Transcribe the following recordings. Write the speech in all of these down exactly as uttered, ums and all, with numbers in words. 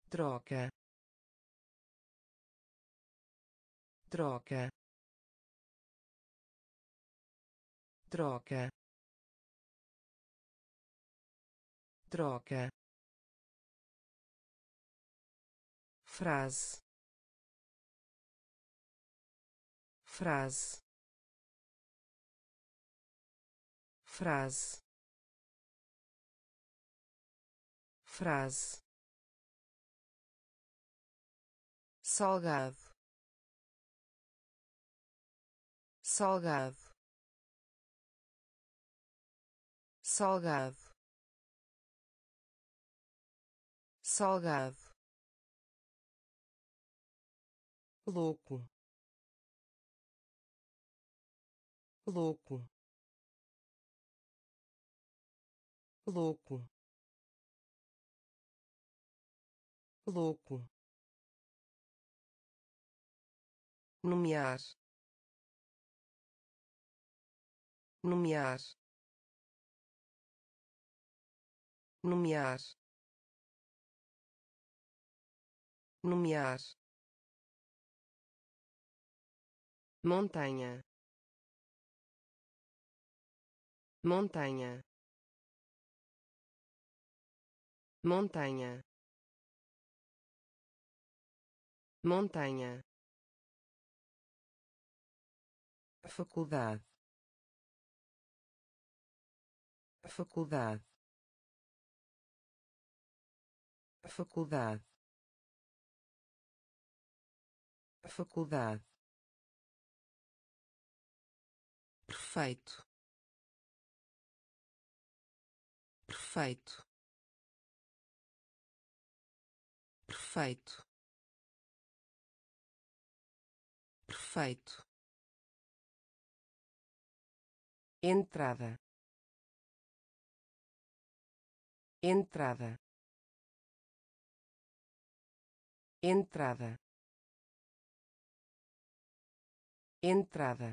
troca, troca, troca, troca, frase, frase, frase, frase, salgado, salgado, salgado, salgado, louco, louco, louco, louco, nomear, nomear, nomear, nomear, montanha, montanha, montanha, montanha, faculdade, faculdade, faculdade, faculdade, perfeito, perfeito, perfeito, perfeito, entrada, entrada, entrada, entrada,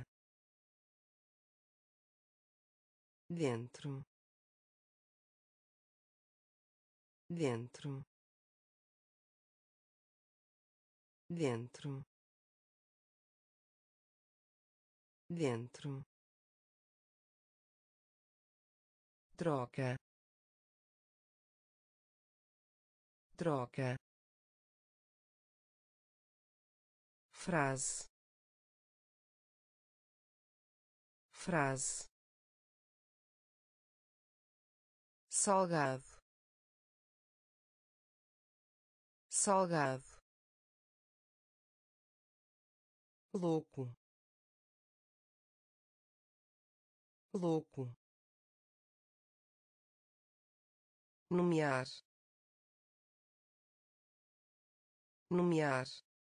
dentro, dentro, dentro, dentro, troca, troca, frase, frase, salgado, salgado, louco, louco, nomear, nomear,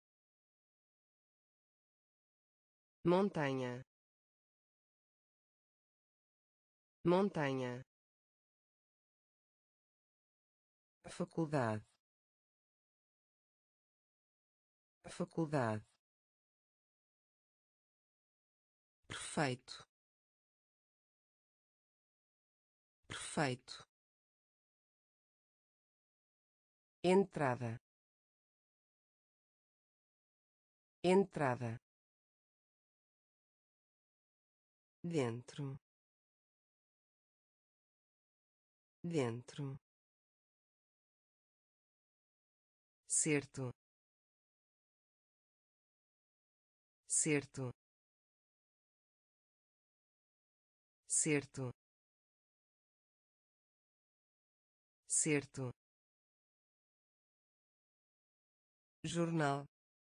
montanha, montanha, faculdade, faculdade, perfeito, perfeito, entrada, entrada, dentro, dentro, certo, certo, certo, certo, jornal,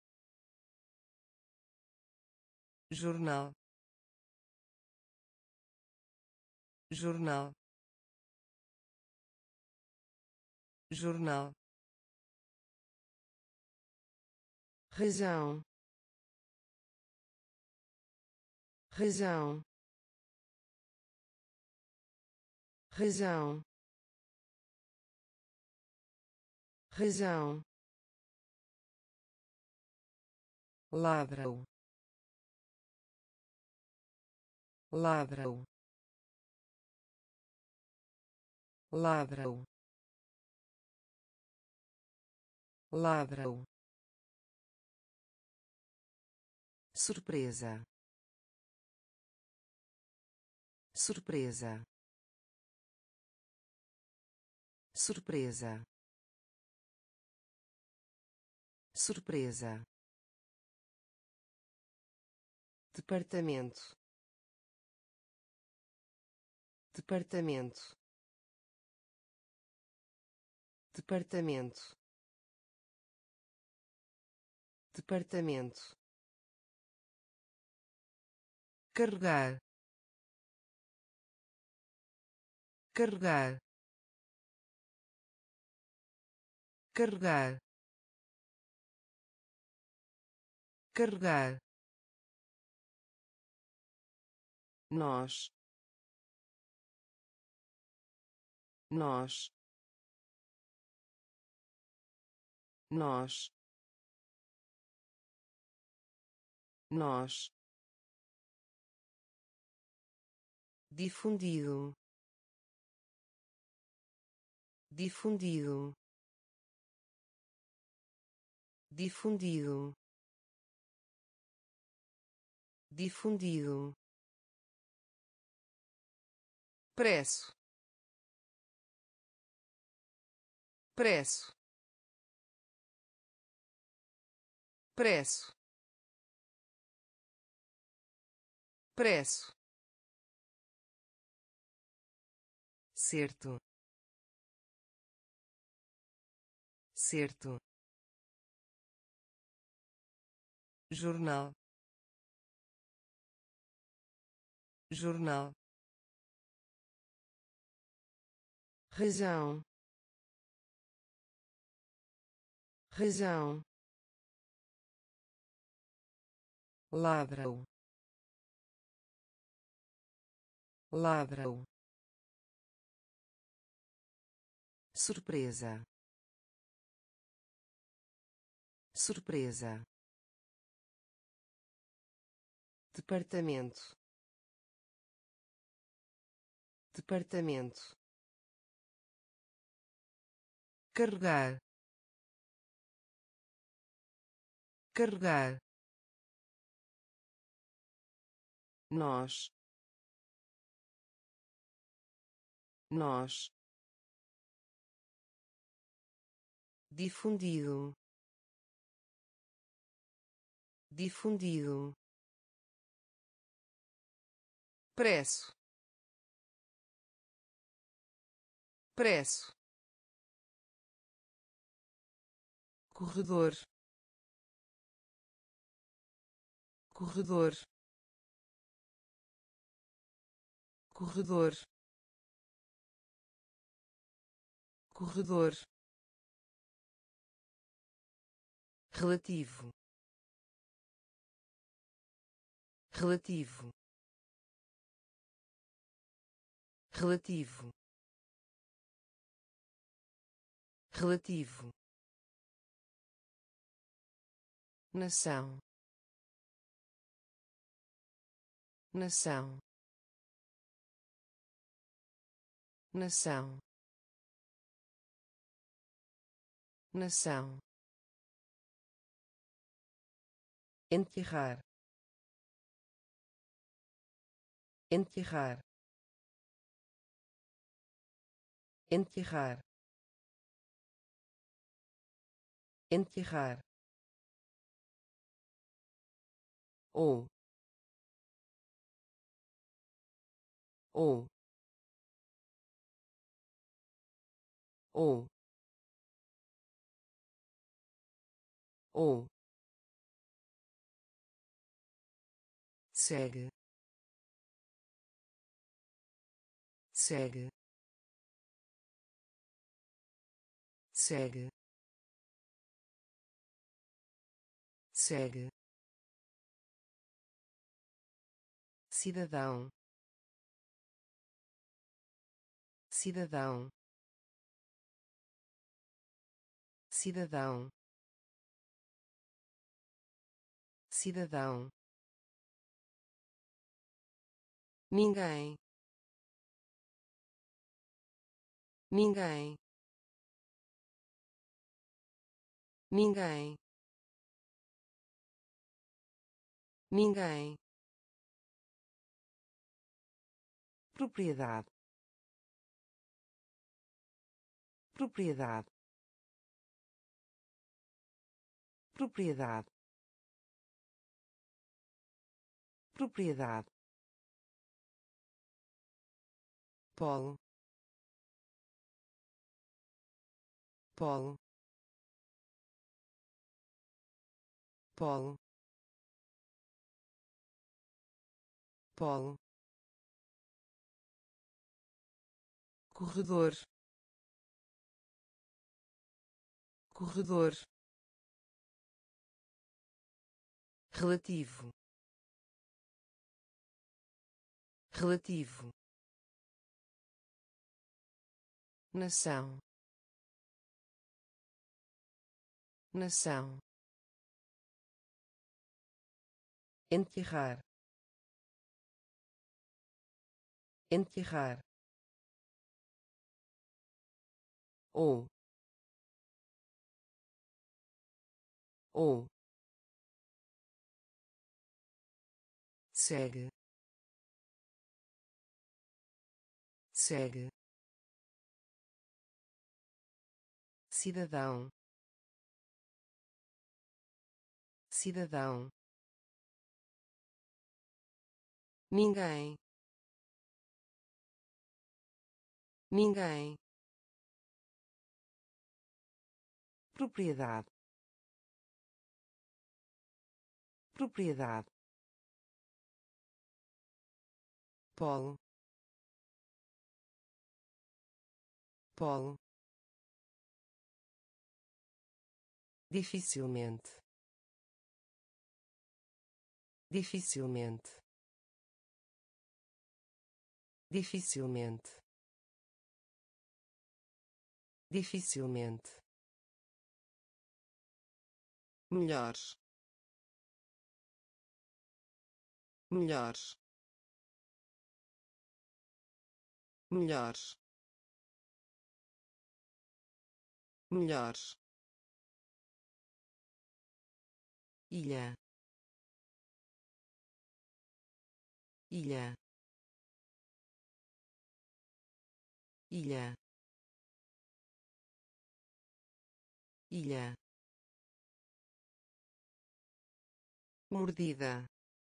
jornal, jornal, jornal, razão, razão, razão, razão, ladrão, ladrão, ladrão, ladrão, surpresa, surpresa, surpresa, surpresa, departamento, departamento, departamento, departamento, carregar, carregar, carregar, carregar, nós, nós, nós, nós, difundido, difundido, difundido, difundido, preço, preço, preço, preço, certo, certo, jornal, jornal, razão, razão, ladrão, ladrão, surpresa, surpresa, departamento, departamento, carregar, carregar, nós, nós, difundido, difundido, preço, preço, corredor, corredor, corredor, corredor, relativo, relativo, relativo, relativo, nação, nação, nação, nação, enterrar, enterrar, enterrar, enterrar, ou, ou, ou, ou, segue, segue, segue, segue, cidadão, cidadão, cidadão, cidadão, ninguém, ninguém, ninguém, ninguém, propriedade, propriedade, propriedade, propriedade, polo, polo, polo, polo, corredor, corredor, relativo, relativo, nação, nação, enterrar, enterrar, ou, ou, segue, segue, cidadão, cidadão, ninguém, ninguém, propriedade, propriedade, polo, polo, dificilmente, dificilmente, dificilmente, dificilmente, melhores, melhores, melhores, melhores, ilha, ilha, ilha, ilha, mordida,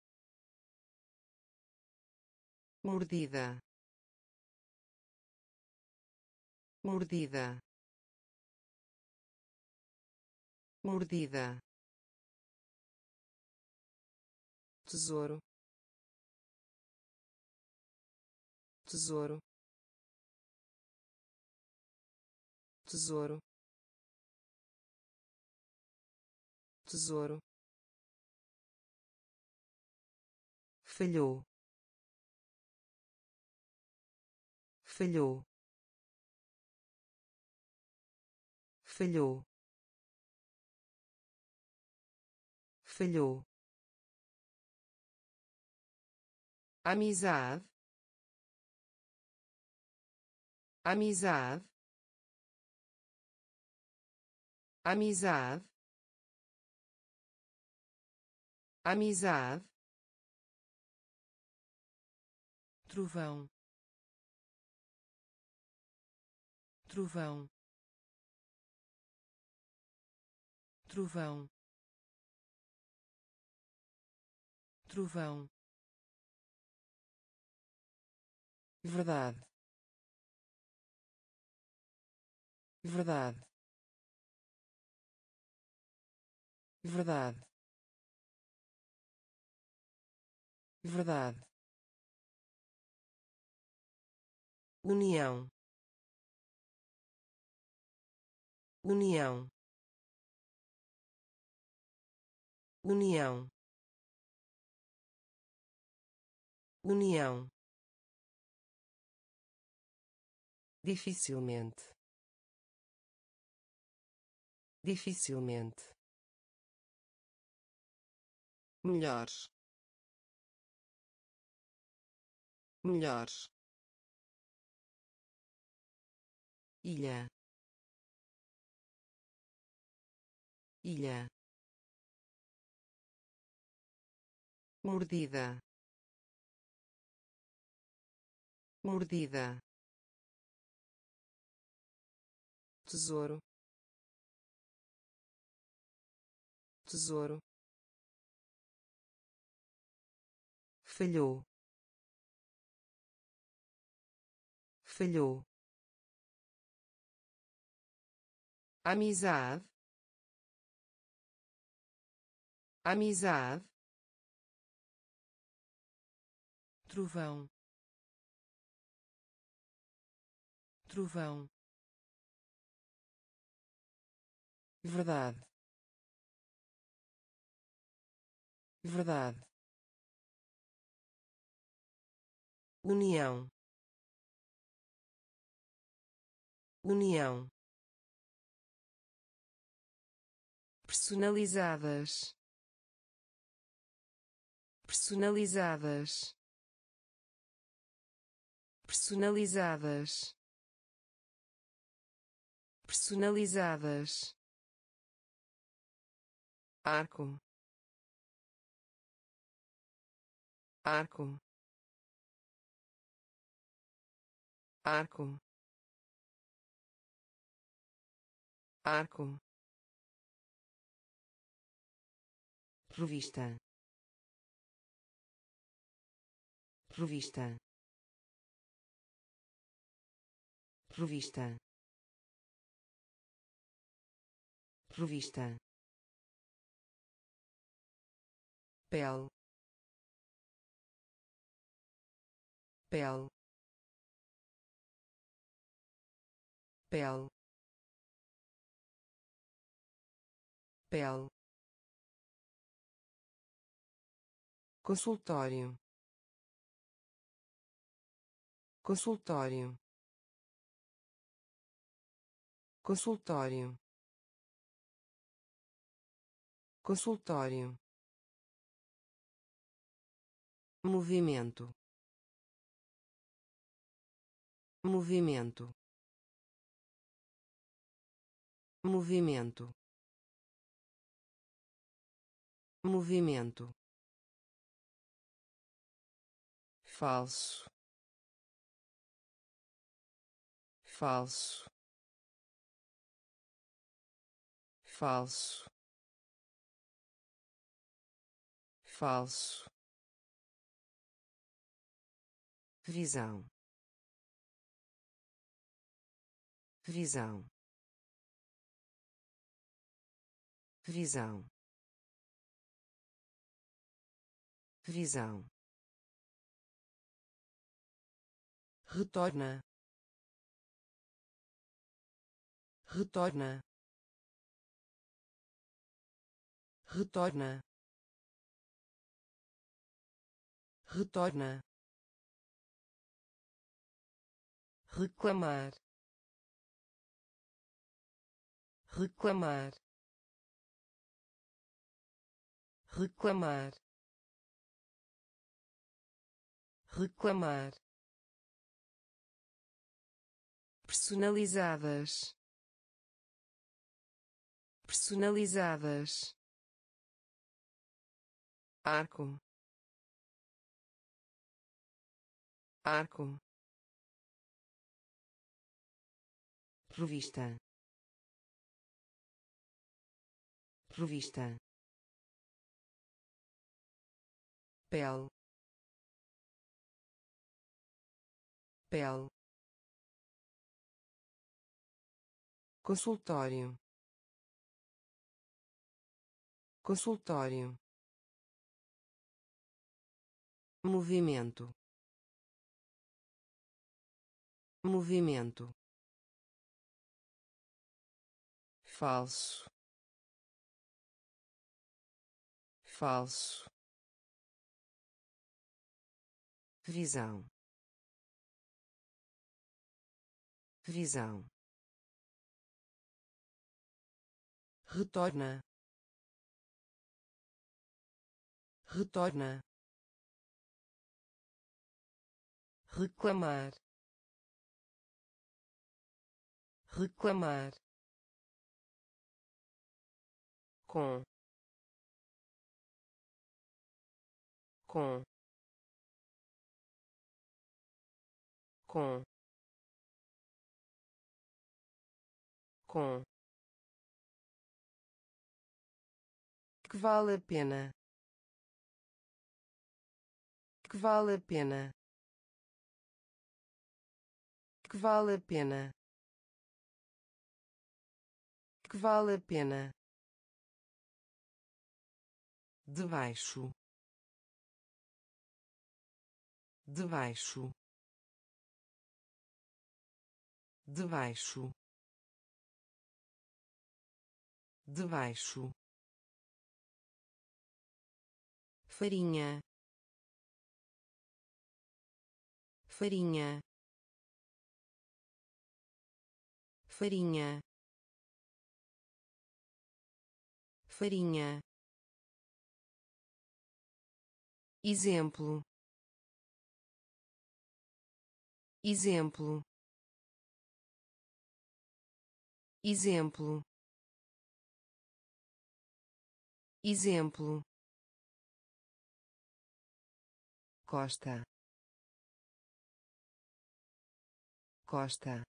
mordida, mordida, mordida, tesouro, tesouro, tesouro, tesouro, falhou, falhou, falhou, falhou, amizade, amizade, amizade, amizade, trovão, trovão, trovão, trovão, verdade, verdade, verdade, verdade, união, união, união, união, dificilmente, dificilmente, melhores, melhores, ilha, ilha, mordida, mordida, tesouro, tesouro, falhou, falhou, amizade, amizade, trovão, trovão, verdade, verdade, união, união, personalizadas, personalizadas, personalizadas, personalizadas, arco, arco, arco, arco, revista, revista, revista, revista, pele, pele, pele, pele, consultório, consultório, consultório, consultório, movimento, movimento, movimento, movimento, falso, falso, falso, falso, visão, visão, visão, visão, retorna, retorna, retorna, retorna, reclamar, reclamar, reclamar, reclamar, personalizadas, personalizadas, arco, arco, revista, revista, pele, pele, consultório, consultório, movimento, movimento, falso, falso, visão, visão, retorna, retorna, reclamar, reclamar, com com com com que vale a pena, que vale a pena, que vale a pena, que vale a pena, debaixo, debaixo, debaixo, debaixo, farinha, farinha, farinha, farinha, exemplo, exemplo, exemplo, exemplo, costa, costa,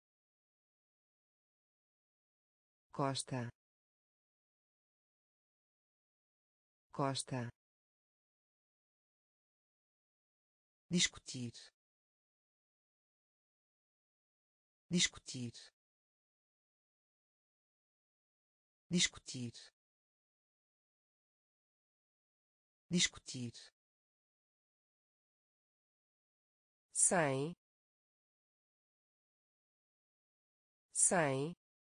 costa, costa, discutir, discutir, discutir, discutir, sem, sem,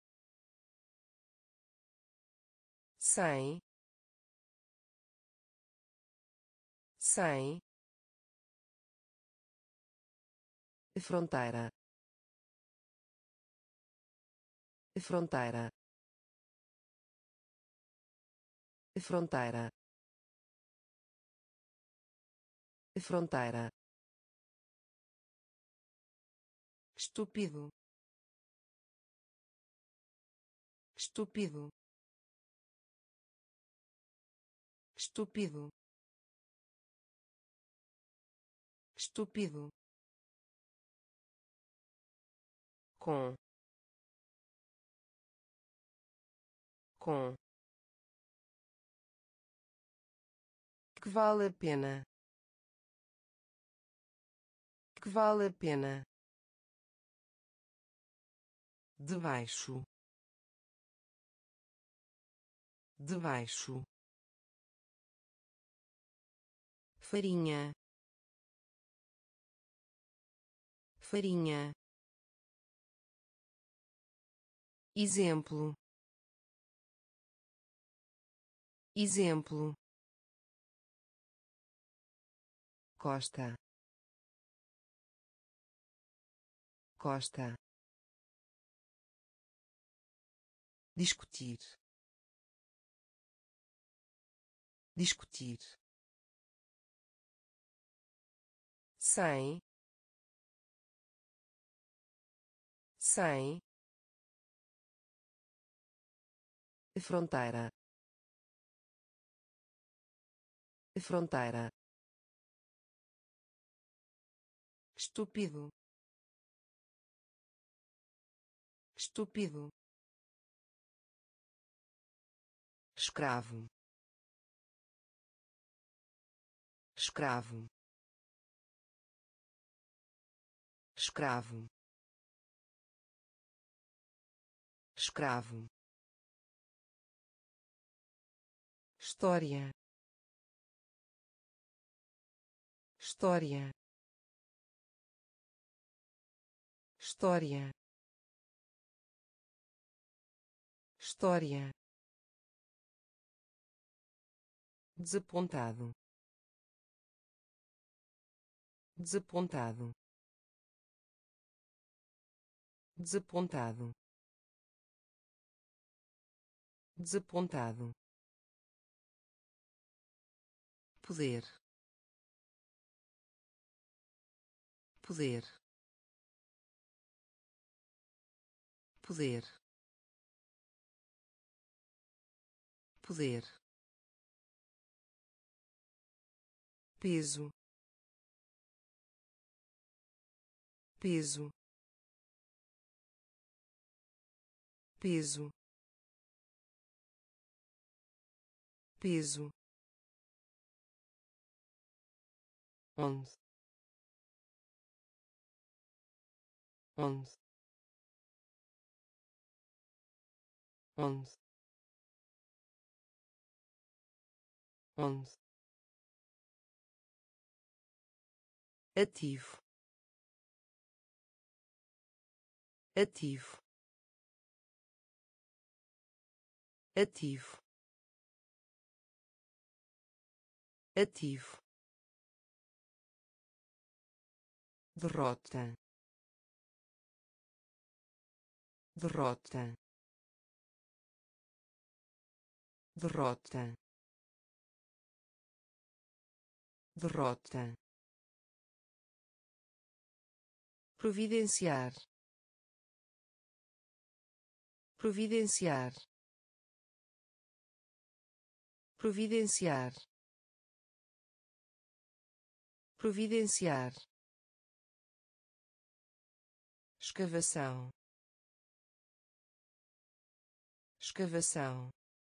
sem, sem, fronteira, fronteira, fronteira, fronteira, estúpido, estúpido, estúpido, estúpido, com, com, que vale a pena, que vale a pena, debaixo, debaixo, farinha, farinha, exemplo, exemplo, costa, costa, discutir, discutir, sem, sem, fronteira, fronteira, estúpido, estúpido, escravo, escravo, escravo, escravo, história, história, história, história, desapontado, desapontado, desapontado, desapontado, poder, poder, poder, poder, peso, peso, peso, peso, onde, onde, onde, onde, ativo, ativo, ativo, ativo, derrota, derrota, derrota, derrota, providenciar, providenciar, providenciar, providenciar, escavação, escavação,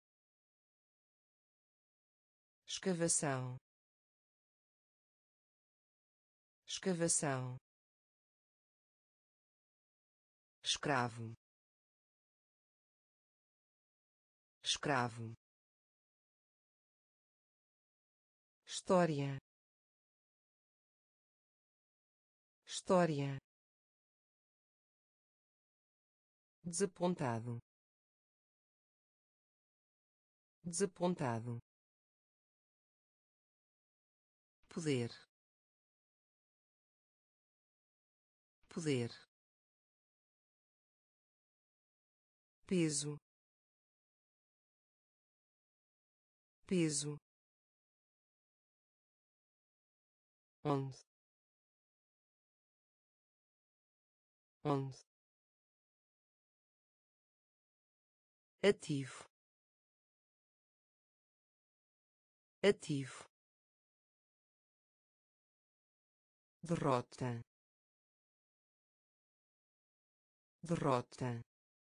escavação, escavação, escravo, escravo, história, história, desapontado, desapontado, poder, poder, peso, peso, onde, onde, ativo, ativo, derrota, derrota,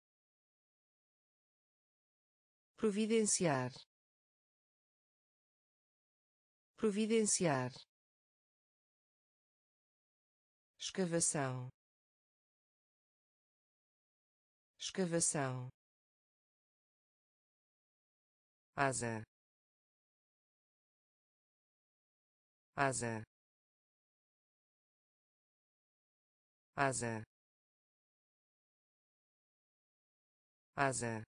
providenciar, providenciar, escavação, escavação, asa, asa, asa, asa,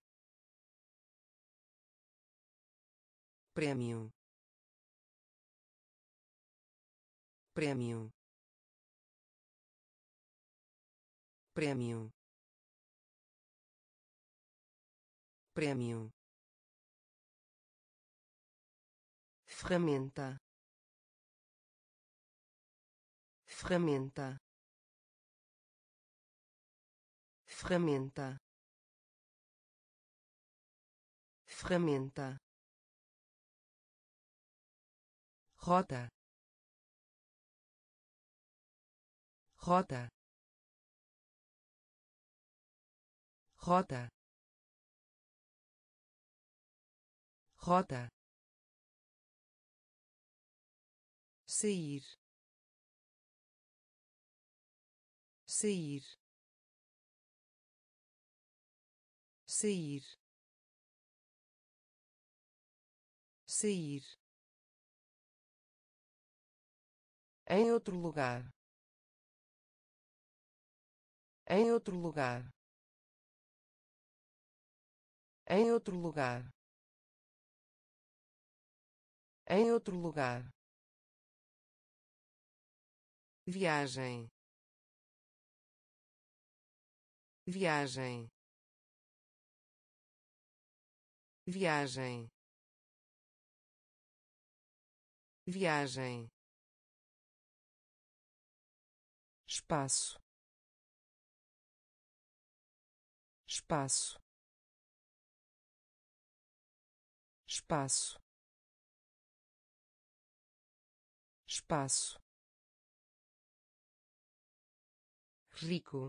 prêmio, prêmio, prêmio, prêmio, ferramenta, ferramenta, ferramenta, ferramenta, rota, rota, rota, rota, sair, sair, sair, sair, em outro lugar, em outro lugar, em outro lugar, em outro lugar, viagem, viagem, viagem, viagem, espaço, espaço, espaço, espaço, rico,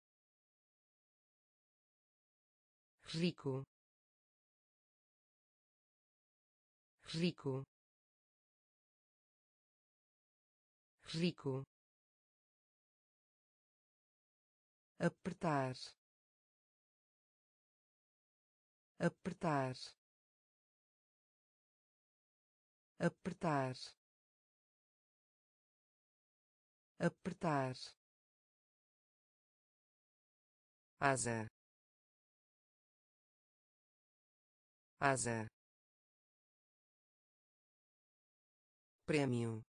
rico, rico, rico, apertar, apertar, apertar, apertar, asa, asa, prêmio,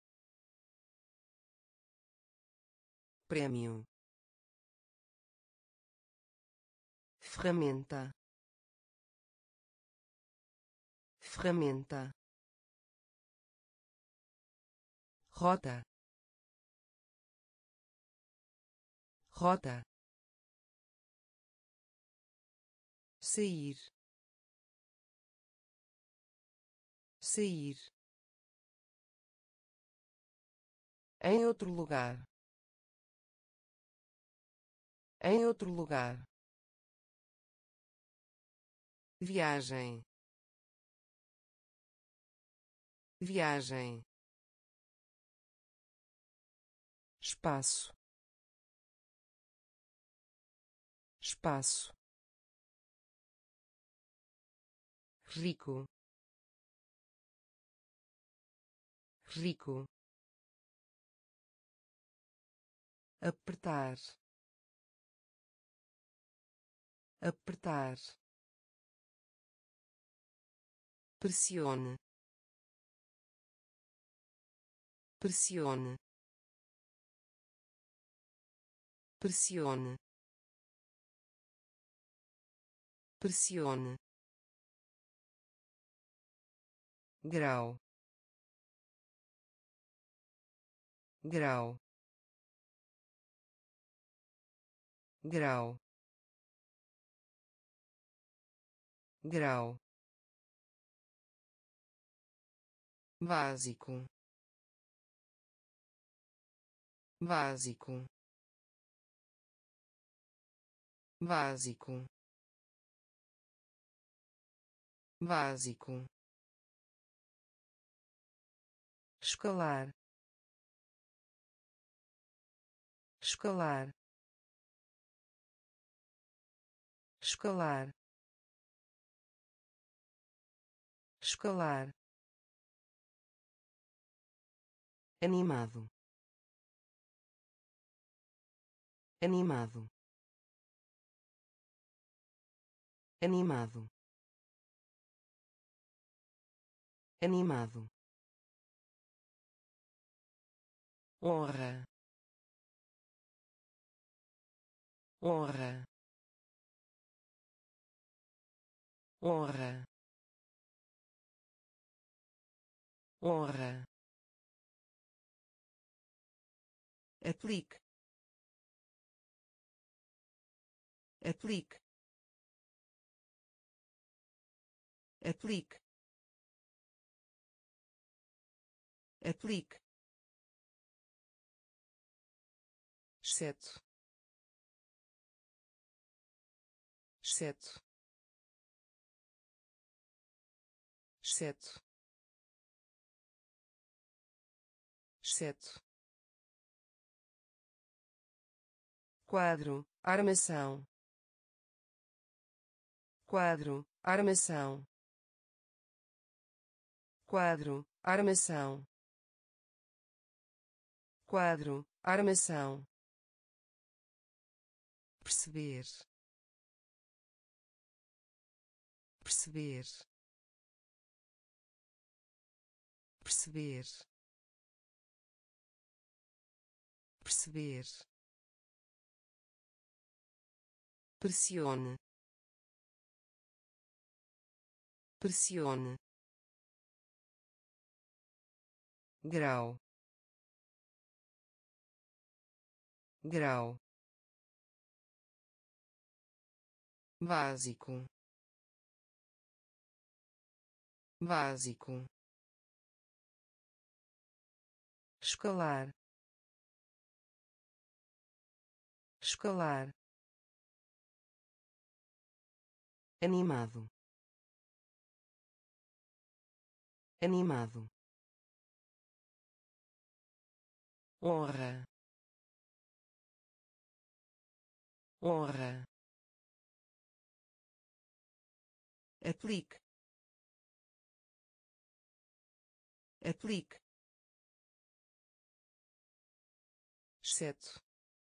prêmio, ferramenta, ferramenta, rota, rota, sair, sair, em outro lugar, em outro lugar, viagem, viagem, espaço, espaço, rico, rico, apertar, apertar, pressione, pressione, pressione, pressione, grau, grau, grau, grau, básico, básico, básico, básico, escalar, escalar, escalar, escalar, animado, animado, animado, animado, honra, honra, honra, honra, aplique, aplique, aplique, aplique, exceto, exceto, exceto, exceto, quadro, armação, quadro, armação, quadro, armação, quadro, armação, perceber, perceber, perceber, perceber, pressione, pressione, grau, grau, básico, básico, escalar, escalar, animado, animado, honra, honra, aplique, aplique, exceto,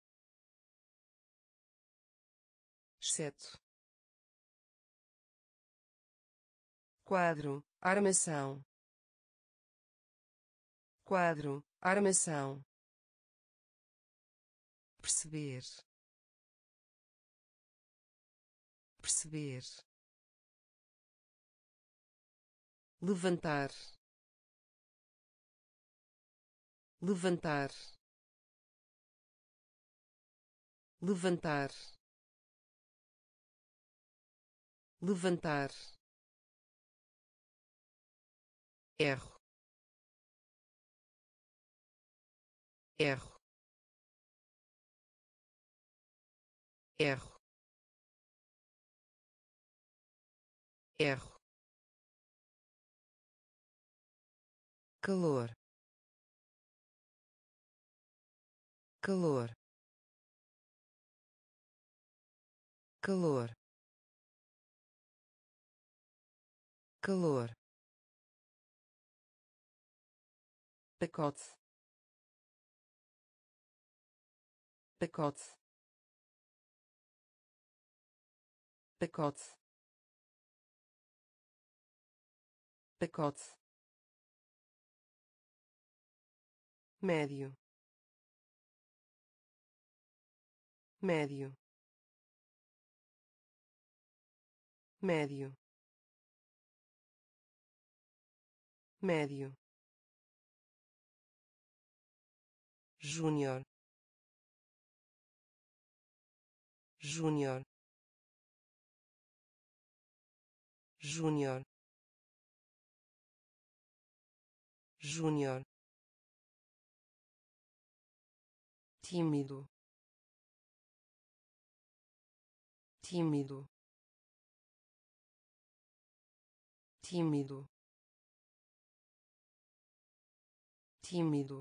exceto, quadro, armação, quadro, armação, perceber, perceber, levantar, levantar, levantar, levantar, erro, erro, erro, erro, calor, calor, calor, calor, pacote, pacote, pacote, pacote, médio, médio, médio, médio, júnior, júnior, júnior, júnior, tímido, tímido, tímido, tímido,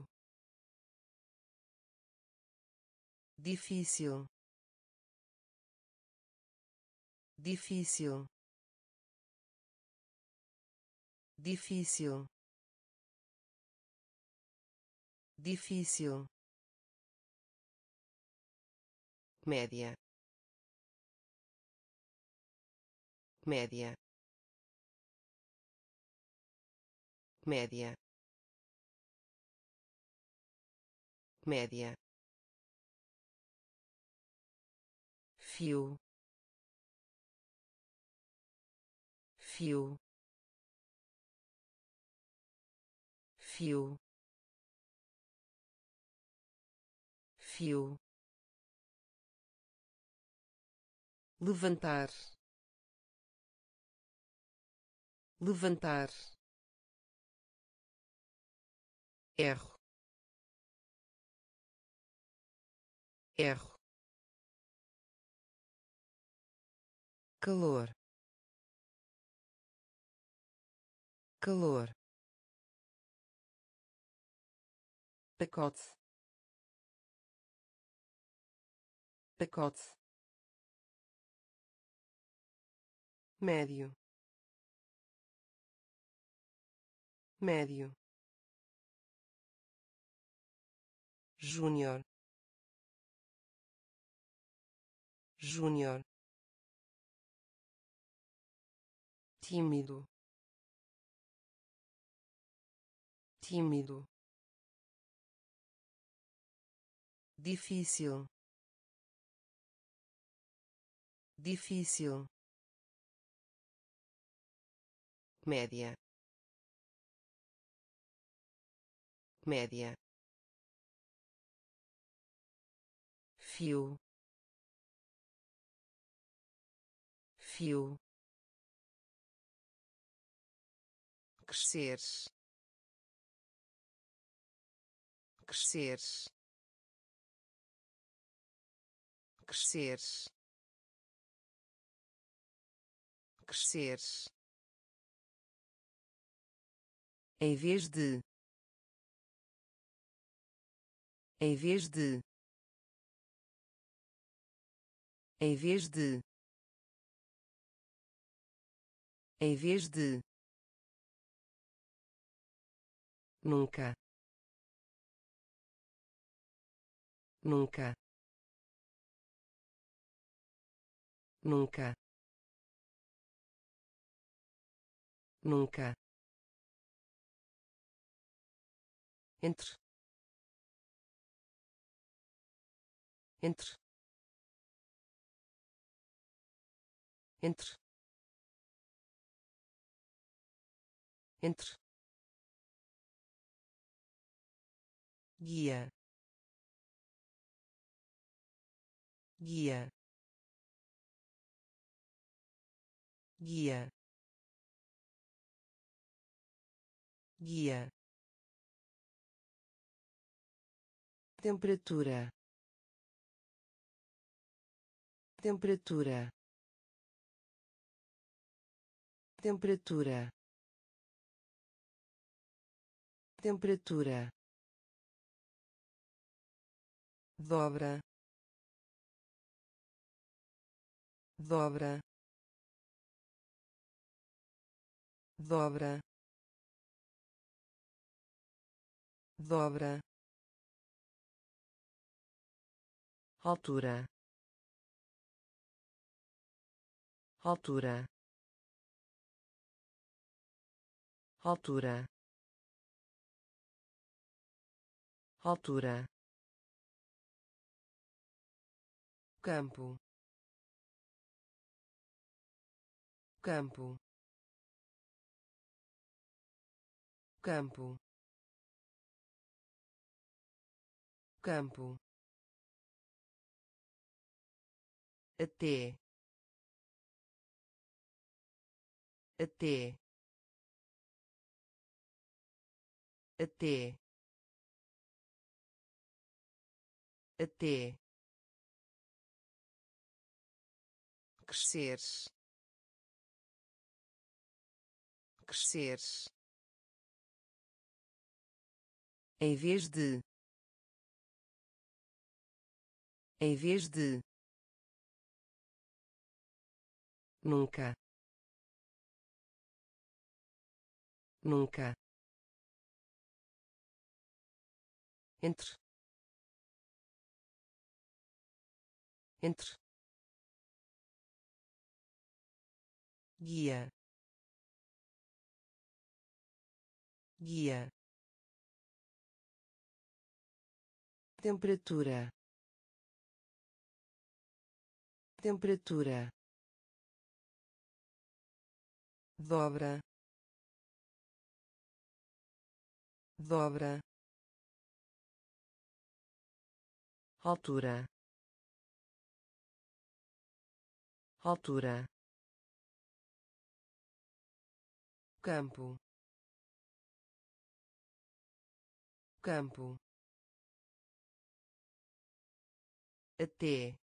difícil, difícil, difícil, difícil, média, média, média, média, fio, fio, fio, fio, levantar, levantar, erro, erro, calor, calor, pacote, pacote, médio, médio, júnior, júnior, tímido, tímido, difícil, difícil, média, média, fio, fio, crescer, crescer, crescer, crescer, em vez de, em vez de, em vez de, em vez de, nunca, nunca, nunca, nunca, entre, entre, entre, entre, guia, guia, guia, guia, temperatura, temperatura, temperatura, temperatura, dobra, dobra, dobra, dobra, altura, altura, altura, altura, campo, campo, campo, campo, até, até, até, até, crescer, crescer, em vez de, em vez de, nunca, nunca, entre, entre, guia, guia, temperatura, temperatura, dobra, dobra, altura, altura, campo, campo, até,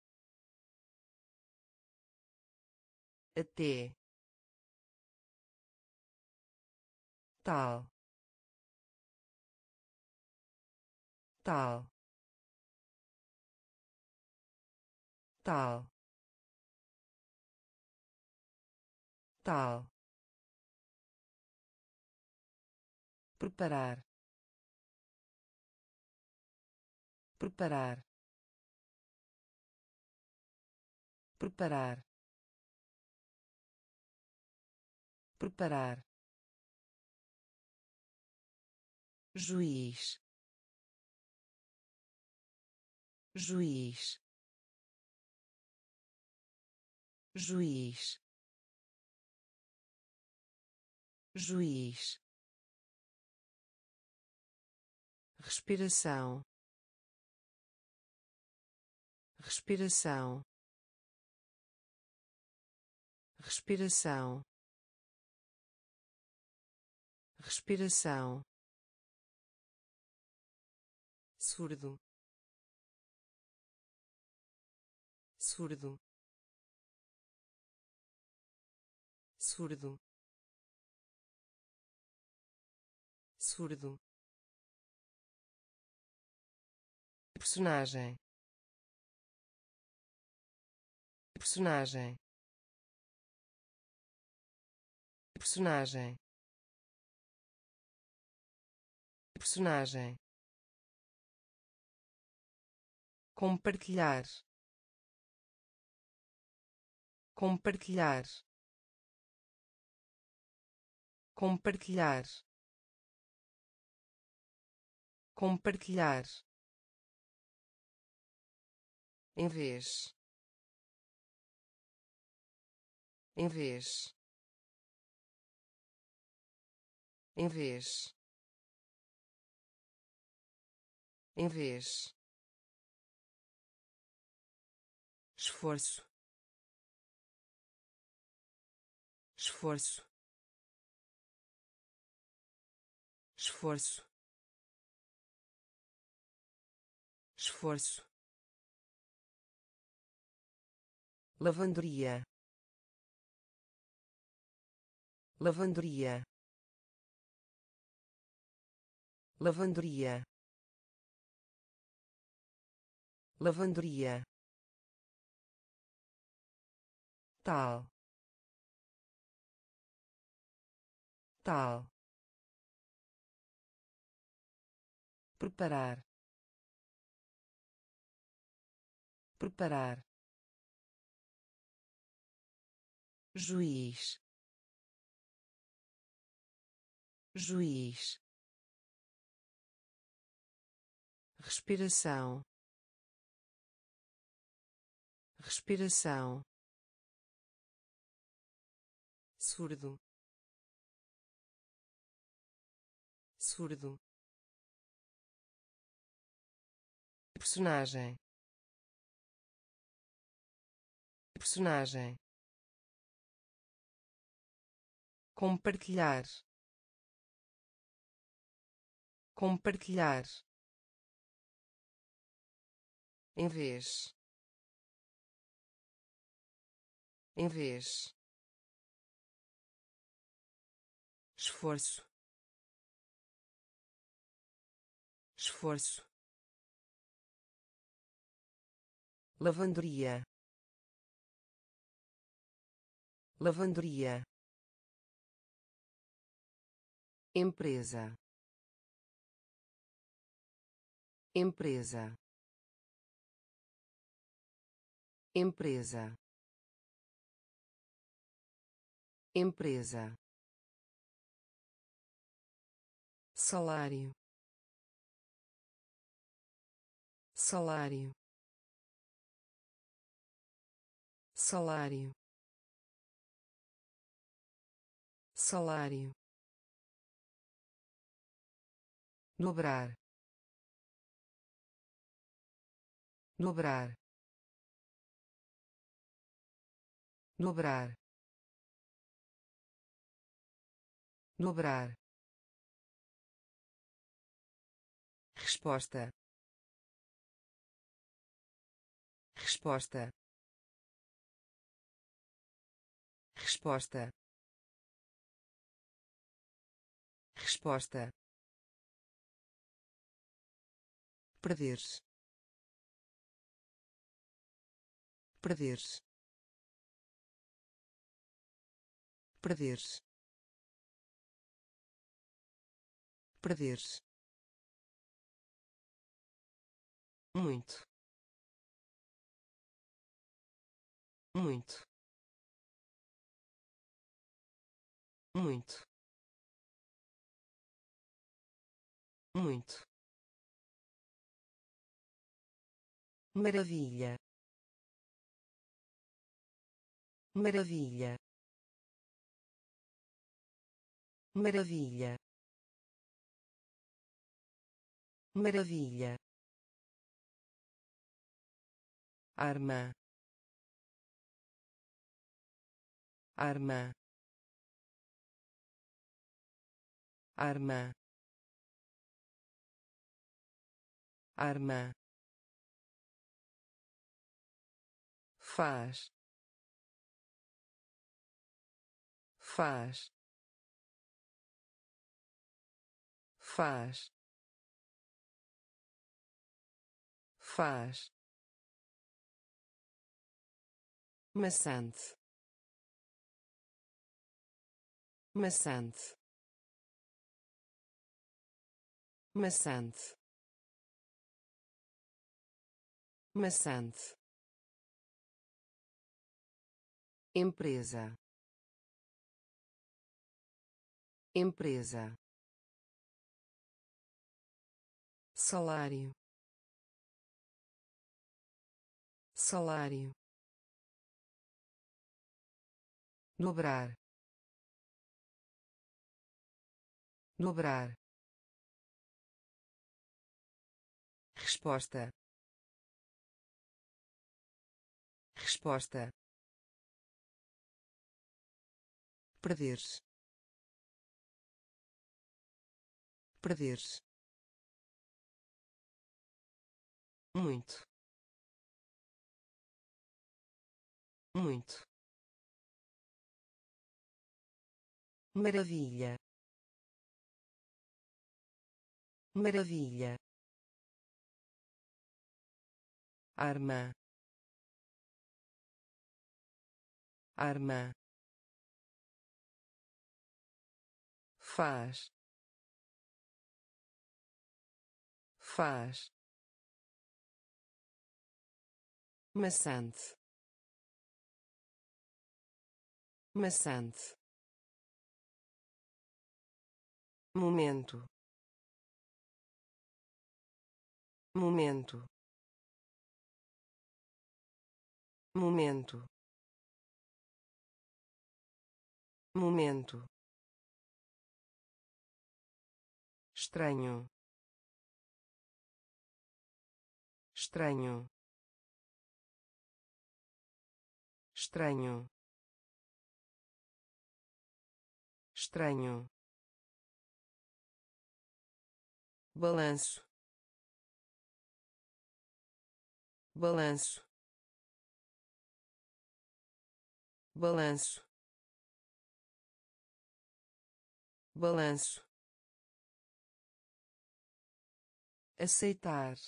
até, tal, tal, tal, tal, preparar, preparar, preparar, preparar, juiz, juiz, juiz, juiz, respiração, respiração, respiração, respiração, surdo, surdo, surdo, surdo, personagem, personagem, personagem, personagem, compartilhar, compartilhar, compartilhar, compartilhar, em vez, em vez, em vez, em vez, esforço, esforço, esforço, esforço, lavanderia, lavanderia, lavanderia, lavanderia, tal, tal, preparar, preparar, juiz, juiz, respiração, respiração, surdo, surdo, personagem, personagem, compartilhar, compartilhar, em vez, em vez, esforço, esforço, lavanderia, lavanderia, empresa, empresa, empresa, empresa, salário, salário, salário, salário, dobrar, dobrar, dobrar, dobrar, resposta, resposta, resposta, resposta, perder-se, perder-se, perder-se, perder-se, muito, muito, muito, muito, maravilha, maravilha, maravilha, maravilha, arma, arma, arma, arma, faz, faz, faz, faz, maçante, maçante, maçante, maçante, empresa, empresa, salário, salário, dobrar, dobrar, resposta, resposta, perder-se, perder-se, muito, muito, maravilha, maravilha, arma, arma, faz, faz, maçante, maçante, momento, momento, momento, momento, estranho, estranho, estranho, estranho, balanço, balanço, balanço, balanço, aceitar,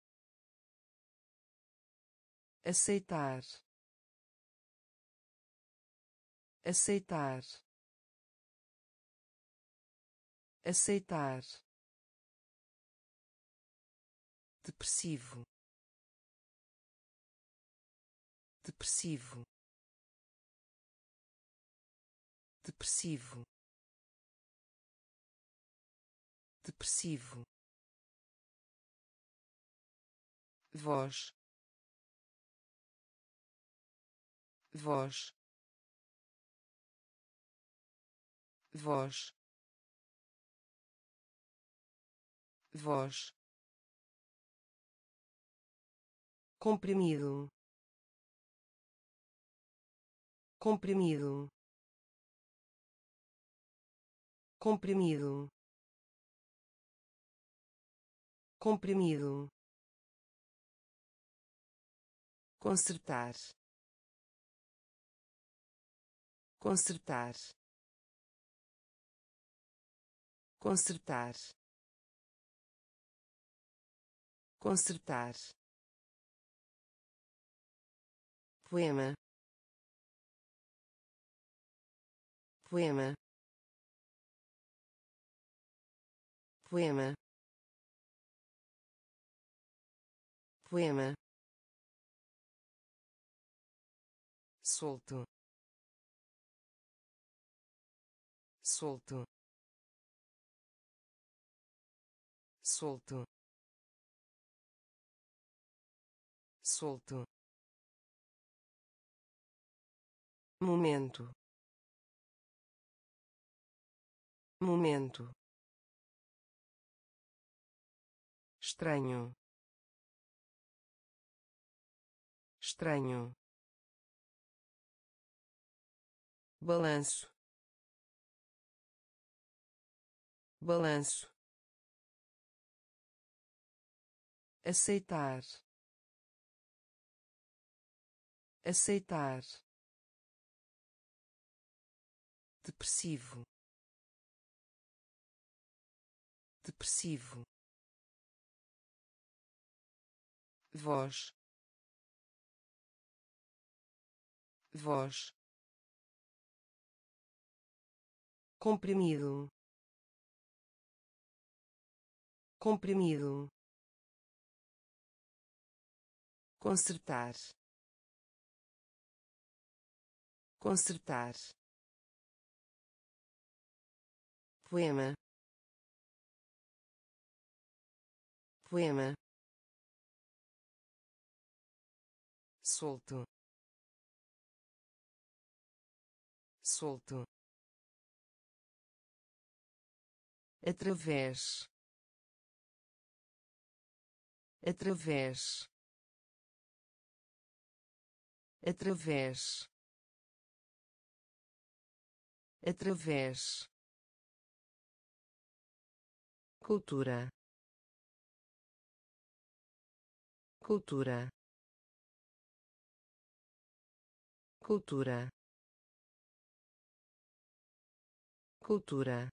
aceitar, aceitar, aceitar, depressivo, depressivo, depressivo, depressivo, voz, voz, voz, voz, comprimido, comprimido, comprimido, comprimido, consertar, consertar, consertar, consertar, poema, poema, poema, poema, solto, solto, solto, solto, momento, momento, estranho, estranho, balanço, balanço, aceitar, aceitar, depressivo, depressivo, voz, voz, comprimido, comprimido, consertar, consertar, poema, poema, solto, solto, através, através, através, através, cultura, cultura, cultura, cultura,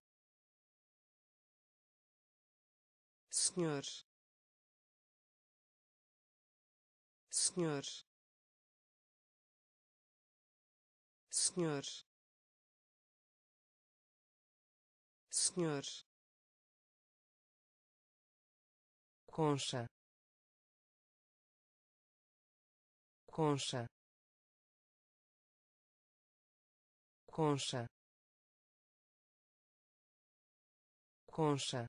senhor, senhor, senhor, senhor, concha, concha, concha, concha,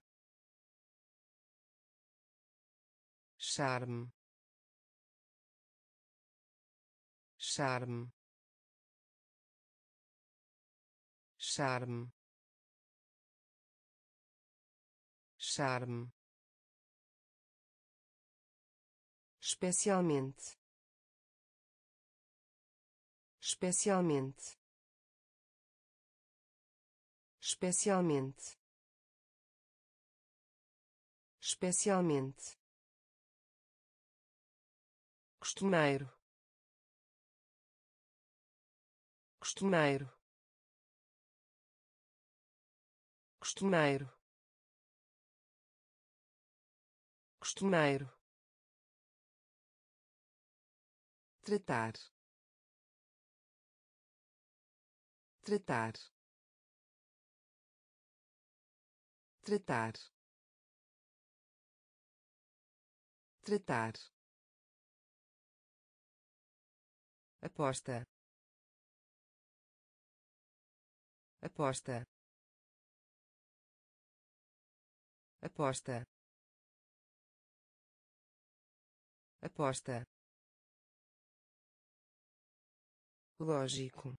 charme, charme, charme, charme, especialmente, especialmente, especialmente, especialmente, costumeiro, costumeiro, costumeiro, costumeiro, tratar, tratar, tratar, tratar, aposta, aposta, aposta, aposta, lógico,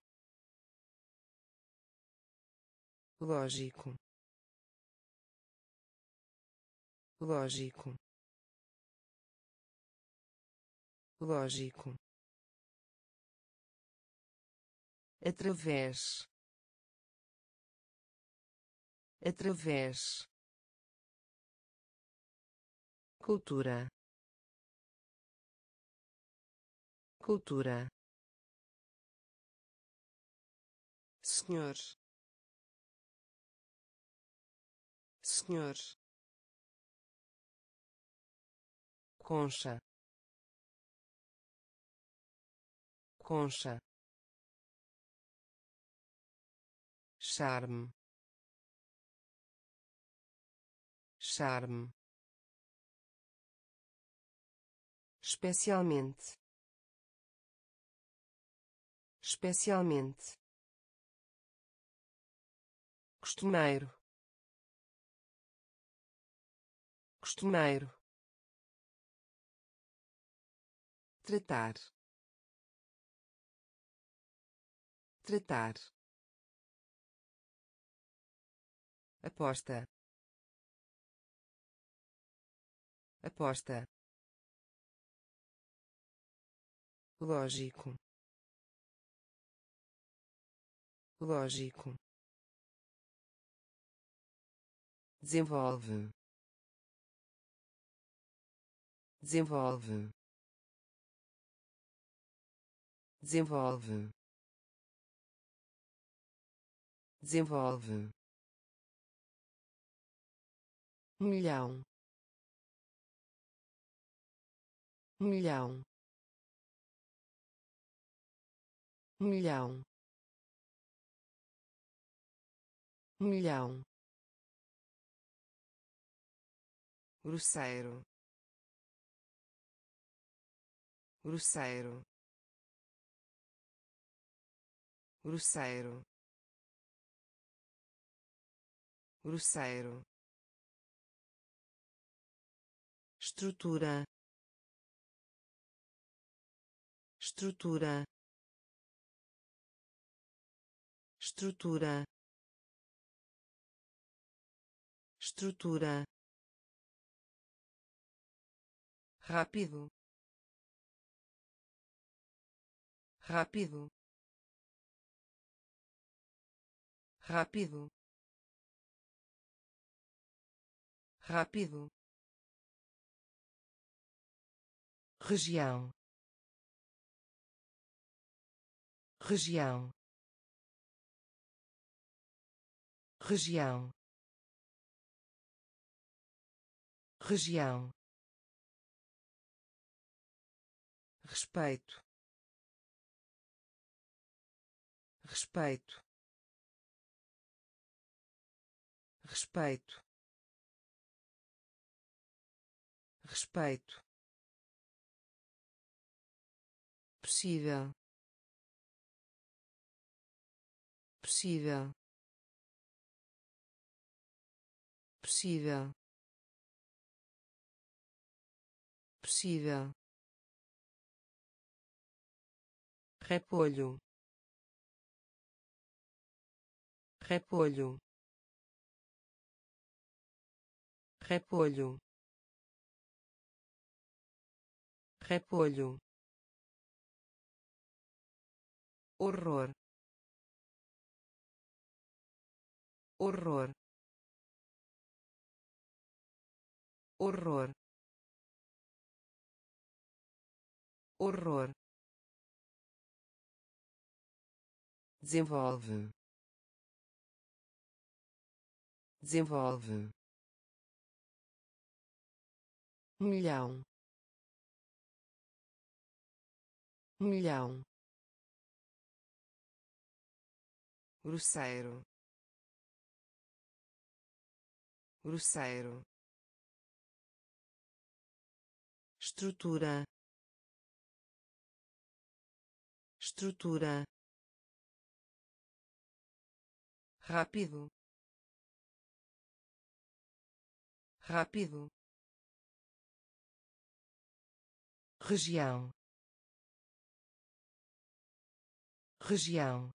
lógico, lógico, lógico, através, através, cultura, cultura, senhor, senhor, concha, concha, charme, charme, especialmente, especialmente, costumeiro, costumeiro, tratar, tratar, aposta, aposta, lógico, lógico, desenvolve, desenvolve, desenvolve, desenvolve, milhão, milhão, milhão, milhão, grosseiro, grosseiro, grosseiro, grosseiro, estrutura, estrutura, estrutura, estrutura, rápido, rápido, rápido, rápido, região, região, região, região, respeito, respeito, respeito, respeito, possível, possível, possível, possível, repolho, repolho, repolho, repolho, horror, horror, horror, horror, desenvolve, desenvolve, milhão, milhão, grosseiro, grosseiro, estrutura, estrutura, rápido, rápido, região, região,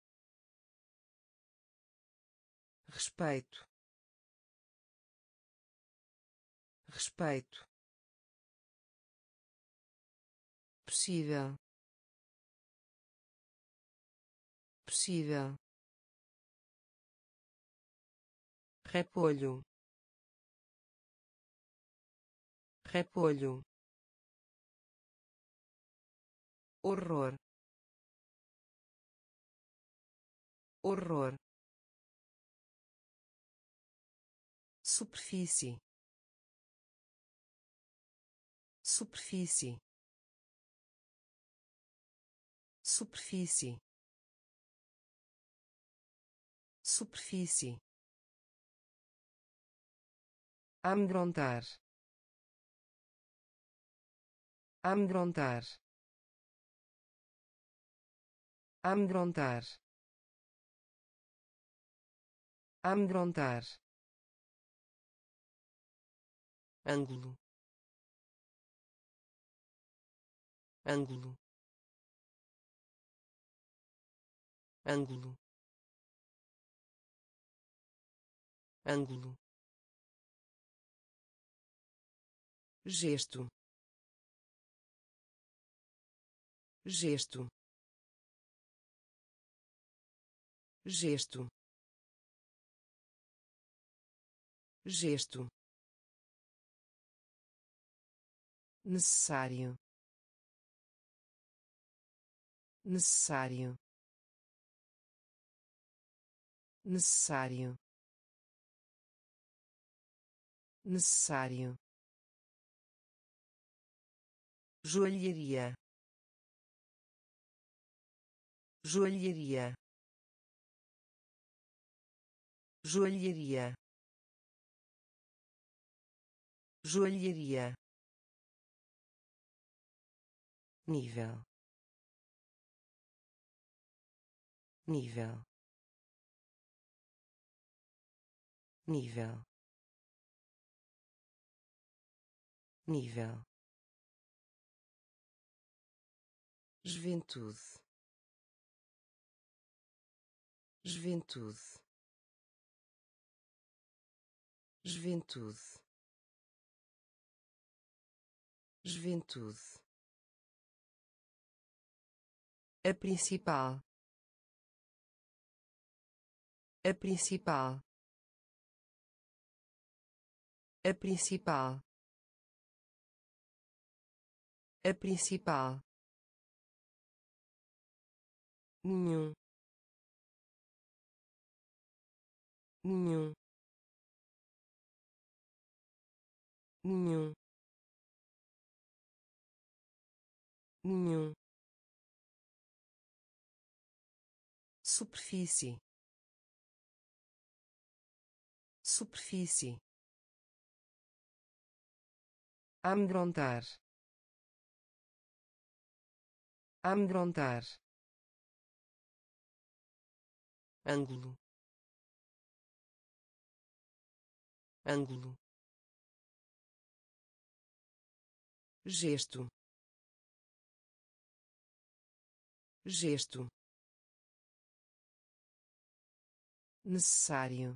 respeito, respeito, possível, possível, repolho, repolho, horror, horror, superfície, superfície, superfície, superfície, amedrontar, amedrontar, amedrontar, amedrontar, ângulo, ângulo, ângulo, ângulo, gesto, gesto, gesto, gesto, necessário, necessário, necessário, necessário, joalheria, joalheria, joalheria, joalheria, nível, nível, nível, nível, juventude, juventude, juventude, juventude, a principal, a principal, a principal, a principal, nenhum, nenhum, nenhum, nenhum, superfície, superfície, amedrontar, amedrontar, ângulo, ângulo, gesto, gesto, necessário,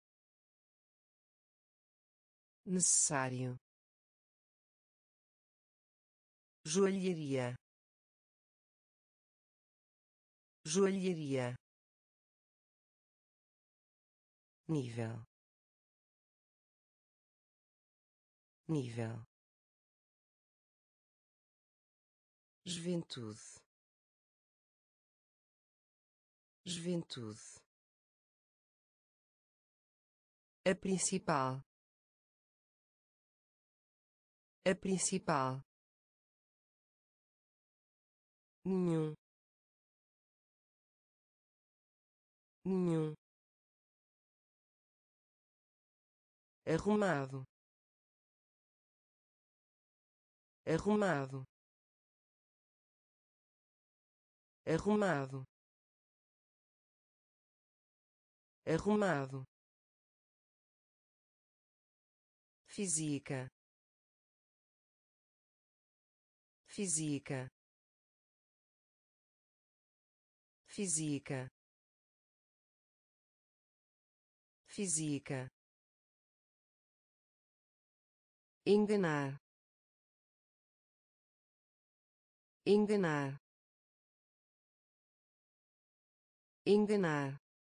necessário, joalheria, joalheria, nível, nível, juventude, juventude, a principal, a principal, nenhum, nenhum, arrumado, arrumado, arrumado, arrumado, física, física, física, física, enganar, enganar, enganar,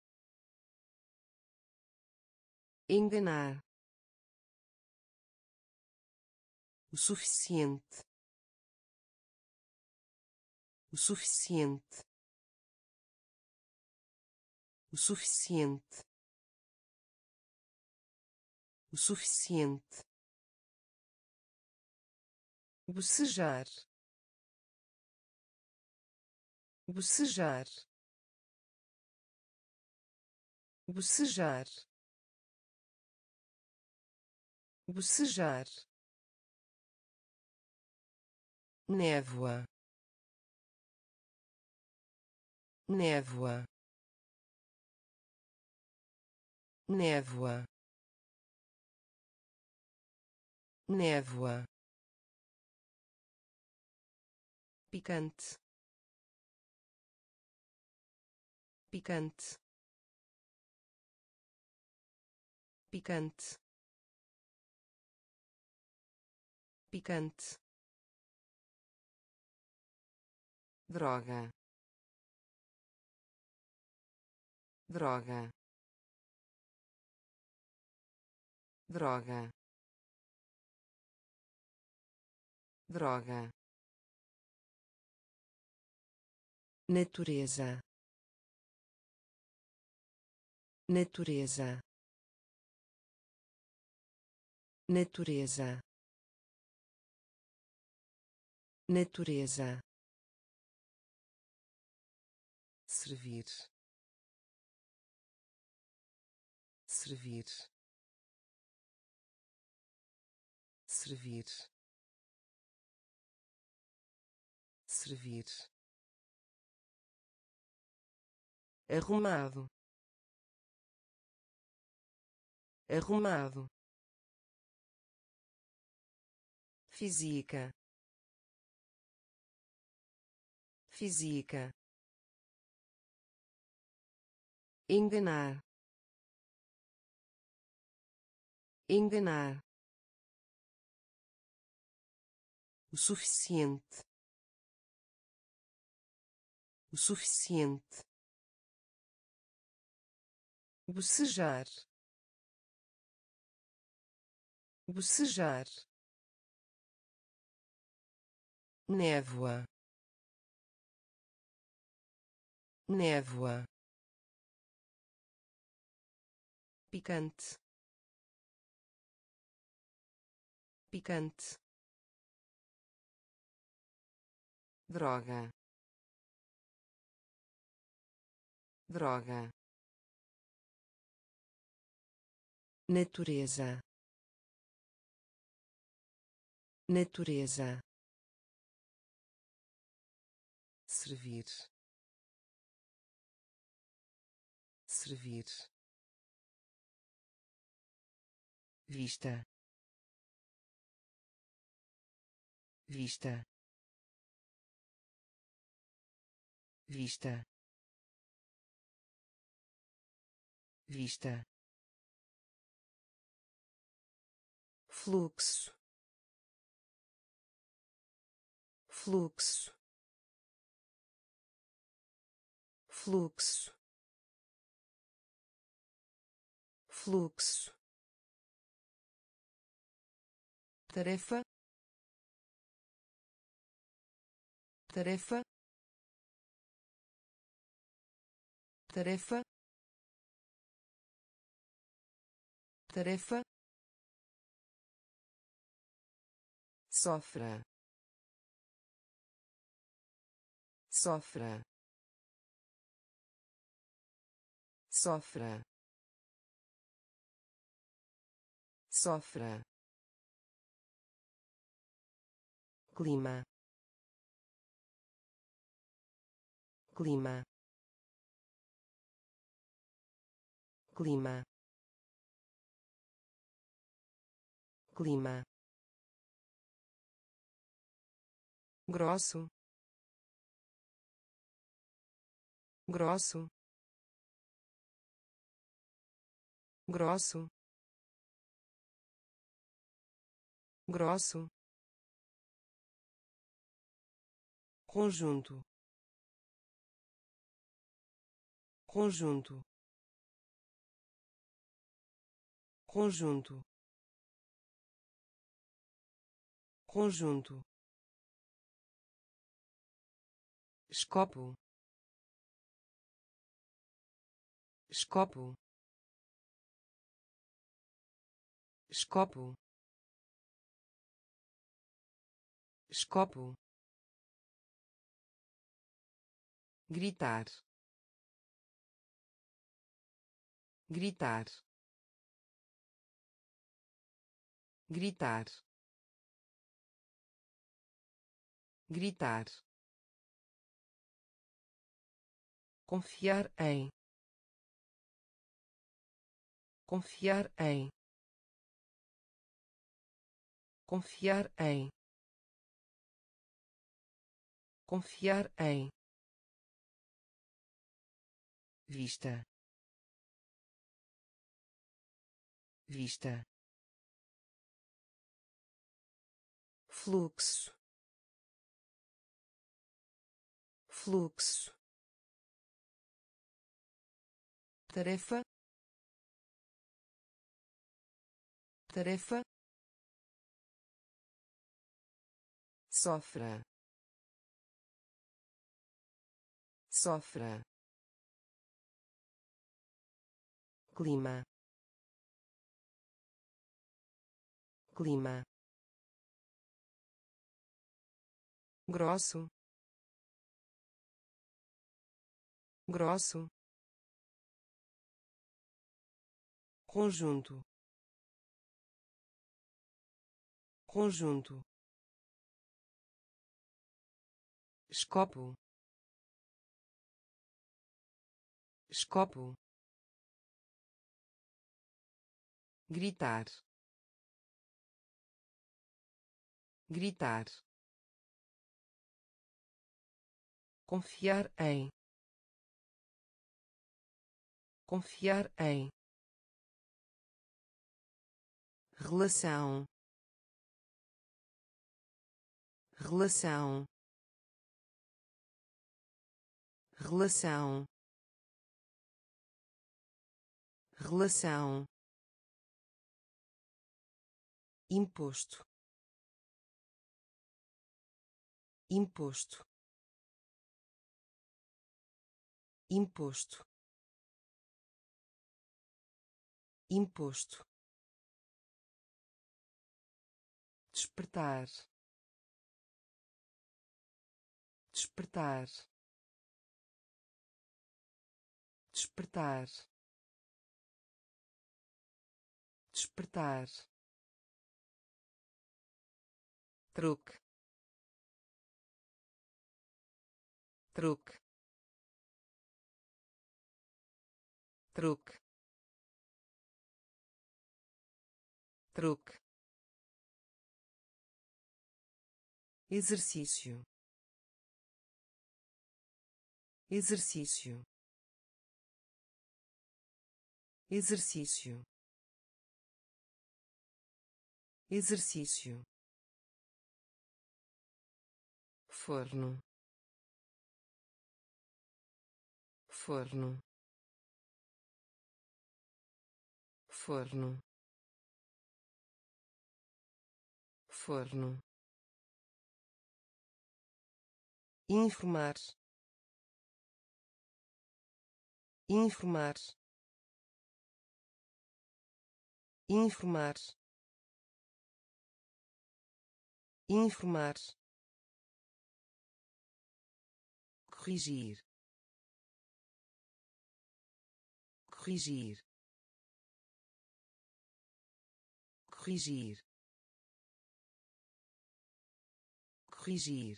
enganar, o suficiente, o suficiente, o suficiente, o suficiente, bocejar, bocejar, bocejar, bocejar, névoa, névoa, névoa, névoa, picante, picante, picante, picante, droga, droga, droga, droga, natureza, natureza, natureza, natureza, servir, servir, servir, servir, arrumado, arrumado, física, física, enganar, enganar, o suficiente, o suficiente, bocejar, bocejar, névoa, névoa, picante, picante, droga, droga, natureza, natureza, servir, servir, vista, vista, vista, vista, fluxo, fluxo, fluxo, fluxo, tarefa, tarefa, tarefa, tarefa, sofra, sofra, sofra, sofra, clima, clima, clima, clima, grosso, grosso, grosso, grosso, conjunto, conjunto, conjunto, conjunto, escopo, escopo, escopo, escopo, gritar, gritar, gritar, gritar, confiar em, confiar em, confiar em, confiar em, vista, vista, fluxo, fluxo, tarefa, tarefa, sofra, sofra, clima, clima, grosso, grosso, conjunto, conjunto, escopo, escopo, gritar, gritar, confiar em, confiar em, relação, relação, relação, relação, imposto, imposto, imposto, imposto, despertar, despertar, despertar, despertar, truque, truque, truque, truque, exercício, exercício, exercício, exercício, forno, forno, forno, forno, informar, informar, informar, informar, corrigir, corrigir, corrigir, corrigir,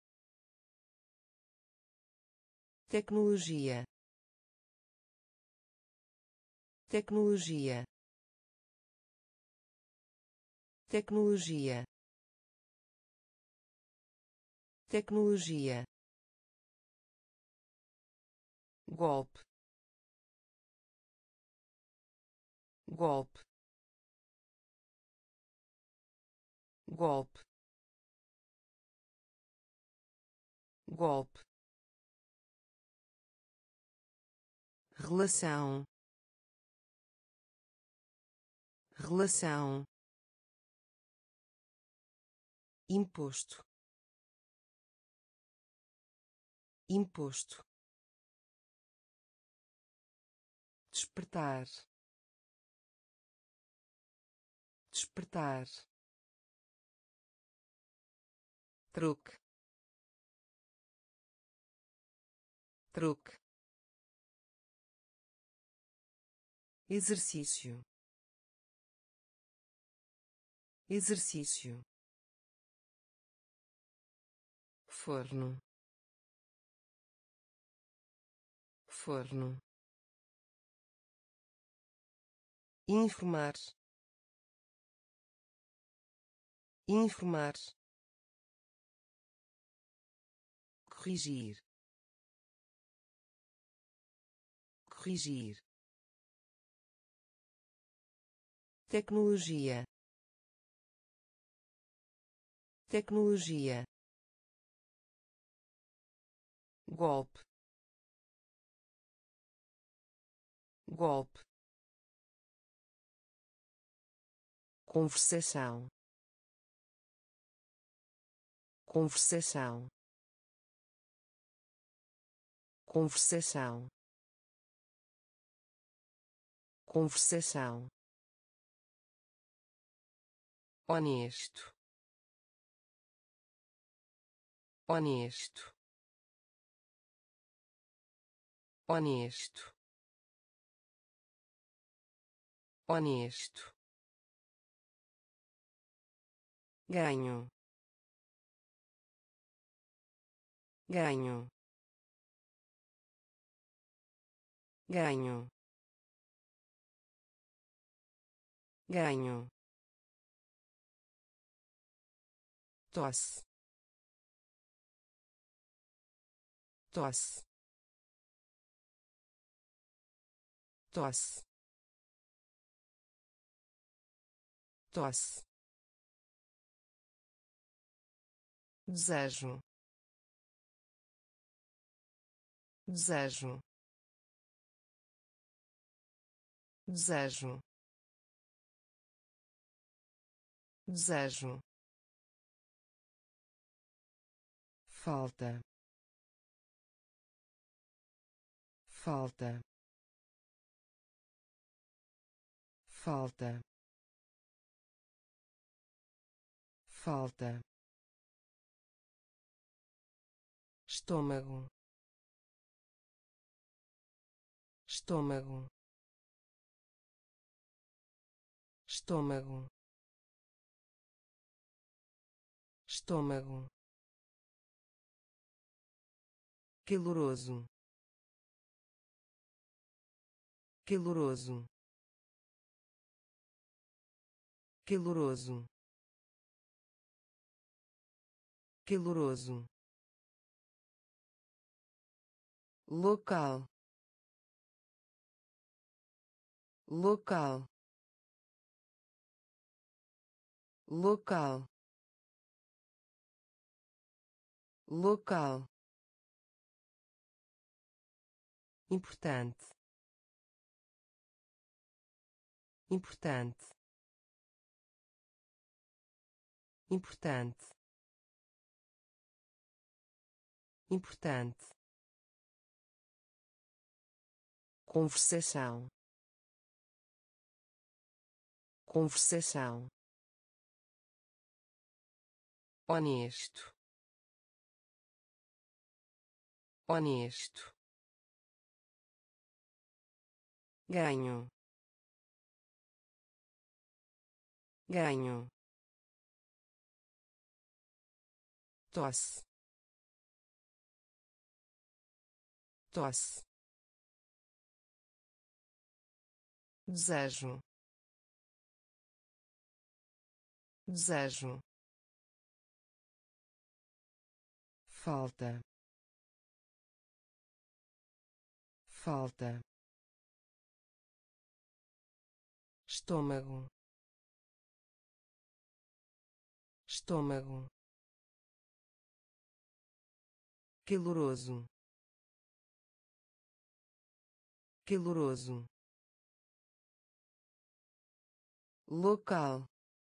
tecnologia, tecnologia, tecnologia, tecnologia, golpe, golpe, golpe, golpe, relação, relação, imposto, imposto, despertar, despertar, truque, truque, exercício, exercício, forno, forno, informar, informar, corrigir, corrigir, tecnologia, tecnologia, golpe, golpe, conversação, conversação, conversação, conversação, honesto, honesto, honesto, honesto, ganho, ganho, ganho, ganho, tosse, tosse, tosse, tosse, desejo, desejo, desejo, desejo, falta, falta, falta, falta, estômago, estômago, estômago, estômago, caloroso, caloroso, caloroso, caloroso, local, local, local, local, importante, importante, importante, importante, conversação, conversação, honesto, honesto, ganho, ganho, tosse, tosse, desejo, desejo, falta, falta, estômago, estômago, caloroso, caloroso, local,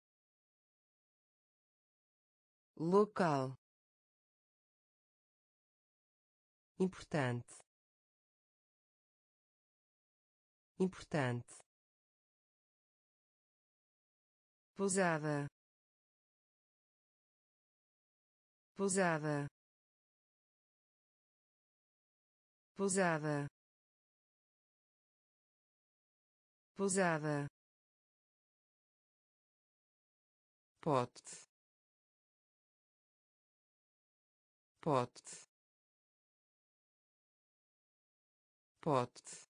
local, importante, importante, pousada, pousada, pousada, pousada, pote, pote, pote,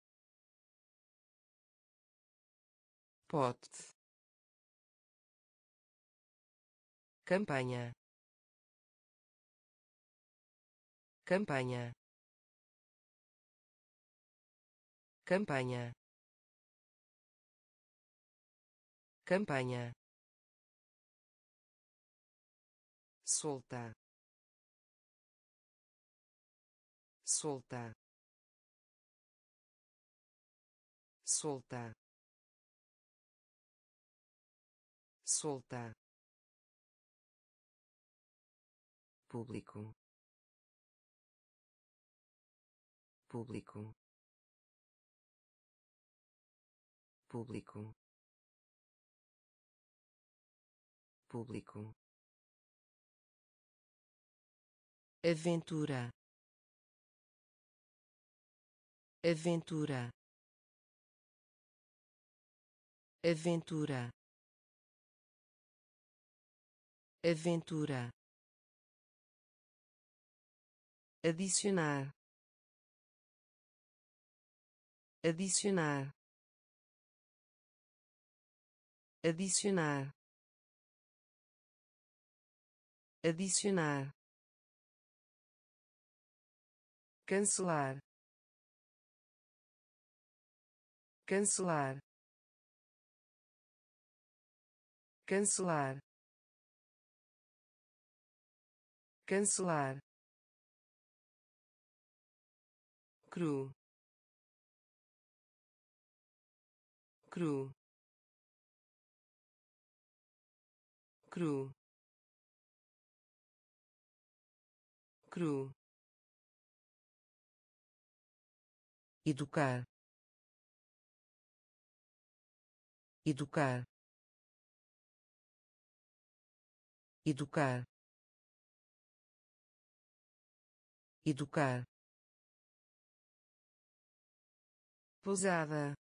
pote, campanha, campanha, campanha, campanha, solta, solta, solta, solta, público, público, público, público, aventura, aventura, aventura, aventura, adicionar, adicionar, adicionar, adicionar, cancelar, cancelar, cancelar, cancelar, cru, cru, cru, cru, educar, educar, educar, educar, pousada,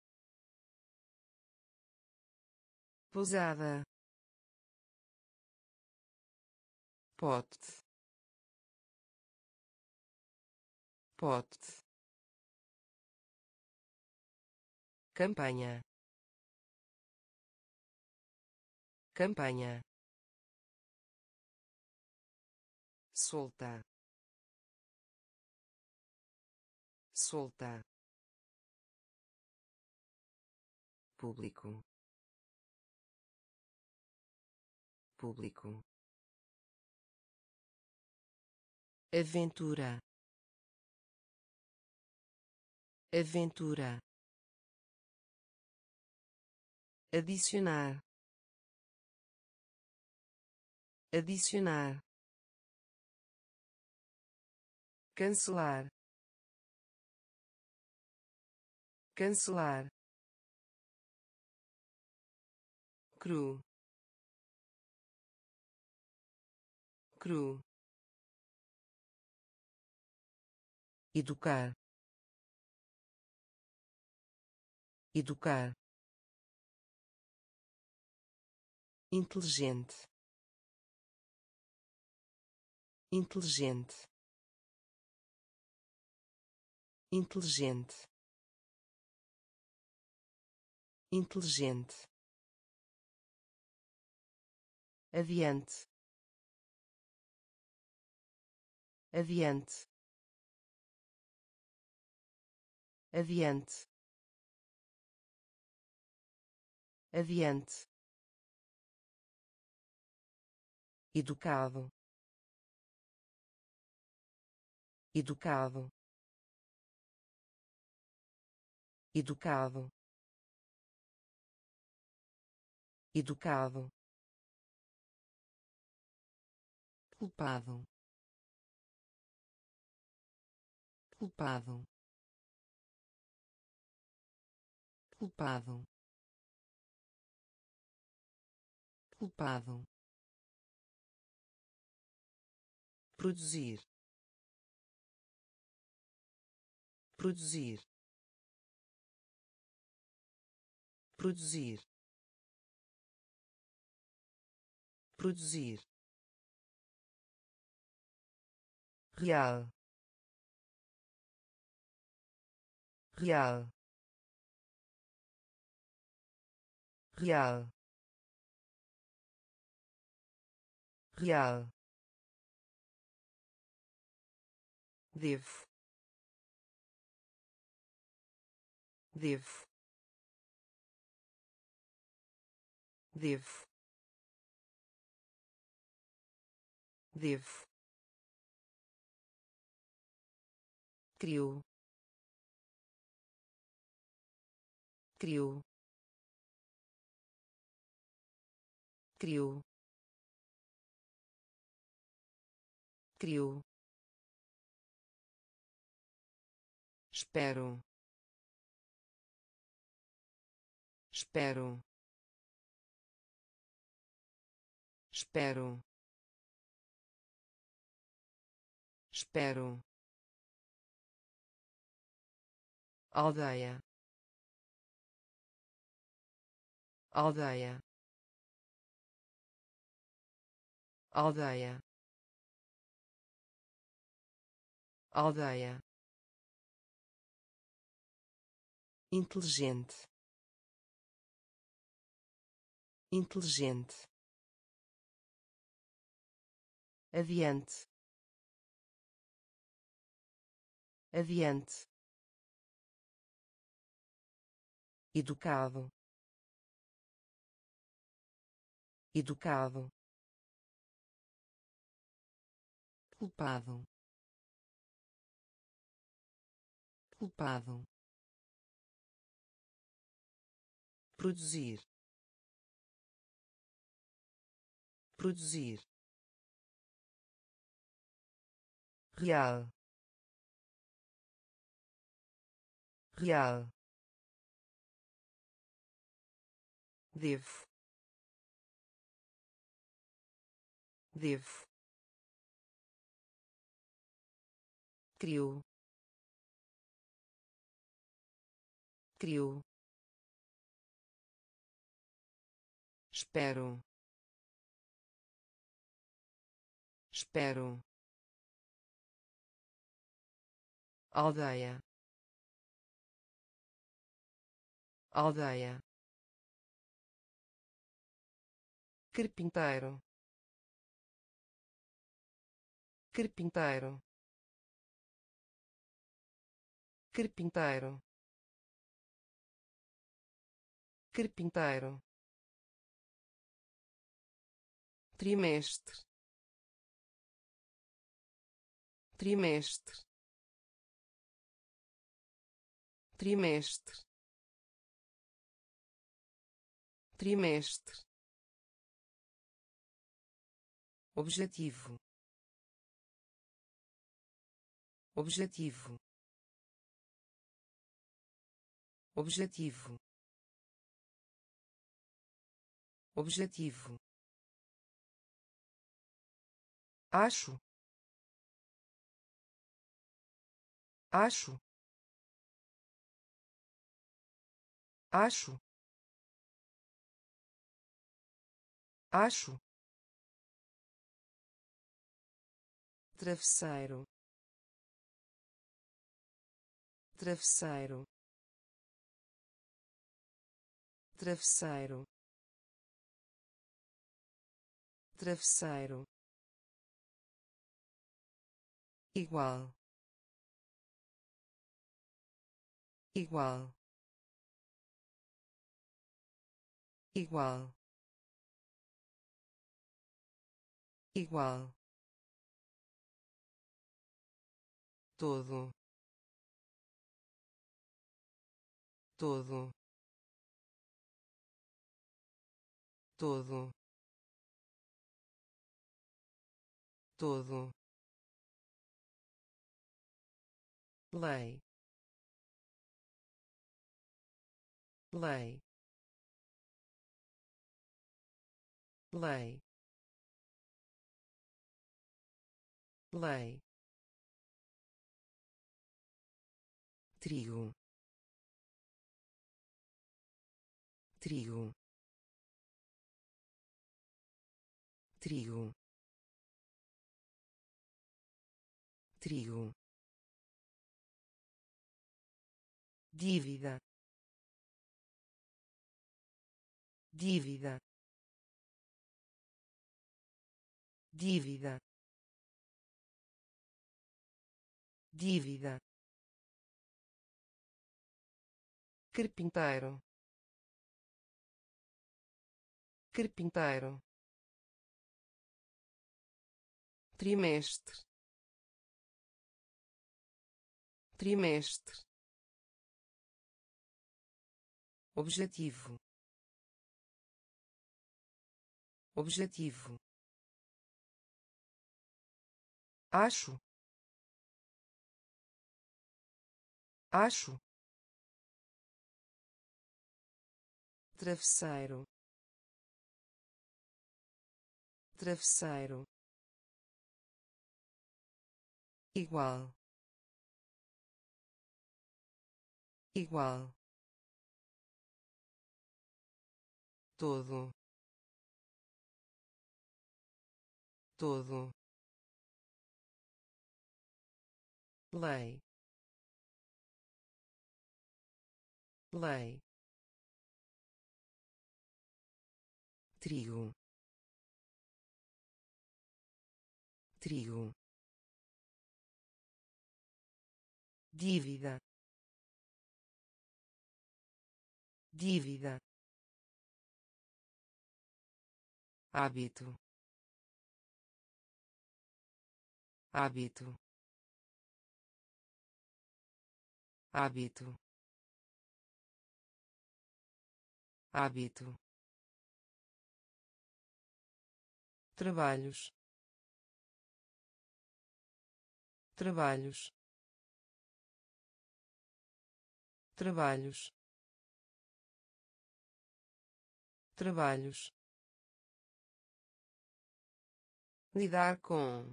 pousada, pote, pote, campanha, campanha, solta, solta, público, público, aventura, aventura, adicionar, adicionar, cancelar, cancelar, cru, cru, educar, educar, inteligente, inteligente, inteligente, inteligente, adiante, adiante, adiante, adiante, educado, educado, educado, educado, culpado, culpado, culpado, culpado, produzir, produzir, produzir, produzir, real, real, real, real, devo, devo, devo, devo, criou, criou, criou, criou, espero, espero, espero, espero, aldeia, aldeia, aldeia, aldeia, inteligente, inteligente, adiante, adiante, educado, educado, culpado, culpado, produzir, produzir, real, real, devo, devo, criou, criou, espero, espero, aldeia, aldeia, carpinteiro, carpinteiro, carpinteiro, carpinteiro, trimestre, trimestre, trimestre, trimestre, objetivo, objetivo, objetivo, objetivo, acho, acho, acho, acho, travesseiro, travesseiro, travesseiro, travesseiro, igual, igual, igual, igual, todo, todo, todo, todo, lei, lei, lei, lei, trigo, trigo, trigo, trigo, dívida, dívida, dívida, dívida, carpinteiro, carpinteiro, trimestre, trimestre, objetivo, objetivo, acho, acho, travesseiro, travesseiro, igual, igual, todo, todo, lei, lei, trigo, trigo, dívida, dívida, hábito, hábito, hábito, hábito, trabalhos, trabalhos, trabalhos, trabalhos, lidar com,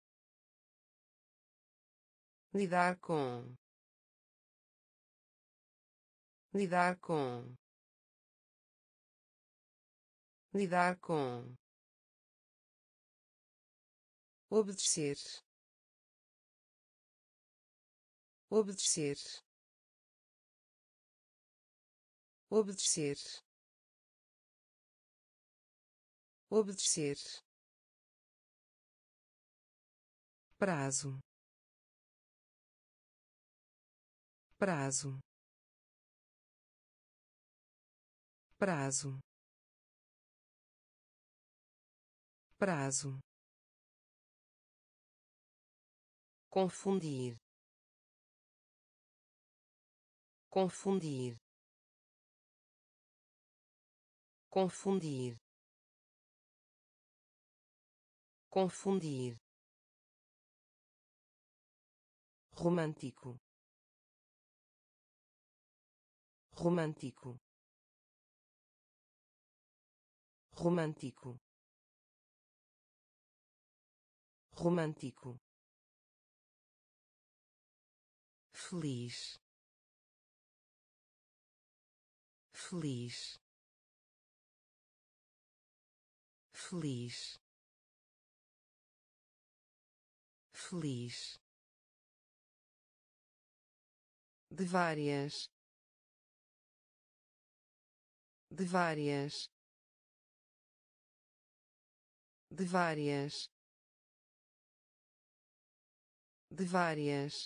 lidar com, lidar com, lidar com, obedecer, obedecer, obedecer, obedecer, prazo, prazo, prazo, prazo, confundir, confundir, confundir, confundir, romântico, romântico, romântico, romântico, feliz, feliz, feliz, feliz, de várias, de várias, de várias, de várias,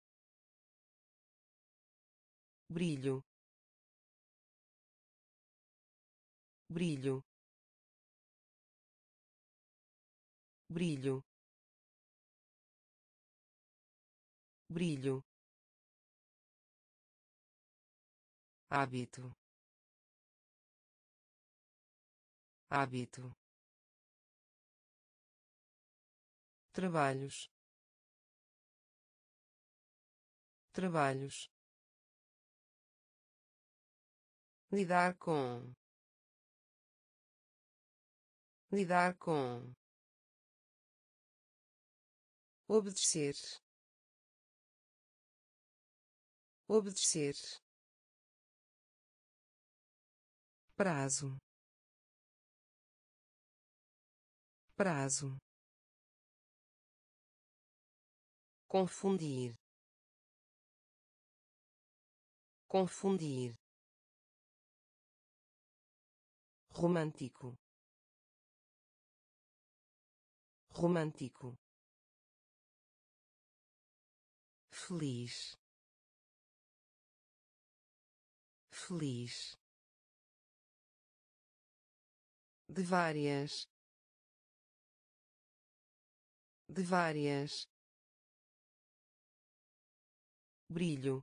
brilho, brilho, brilho, brilho, hábito, hábito, trabalhos, trabalhos, lidar com, lidar com, obedecer, obedecer, prazo, prazo, confundir, confundir, romântico, romântico, feliz, feliz, de várias, de várias, brilho,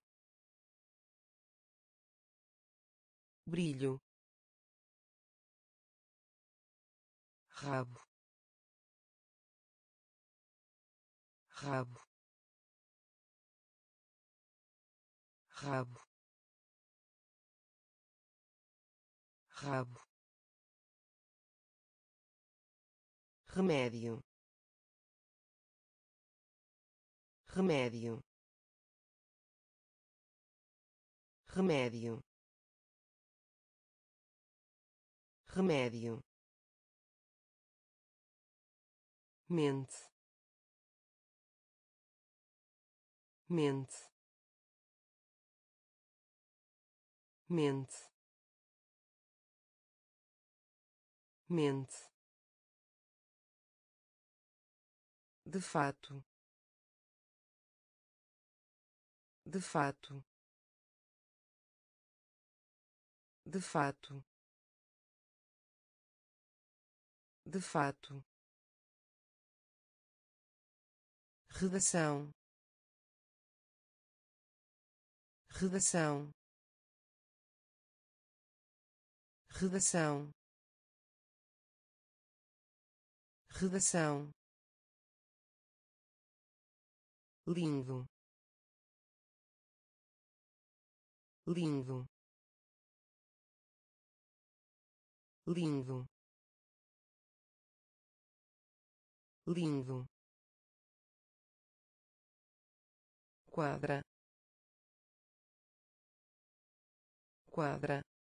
brilho, rabo, rabo, rabo, rabo, remédio, remédio, remédio, remédio, mente, mente, mente, mente, de fato, de fato, de fato, de fato, redação, redação, redação, redação, lindo, lindo, lindo, lindo, quadra, quadra,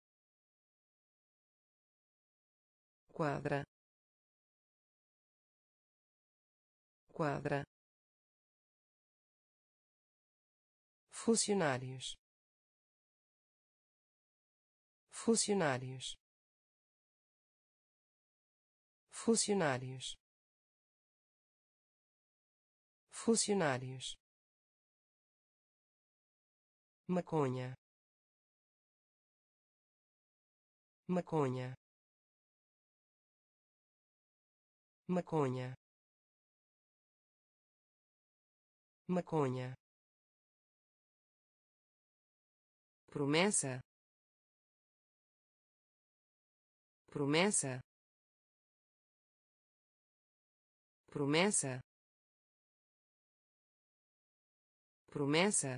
quadra, quadra, funcionários, funcionários, funcionários, funcionários, maconha, maconha, maconha, maconha, promessa, promessa, promessa, promessa,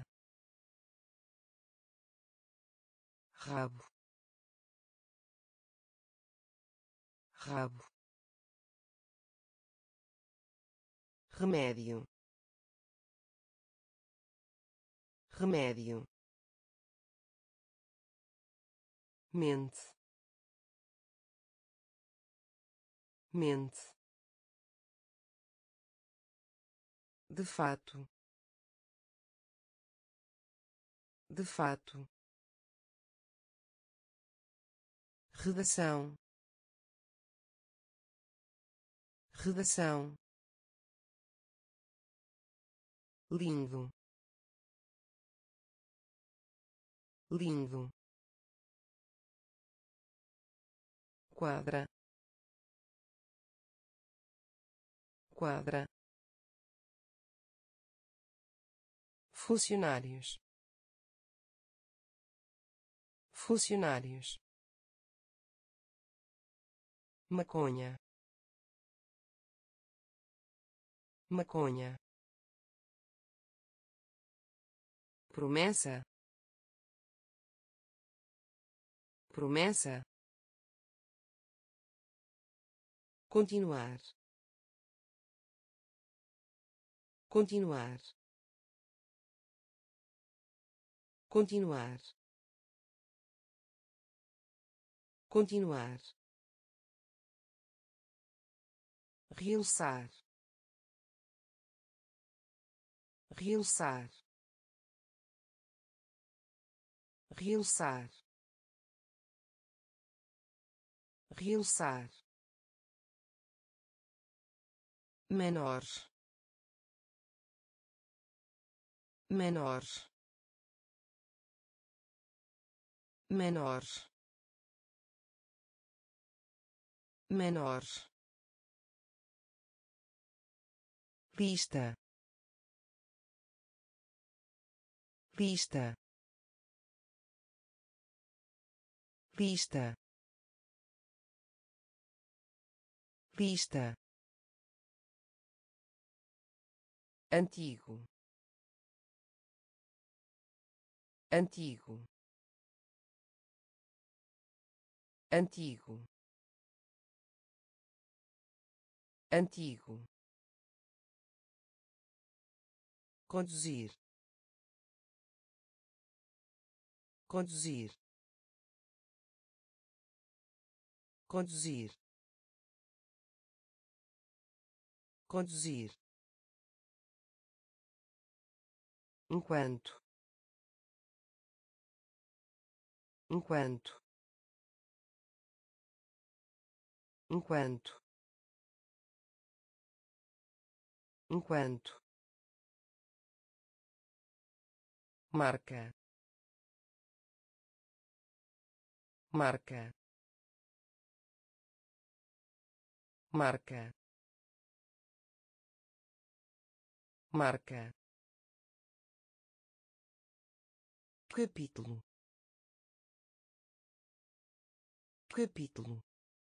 rabo, rabo, remédio, remédio, mente, mente, de fato, de fato, redação, redação, lindo, lindo, quadra, quadra, funcionários, funcionários, maconha, maconha, promessa, promessa, continuar, continuar, continuar, continuar, realçar, realçar, realçar, realçar, menor, menor, menor, menor, lista, lista, lista, lista, antigo, antigo, antigo, antigo, conduzir, conduzir, conduzir, conduzir, enquanto, enquanto, enquanto, enquanto, marca, marca, marca, marca, capítulo, capítulo,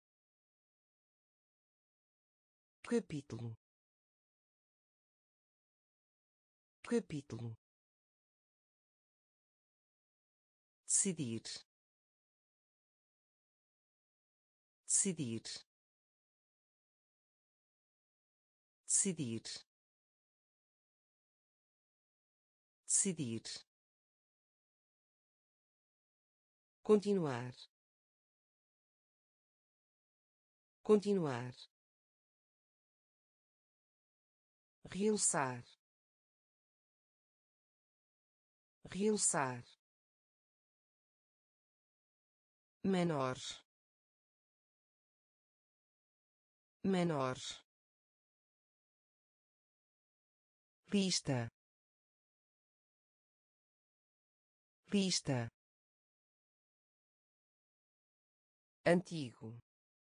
capítulo, capítulo, decidir, decidir, decidir, decidir, continuar, continuar, realçar, realçar, menor, menor, lista, lista, antigo,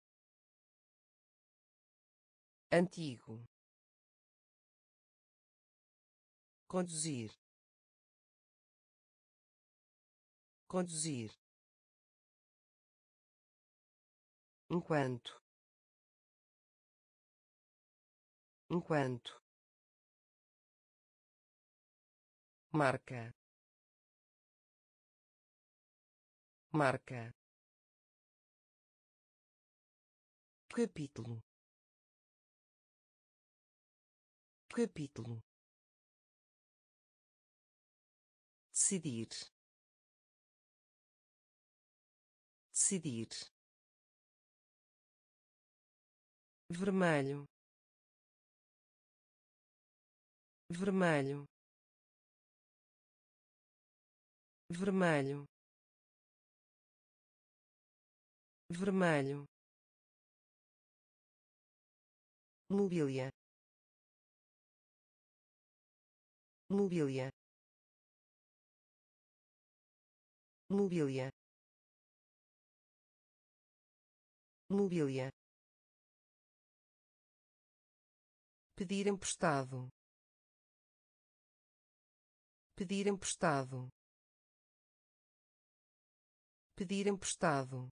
antigo, conduzir, conduzir, enquanto, enquanto, marca, marca, capítulo, capítulo, decidir, decidir, vermelho, vermelho, vermelho, vermelho, mobília, mobília, mobília, mobília, pedir emprestado, pedir emprestado, pedir emprestado,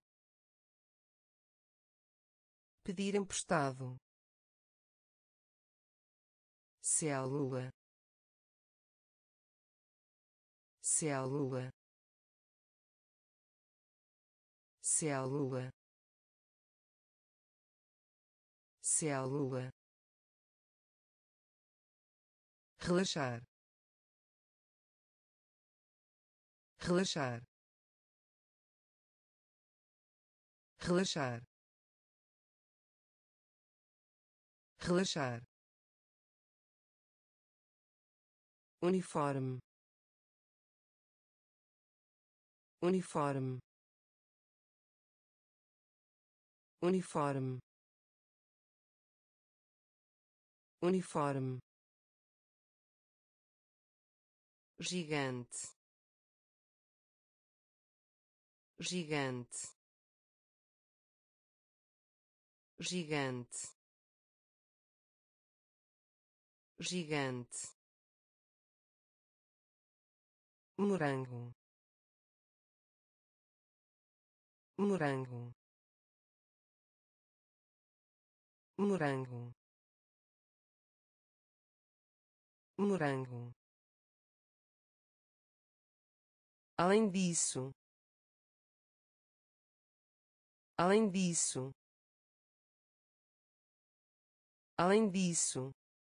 pedir emprestado, célula, célula, célula, célula, relaxar, relaxar, relaxar, relaxar, uniforme, uniforme, uniforme, uniforme, gigante, gigante, gigante, gigante, morango, morango, morango, morango. Além disso, além disso, além disso,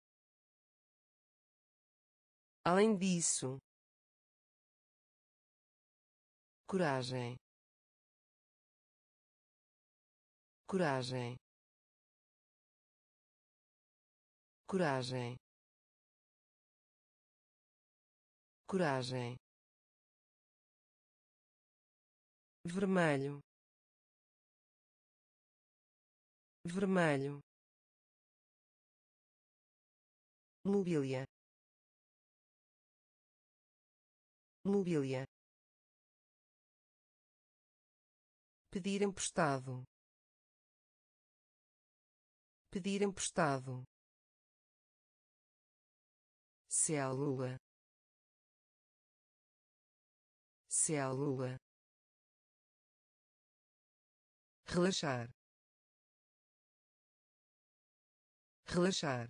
além disso, coragem, coragem, coragem, coragem, vermelho, vermelho, mobília, mobília, pedir emprestado, pedir emprestado, célula, célula, relaxar, relaxar,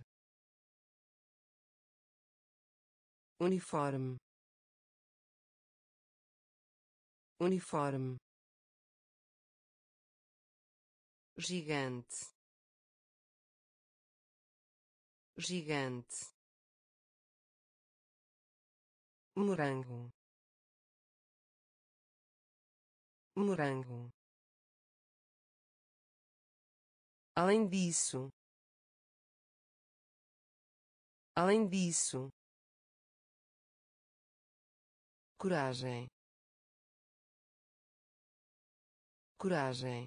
uniforme, uniforme, gigante, gigante, morango, morango. Além disso, além disso, coragem, coragem,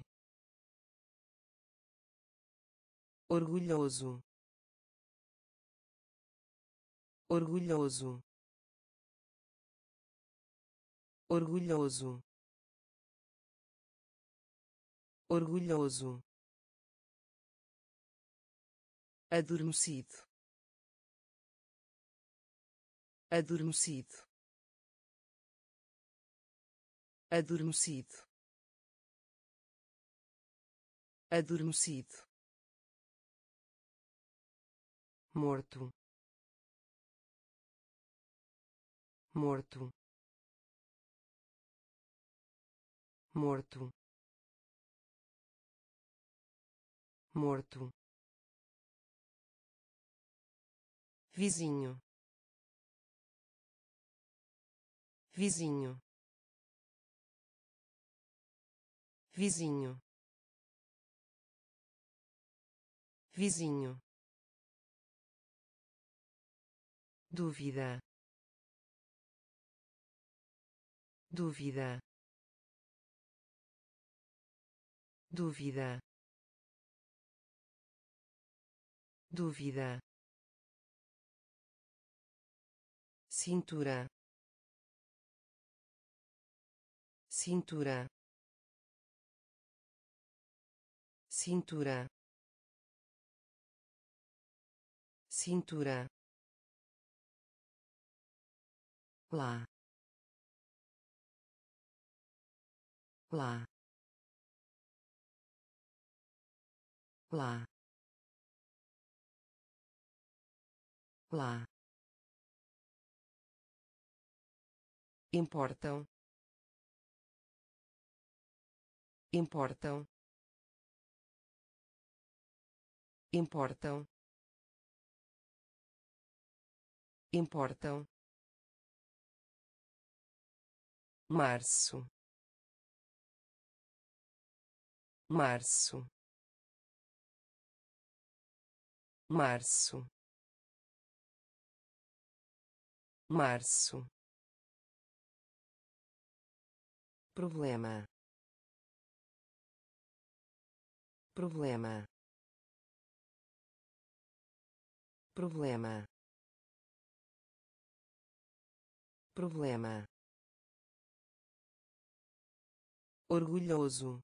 orgulhoso, orgulhoso, orgulhoso, orgulhoso, adormecido, adormecido, adormecido, adormecido, morto, morto, morto, morto, vizinho, vizinho, vizinho, vizinho, dúvida, dúvida, dúvida, dúvida, cintura, cintura, cintura, cintura, lá, lá, lá, lá, importam, importam, importam, importam, março, março, março, março, problema, problema, problema, problema, orgulhoso,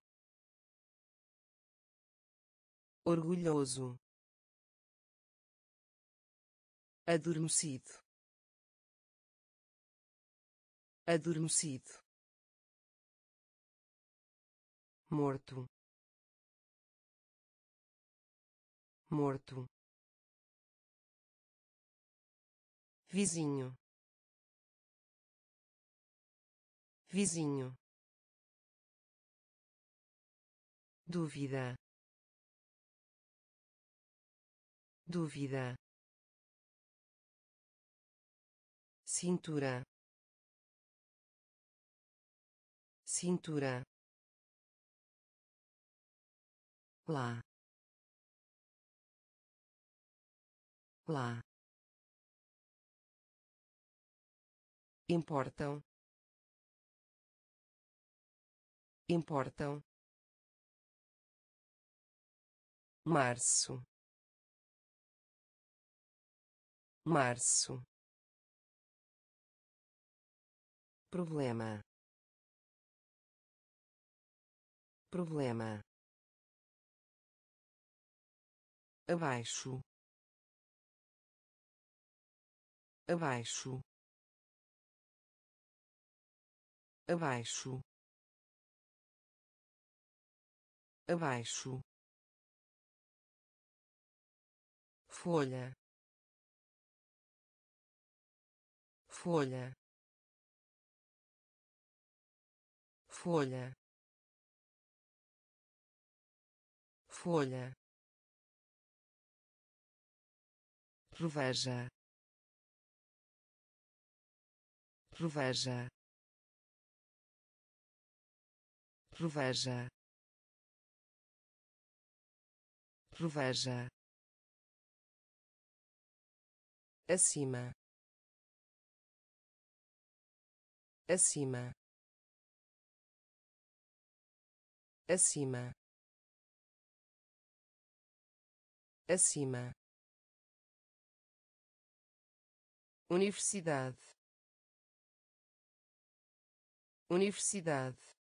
orgulhoso, adormecido, adormecido, morto, morto, vizinho, vizinho, dúvida, dúvida, cintura, cintura, lá, lá, importam, importam, março, março, problema, problema, abaixo, abaixo, abaixo, abaixo, folha, folha, folha, folha, proveja, proveja, proveja, proveja, acima, acima, acima, acima, universidade, universidade,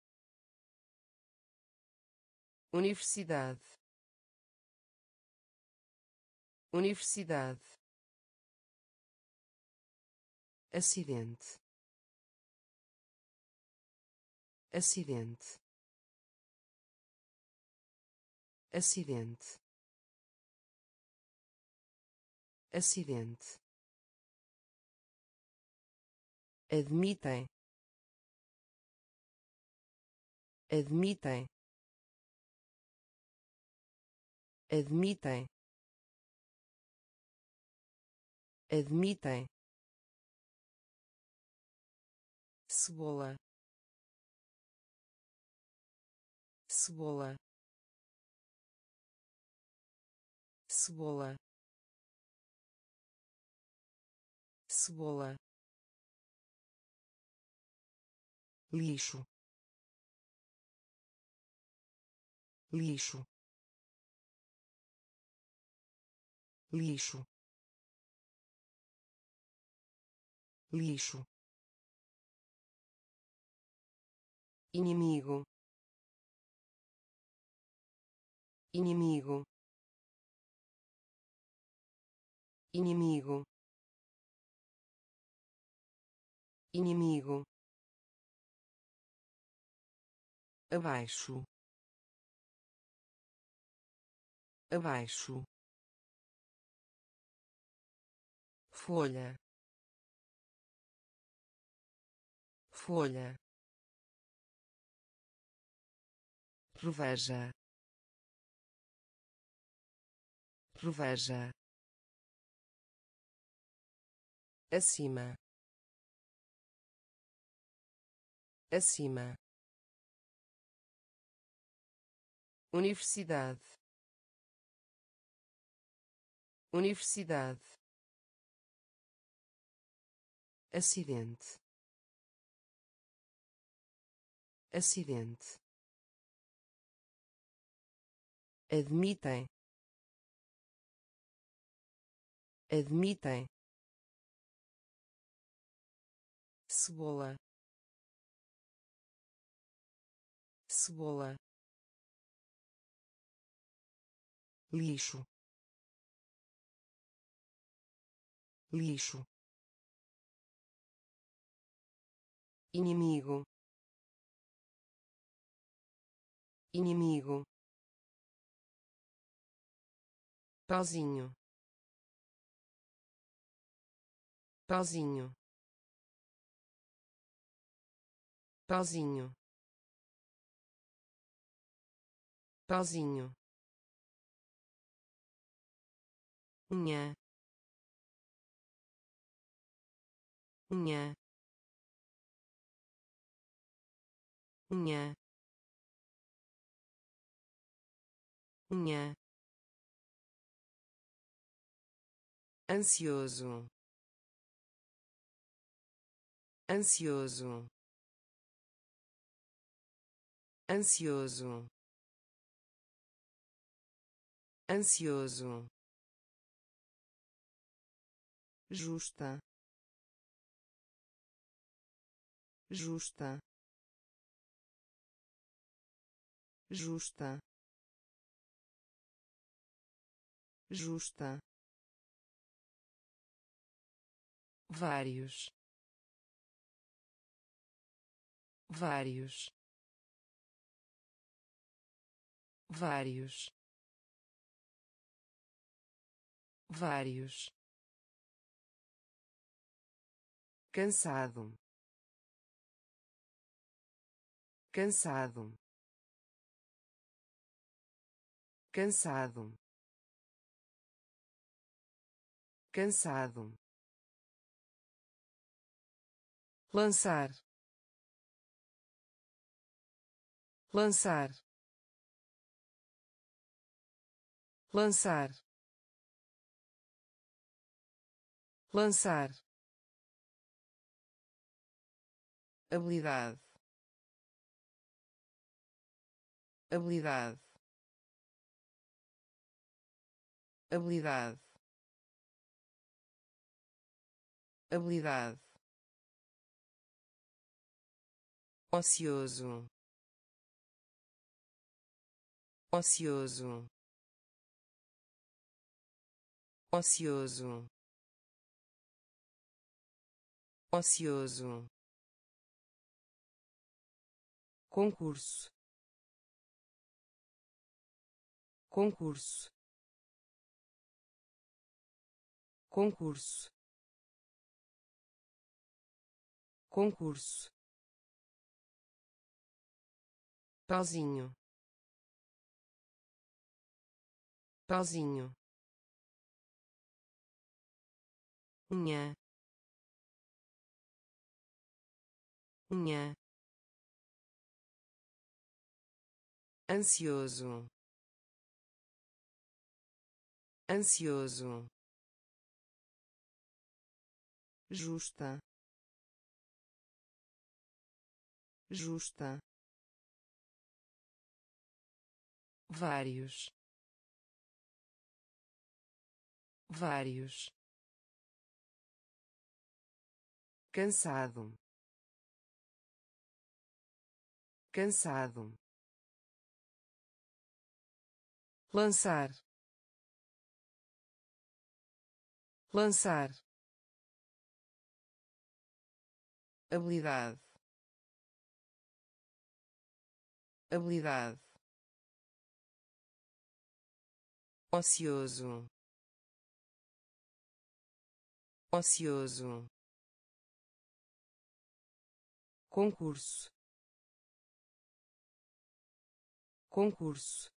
universidade, universidade, acidente, acidente, acidente, acidente, admitem, admitem, admitem, admitem, cebola, cebola, cebola, cebola, lixo, lixo, lixo, lixo, inimigo, inimigo, inimigo, inimigo, abaixo, abaixo, folha, folha, proveja, proveja, acima, acima, universidade, universidade, acidente, acidente, admitem, admitem, cebola, cebola, lixo, lixo, inimigo, inimigo, pauzinho, pauzinho, pauzinho, pauzinho, unha, unha, unha, unha, ansioso, ansioso, ansioso, ansioso, justa, justa, justa, justa, vários, vários, vários, vários, cansado, cansado, cansado, cansado, lançar, lançar, lançar, lançar, habilidade, habilidade, habilidade, habilidade, ocioso, ocioso, ocioso, ocioso, concurso, concurso, concurso, concurso, pauzinho, pauzinho, unha, unha, ansioso, ansioso, justa, justa, vários, vários, cansado, cansado, lançar, lançar, habilidade, habilidade, ocioso, ocioso, concurso, concurso,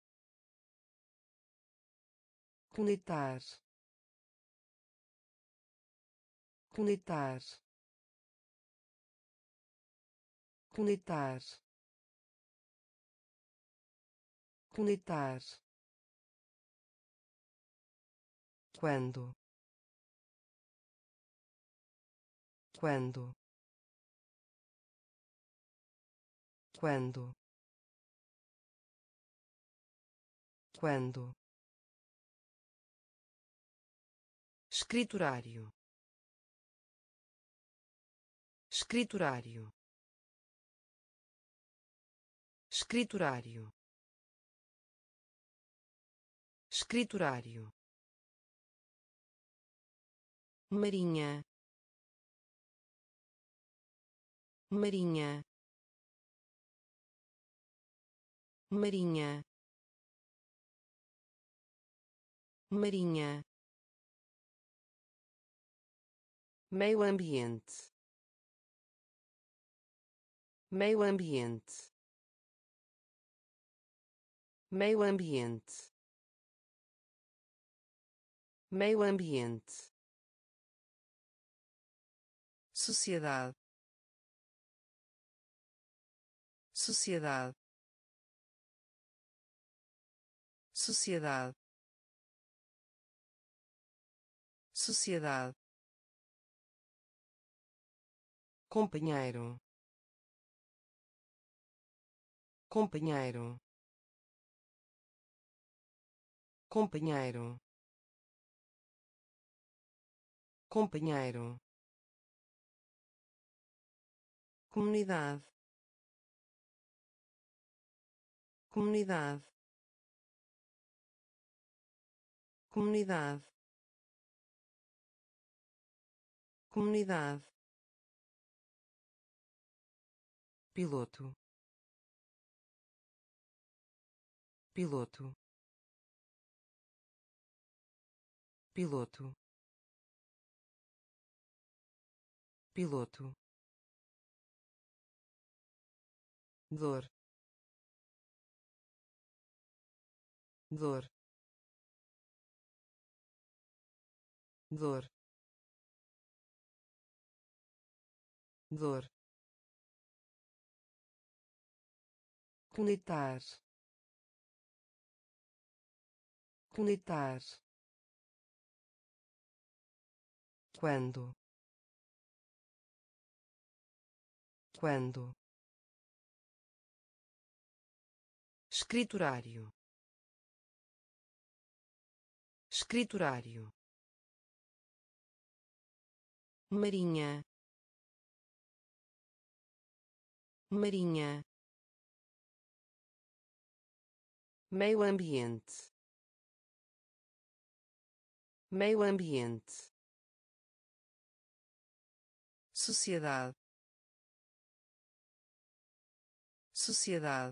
conectar, conectar, conectar, conectar, quando, quando, quando, quando, escriturário, escriturário, escriturário, escriturário, marinha, marinha, marinha, marinha, meio ambiente, meio ambiente, meio ambiente, meio ambiente, sociedade, sociedade, sociedade, sociedade, companheiro, companheiro, companheiro, companheiro, comunidade, comunidade, comunidade, comunidade, piloto, piloto, piloto, piloto, dor, dor, dor, dor, conectar, conectar, quando, quando, escriturário, escriturário, marinha, marinha, meio ambiente, meio ambiente, sociedade, sociedade,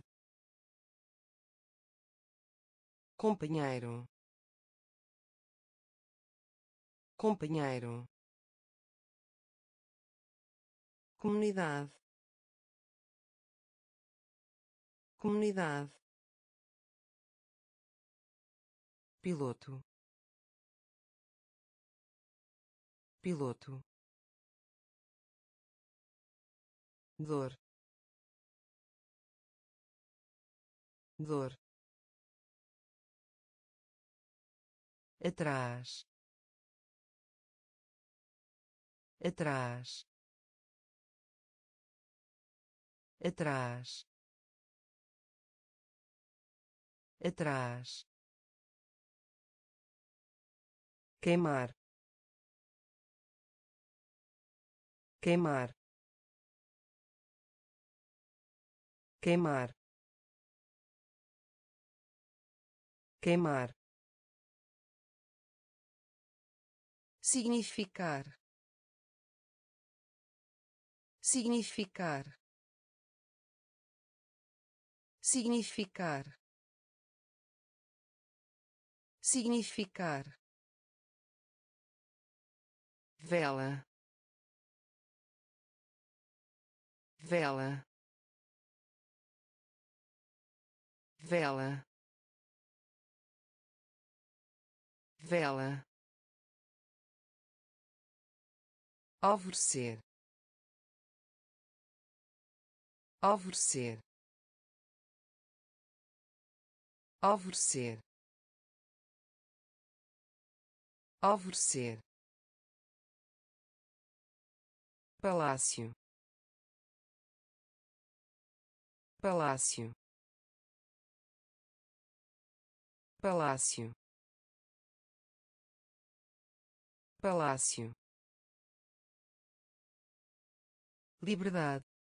companheiro, companheiro, comunidade, comunidade, piloto, piloto, dor, dor, atrás, atrás, atrás, atrás, queimar, queimar, queimar, queimar, significar, significar, significar, significar, vela, vela, vela, vela, alvorecer, alvorecer, alvorecer, alvorecer, palácio, palácio, palácio, palácio, liberdade,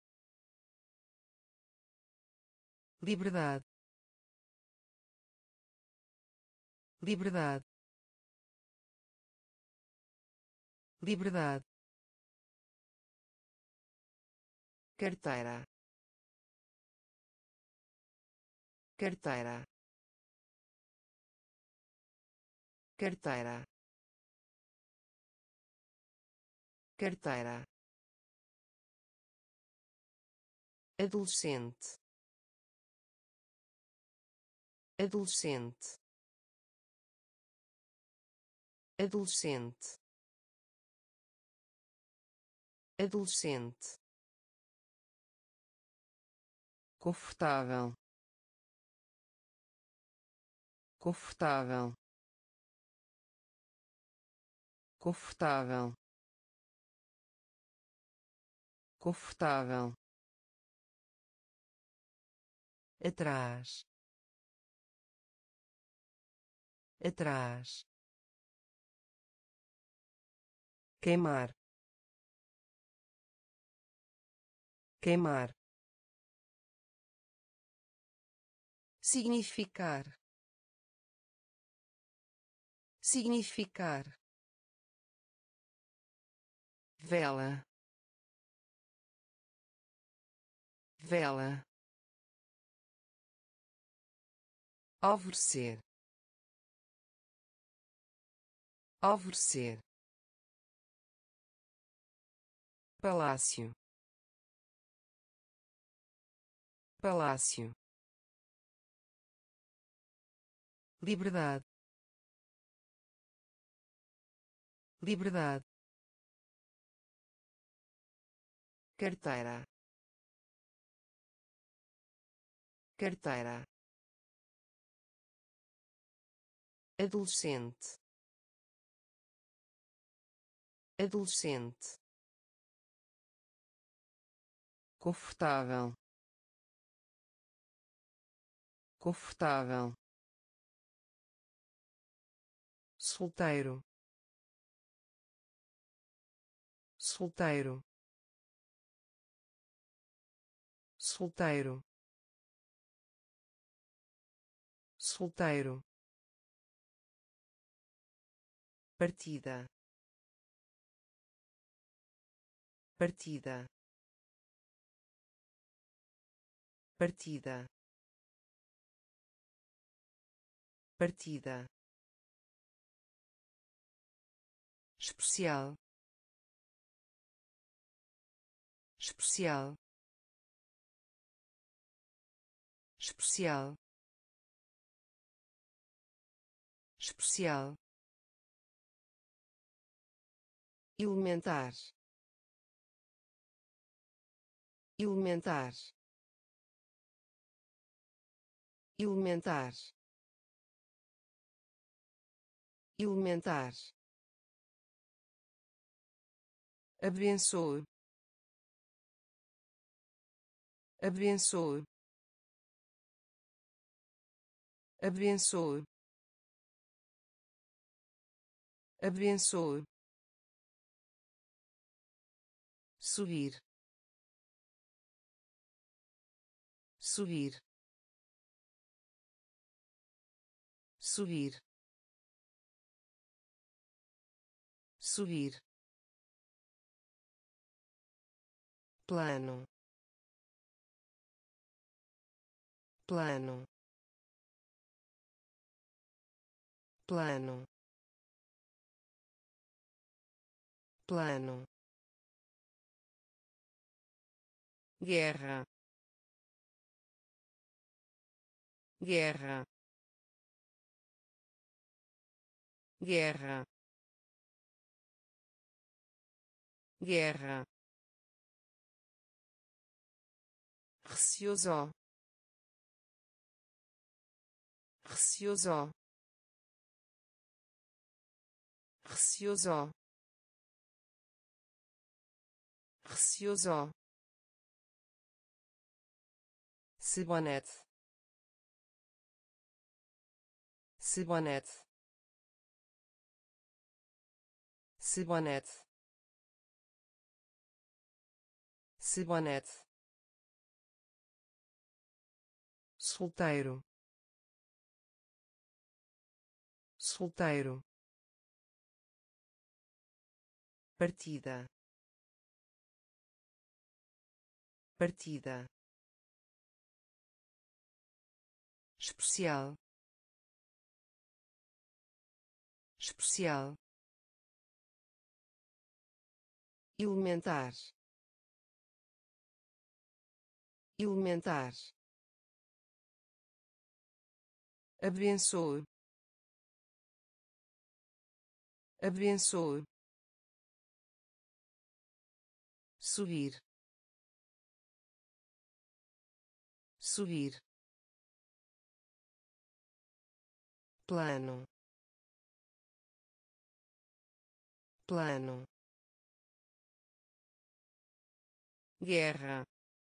liberdade, liberdade, liberdade, carteira, carteira, carteira, carteira, adolescente, adolescente, adolescente, adolescente, confortável, confortável, confortável, confortável, atrás, atrás, queimar, queimar, significar, significar, vela, vela, alvorecer, alvorecer, palácio, palácio, liberdade, liberdade, carteira, carteira, adolescente, adolescente, confortável, confortável, solteiro, solteiro, solteiro, solteiro, partida, partida, partida, partida, especial, especial, especial, especial, elementar, elementar, elementar, elementar, abençoe, abençoe, abençoe, abençoe, subir, subir, subir, subir, plano, plano, plano, plano, guerra, guerra, guerra, guerra, receoso, receoso, receoso, receoso, cibonete, cibonete, cibonete, cibonete, solteiro, solteiro, partida, partida, especial, especial, elementar, elementar, abençoe, abençoe, subir, subir, plano, plano, guerra,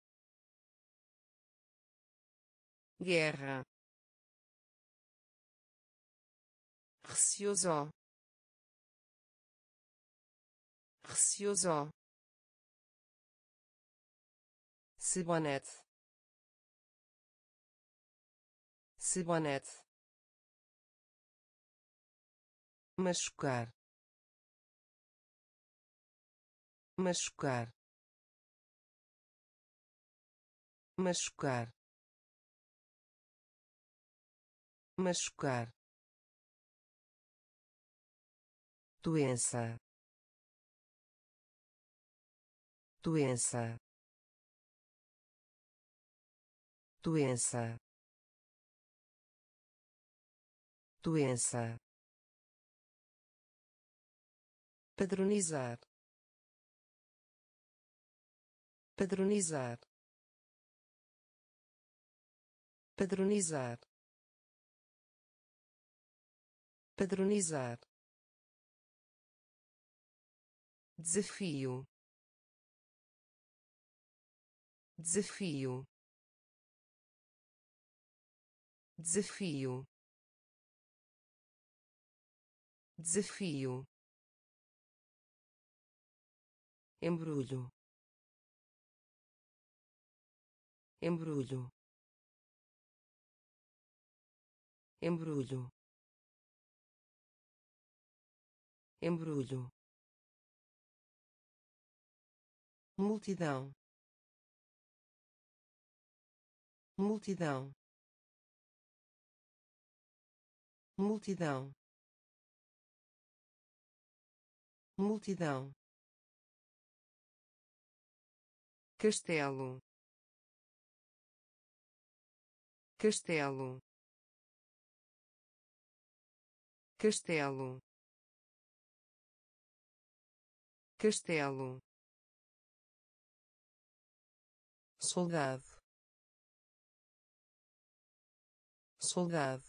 guerra, receoso, receoso, cibonete, cibonete, machucar, machucar, machucar, machucar, doença, doença, doença, doença, padronizar, padronizar, padronizar, padronizar, desafio, desafio, desafio, desafio, embrulho, embrulho, embrulho, embrulho, multidão, multidão, multidão, multidão, castelo, castelo, castelo, castelo, soldado, soldado,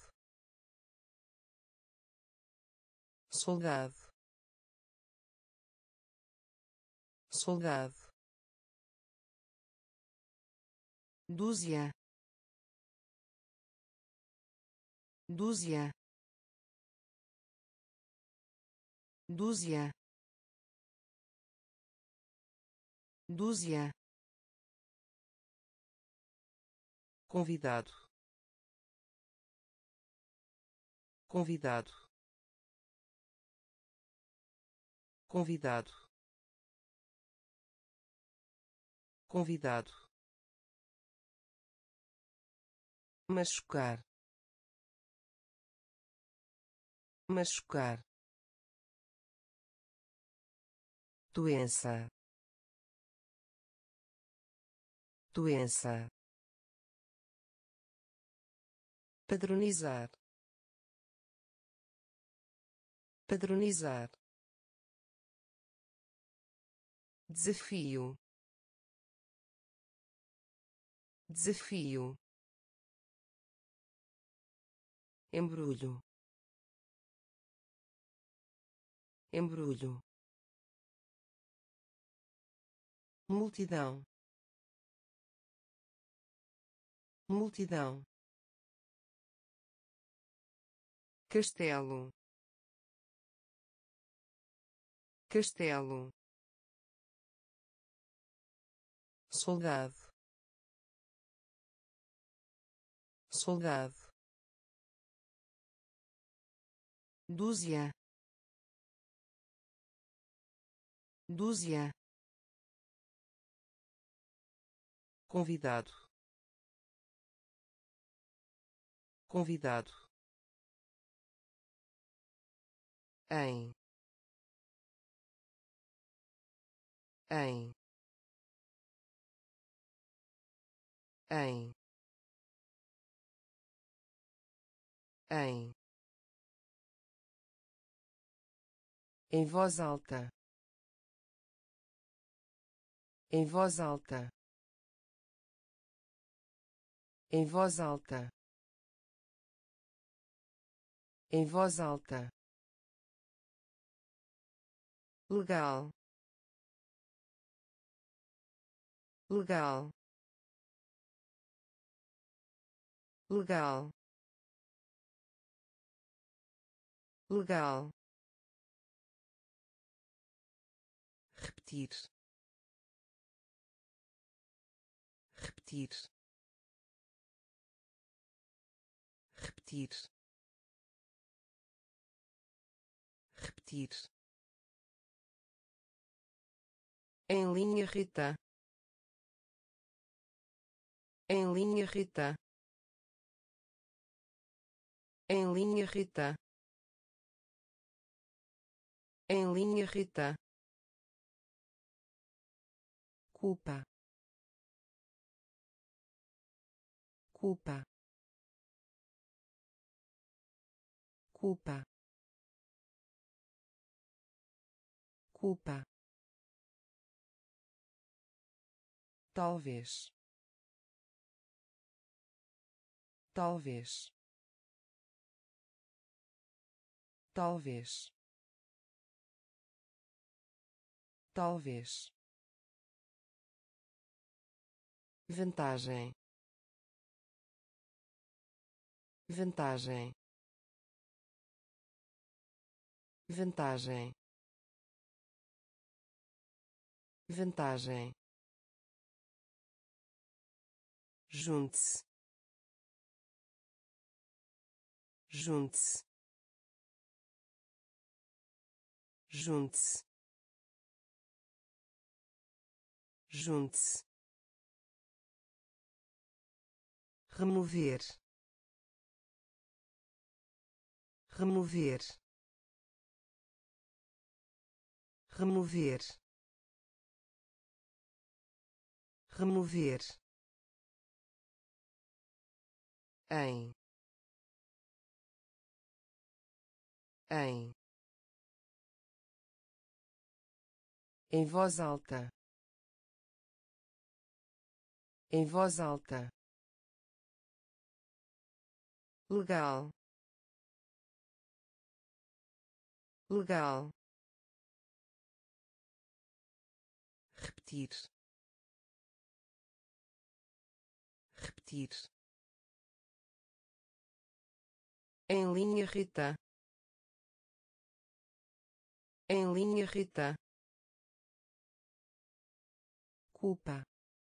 soldado, soldado, dúzia, dúzia, dúzia, dúzia, convidado, convidado, convidado, convidado, machucar, machucar, doença, doença, padronizar, padronizar, desafio, desafio, embrulho, embrulho, multidão, multidão, castelo, castelo, soldado, soldado, dúzia, dúzia, convidado, convidado, em em em em em voz alta, em voz alta, em voz alta, em voz alta, legal, legal, legal, legal, repetir, repetir, repetir, repetir, em linha reta, em linha reta, em linha reta, em linha reta, culpa, culpa, culpa, culpa, talvez, talvez, talvez, talvez, vantagem, vantagem, vantagem, vantagem, junte-se, junte-se, junte-se, junte-se, remover, remover, remover, remover, em em em voz alta, em voz alta, legal, legal, repetir, repetir, em linha reta, em linha reta, culpa,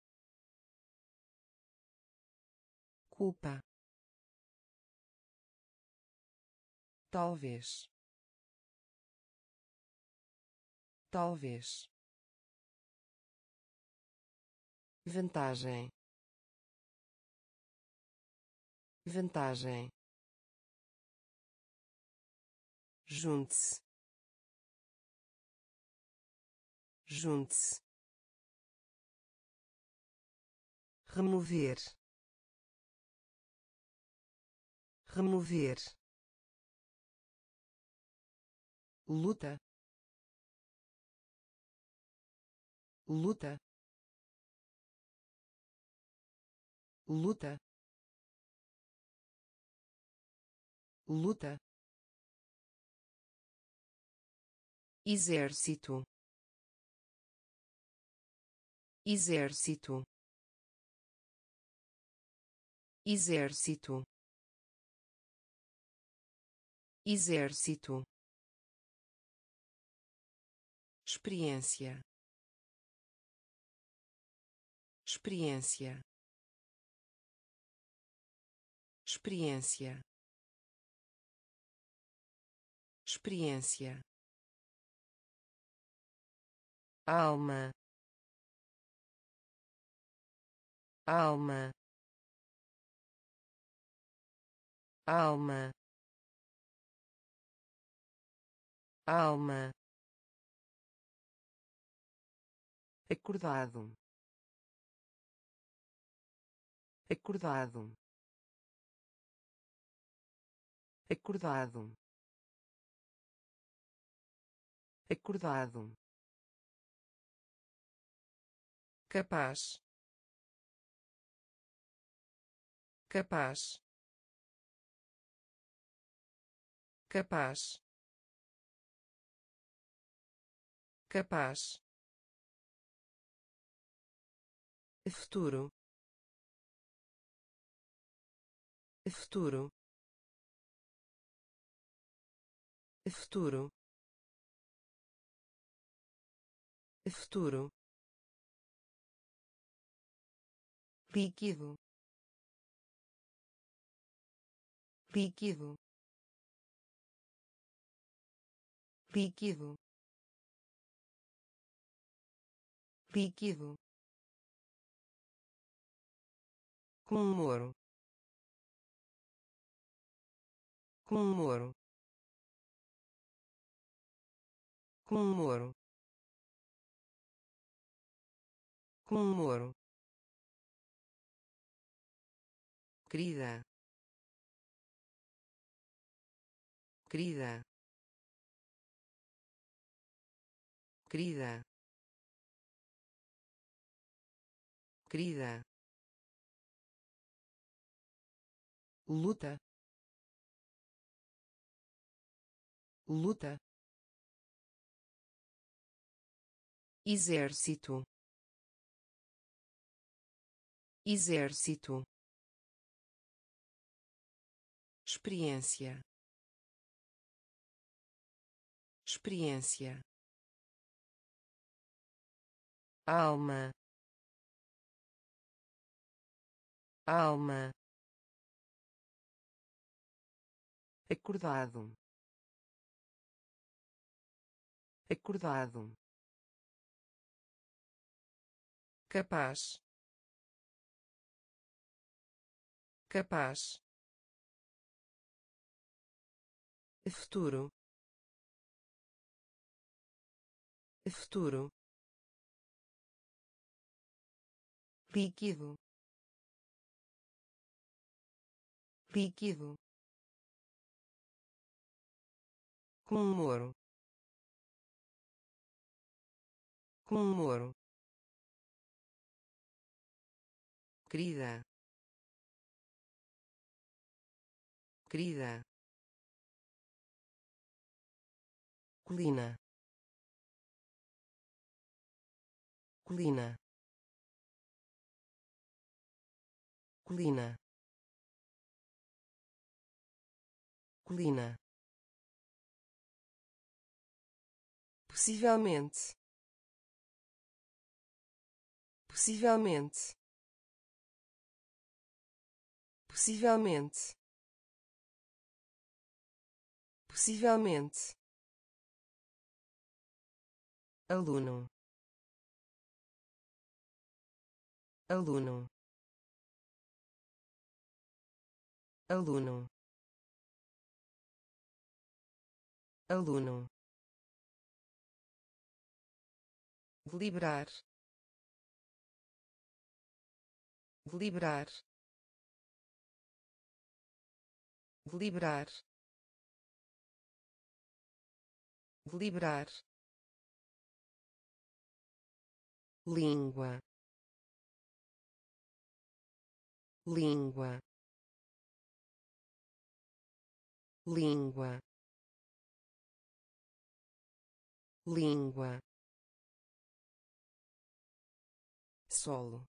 culpa, talvez, talvez, vantagem, vantagem, junte-se, junte-se, remover, remover, luta, luta, luta, luta, exército, exército, exército, exército, experiência, experiência, experiência, experiência, alma, alma, alma, alma, acordado, acordado, acordado, acordado, capaz, capaz, capaz, capaz, futuro, futuro, futuro, futuro, líquido, líquido, líquido, líquido, comemoro, comemoro, comemoro, comemoro, querida, querida, querida, querida, luta, luta, exército, exército, experiência, experiência, alma, alma, acordado, acordado, capaz, capaz, futuro, futuro, líquido, líquido, comemoro, comemoro, querida, querida, colina, colina, colina, colina, possivelmente, possivelmente, possivelmente, possivelmente, aluno, aluno, aluno, aluno, deliberar, deliberar, deliberar, deliberar, língua, língua, língua, língua, solo,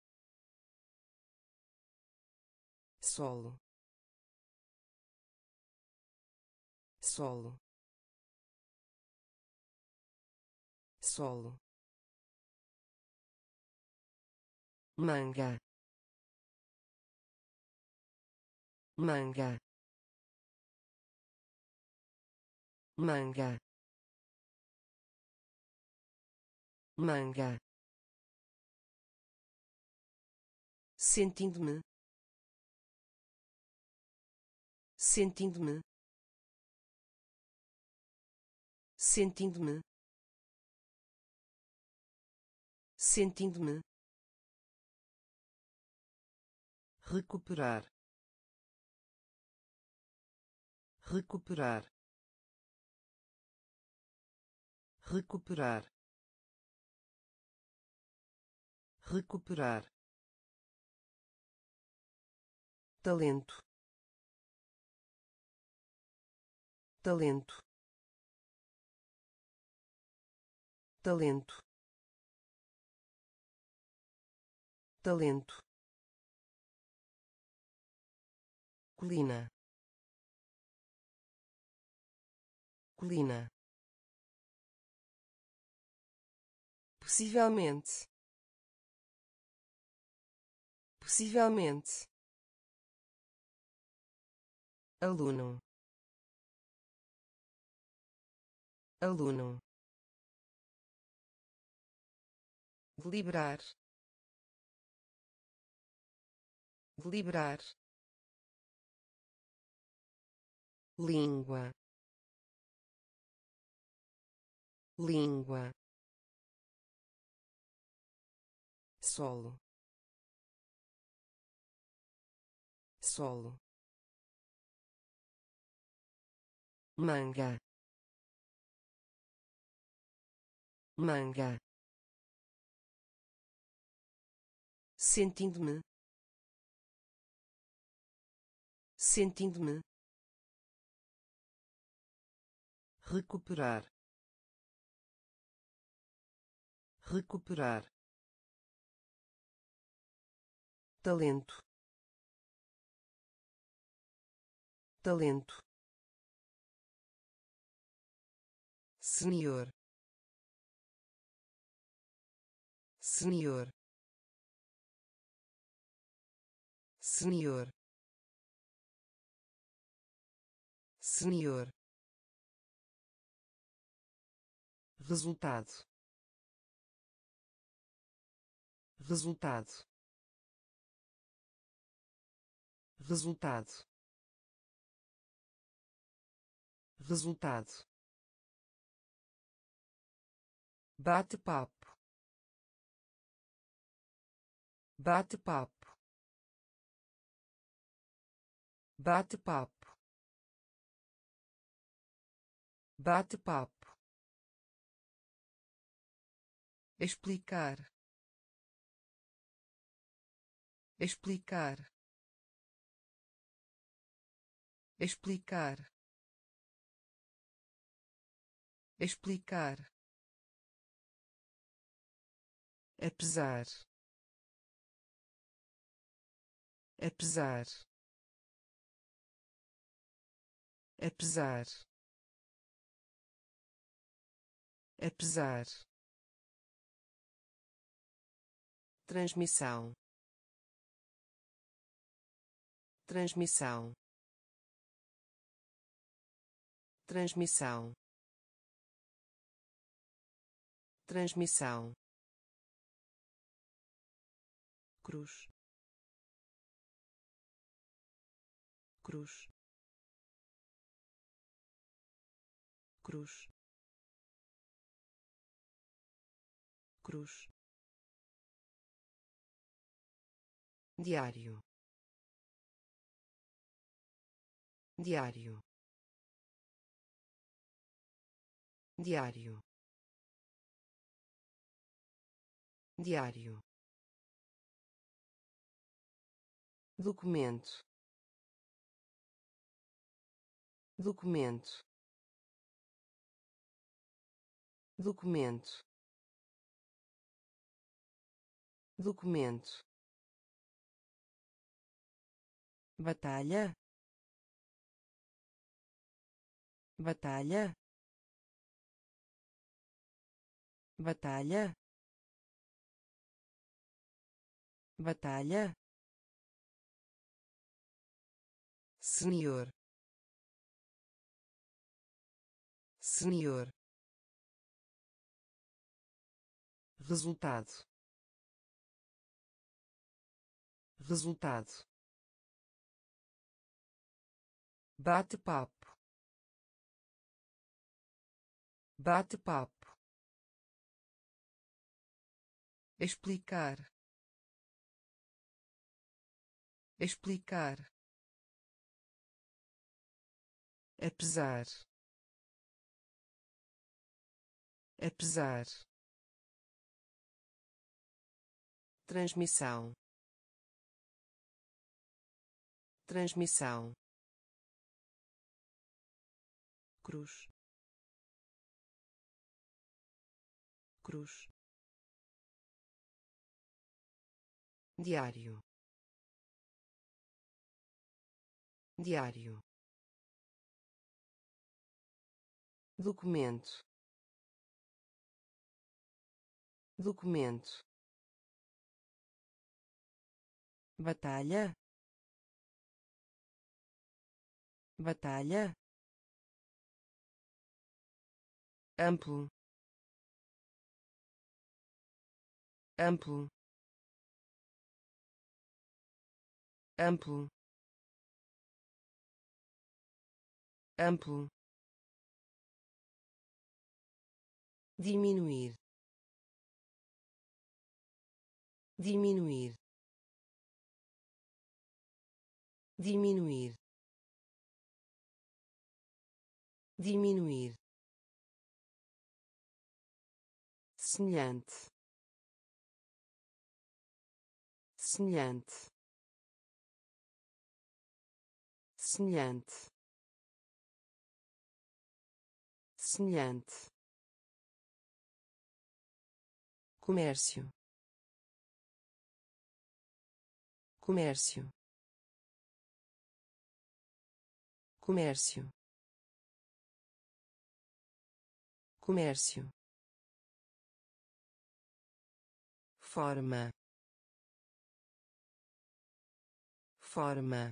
solo, solo, solo, manga, manga, manga, manga, sentindo-me, sentindo-me, sentindo-me, sentindo-me, recuperar, recuperar, recuperar, recuperar, talento, talento, talento, talento, colina, colina, possivelmente, possivelmente, aluno, aluno, deliberar, deliberar, língua, língua, solo, solo, manga, manga, sentindo-me, sentindo-me, recuperar, recuperar, talento, talento, senhor, senhor, senhor, senhor, resultado, resultado, resultado, resultado, bate-papo, bate-papo, bate-papo, bate-papo, explicar, explicar, explicar, explicar, apesar, apesar, apesar, apesar, transmissão, transmissão, transmissão, transmissão, cruz, cruz, cruz, cruz, diário, diário, diário, diário, documento, documento, documento, documento, batalha, batalha, batalha, batalha, senhor, senhor, resultado, resultado, bate-papo, bate-papo, explicar, explicar, apesar, apesar, transmissão, transmissão, cruz, cruz, diário, diário, documento, documento, batalha, batalha, amplo, amplo, amplo, amplo, diminuir, diminuir, diminuir, diminuir, semelhante, semelhante, semelhante, semelhante, comércio, comércio, comércio, comércio, forma, forma,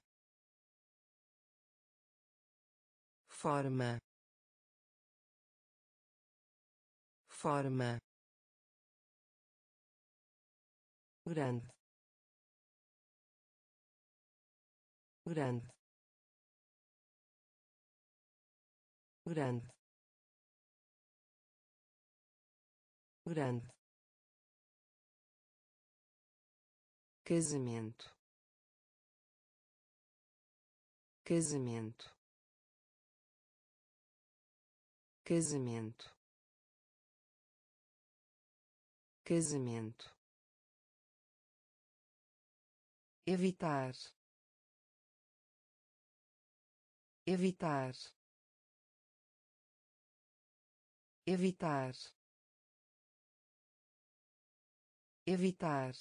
forma, forma, grande, grande, grande, grande, casamento, casamento, casamento, casamento, evitar, evitar, evitar, evitar,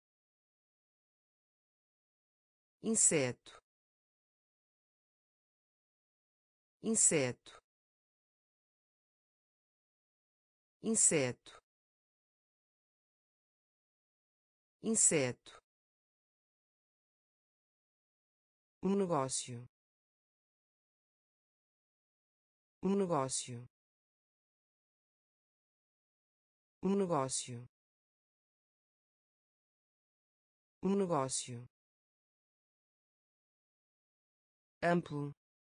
inseto, inseto, inseto, inseto, um negócio, um negócio, um negócio, um negócio, amplo,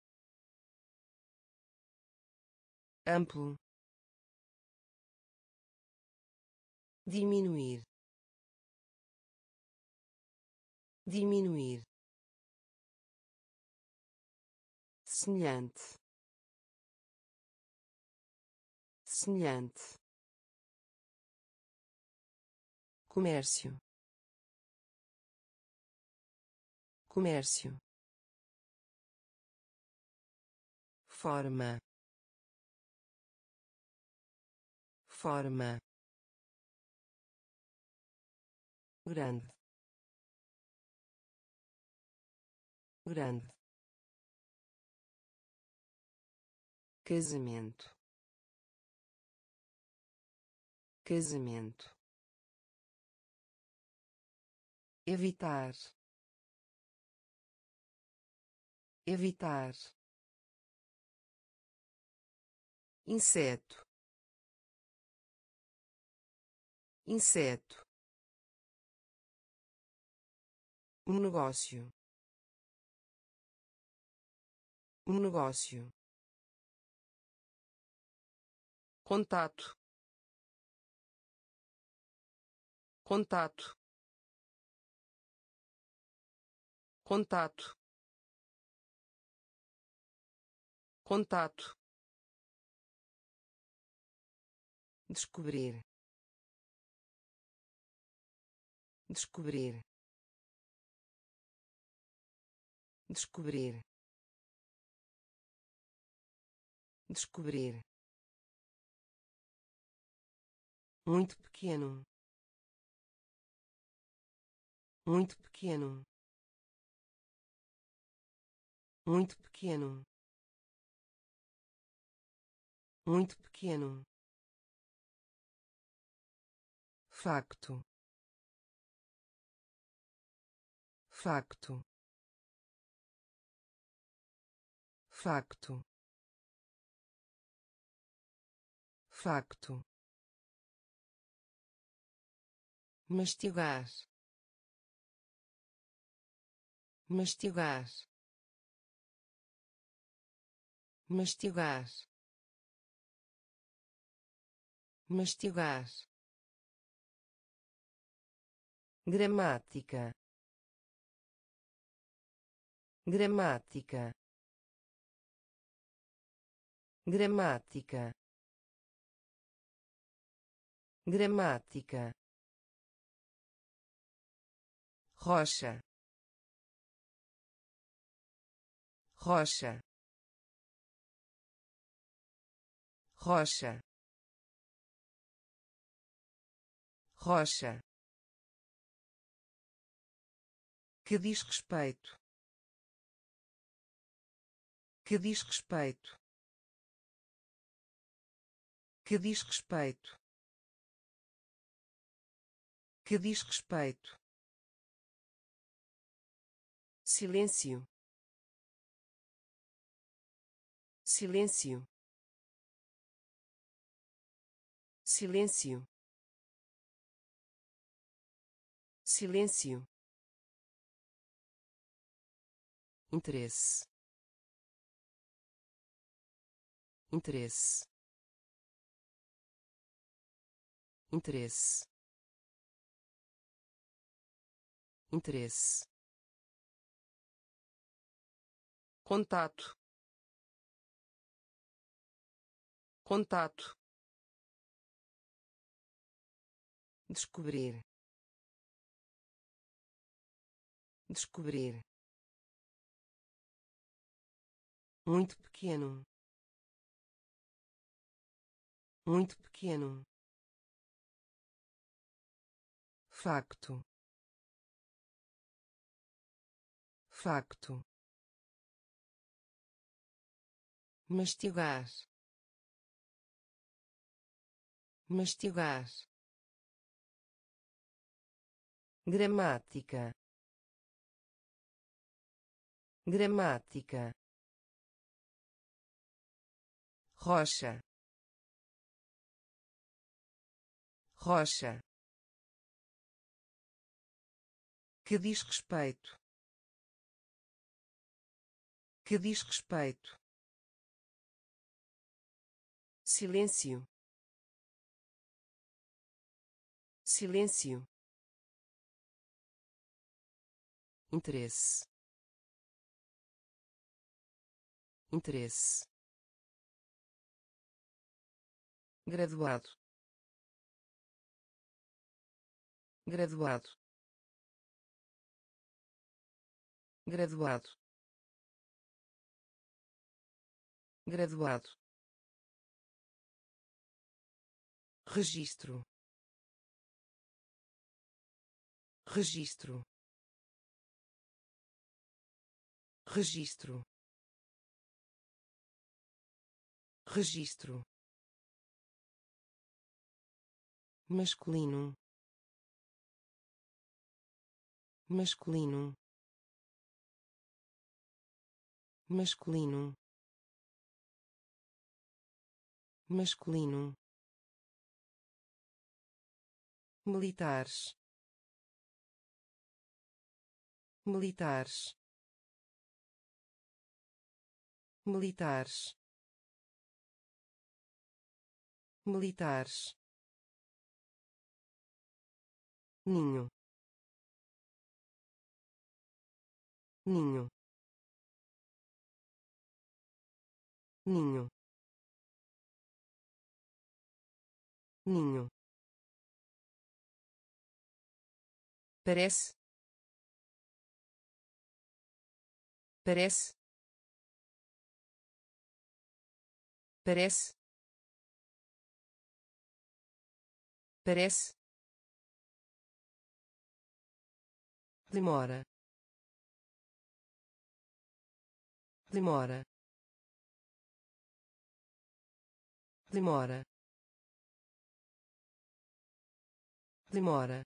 amplo, diminuir, diminuir, semelhante, semelhante, comércio, comércio, forma, forma, grande, grande, casamento, casamento, evitar, evitar, inseto, inseto, um negócio, um negócio, contato, contato, contato, contato, descobrir, descobrir, descobrir, descobrir, muito pequeno, muito pequeno, muito pequeno, muito pequeno, facto, facto, facto, facto, mastigar, mastigar, mastigar, mastigar, gramática, gramática, gramática, gramática, rocha, rocha, rocha, rocha, que diz respeito, que diz respeito, que diz respeito, que diz respeito, silêncio, silêncio, silêncio, silêncio, interesse, interesse, interesse, interesse, contato, contato, descobrir, descobrir, muito pequeno, muito pequeno, facto, facto, mastigar, mastigar, gramática, gramática, rocha, rocha, que diz respeito, que diz respeito, silêncio, silêncio, interesse, interesse, graduado, graduado, graduado, graduado, registro, registro, registro, registro, masculino, masculino, masculino, masculino, militares, militares, militares, militares, ninho, ninho, ninho, ninho, parece, parece, parece, parece, demora, demora, demora, demora,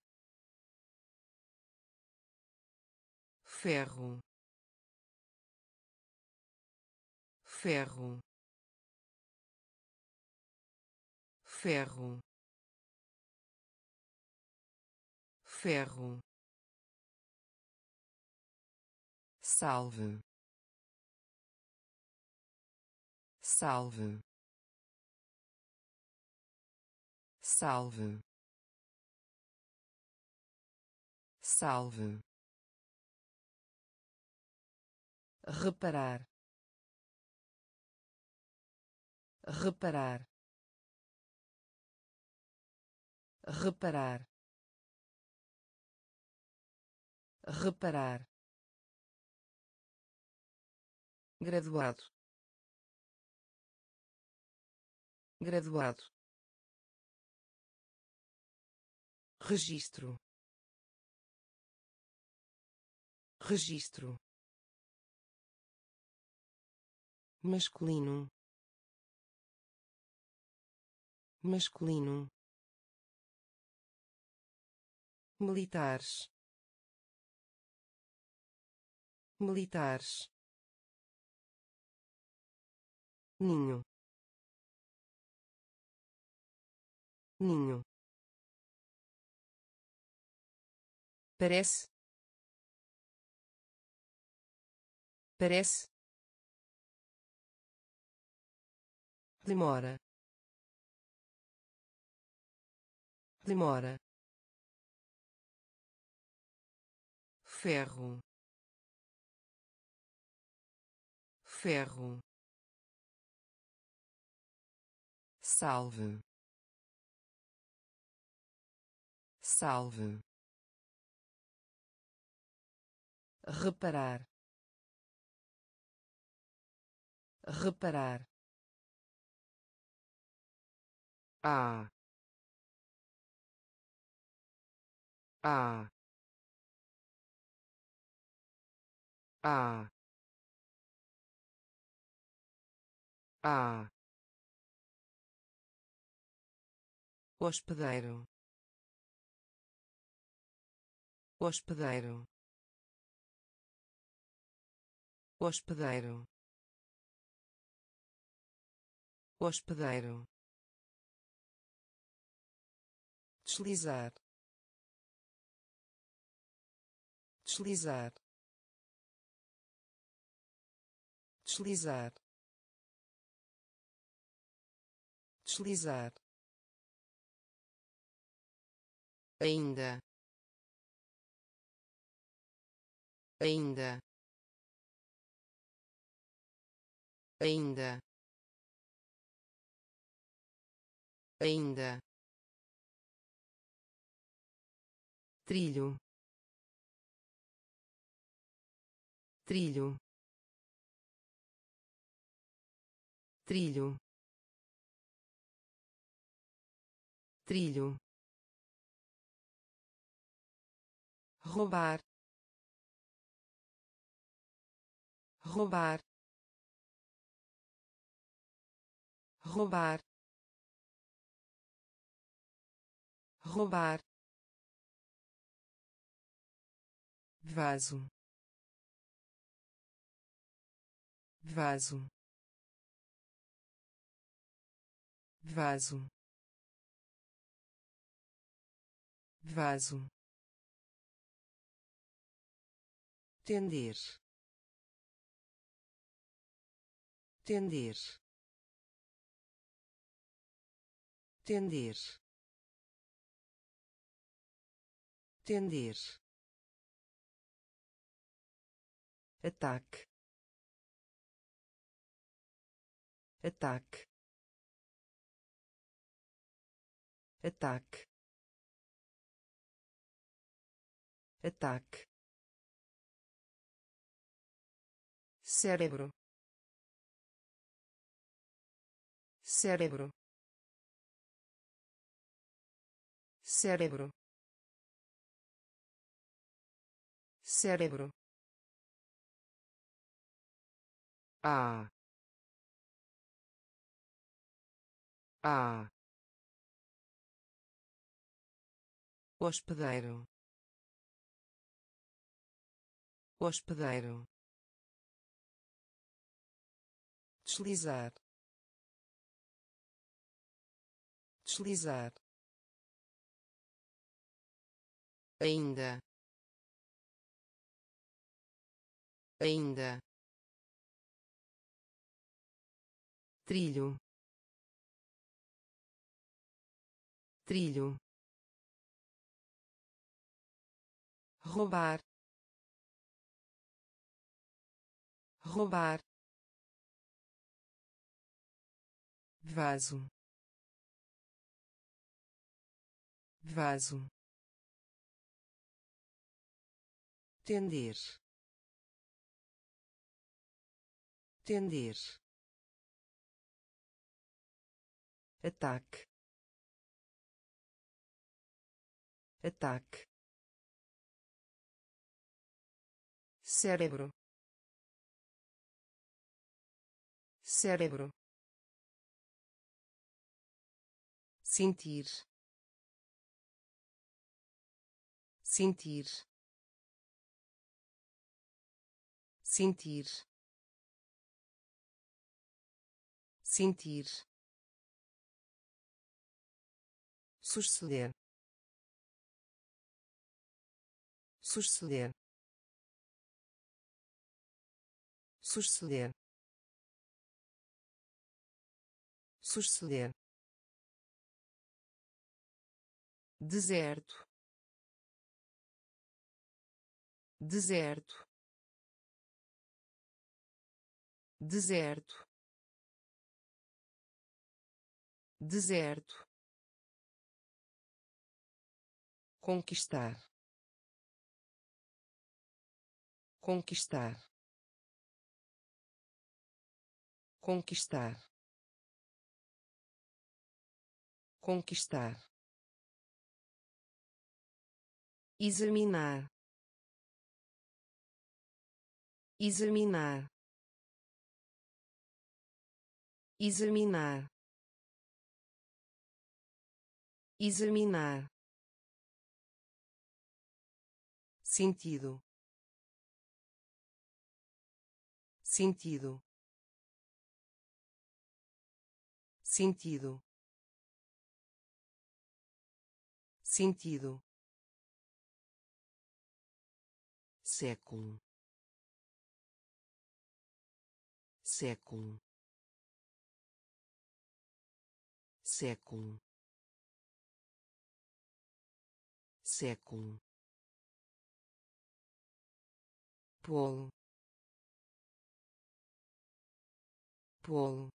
ferro, ferro, ferro, ferro, salve, salve, salve, salve, reparar, reparar, reparar, reparar, graduado, graduado, registro, registro, masculino, masculino, militares, militares, ninho, ninho, parece, parece, demora, demora, ferro, ferro, salve, salve, reparar, reparar, ah, ah, ah, ah, hospedeiro, hospedeiro, hospedeiro, hospedeiro, deslizar, deslizar, deslizar, deslizar, ainda, ainda, ainda, ainda, trilho, trilho, trilho, trilho, roubar, roubar, roubar, roubar, vaso, vaso, vaso, vaso, tender, tender, tender, tender, ataque, ataque, ataque, ataque, cérebro, cérebro, cérebro, cérebro, ah, ah, hospedeiro, hospedeiro, deslizar, deslizar, ainda, ainda, trilho, trilho, roubar, roubar, vaso, vaso, tender, tender, ataque, ataque, cérebro, cérebro, sentir, sentir, sentir, sentir, suceder, suceder, suceder, suceder, deserto, deserto, deserto, deserto, conquistar, conquistar, conquistar, conquistar, examinar, examinar, examinar, examinar, sentido, sentido, sentido, sentido, século, século, século, século, polo, polo,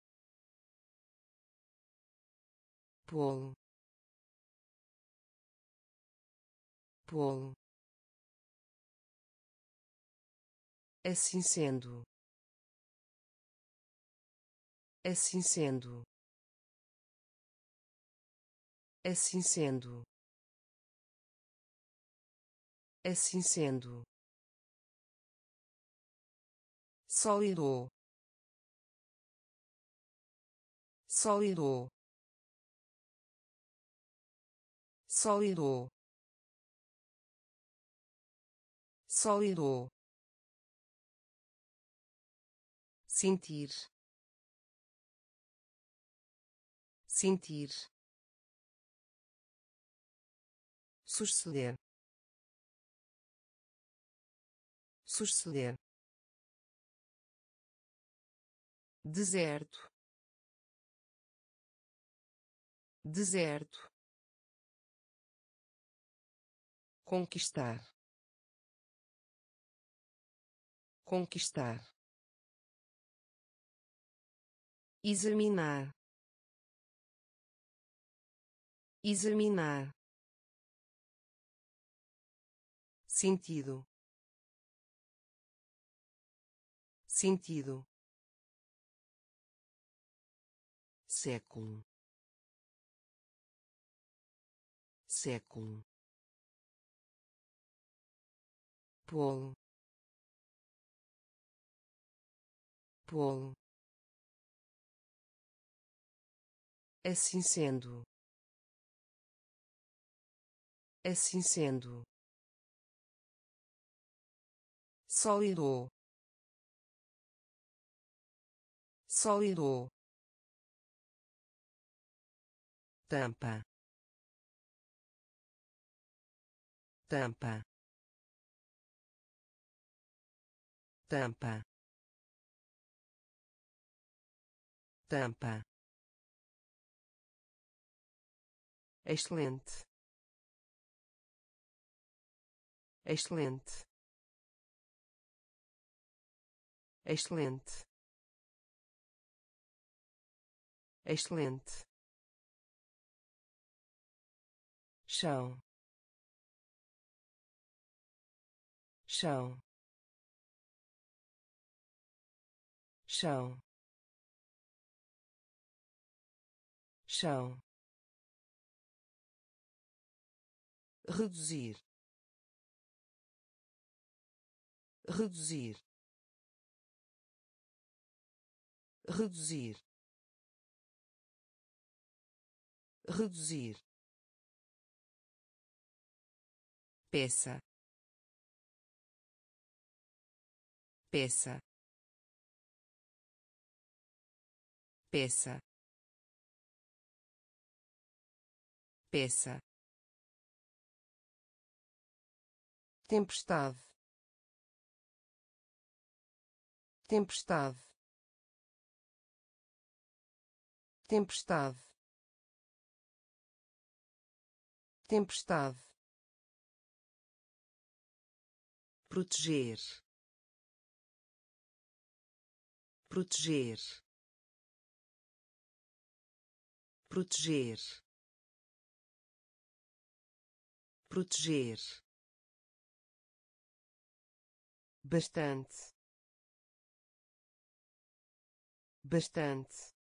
polo, polo, assim sendo, assim sendo, assim sendo, assim sendo, sólido, sólido, sólido, sólido, sentir, sentir, suceder, suceder, deserto, deserto, conquistar, conquistar, examinar, examinar, sentido, sentido, século, século, polo, polo, assim sendo, assim sendo, sólido, sólido, tampa, tampa, tampa, tampa, excelente, excelente, excelente, excelente, chão, chão, chão, chão, reduzir, reduzir, reduzir, reduzir, peça, peça, peça, peça, tempestade, tempestade, tempestade, tempestade, proteger, proteger, proteger, proteger, bastante, bastante,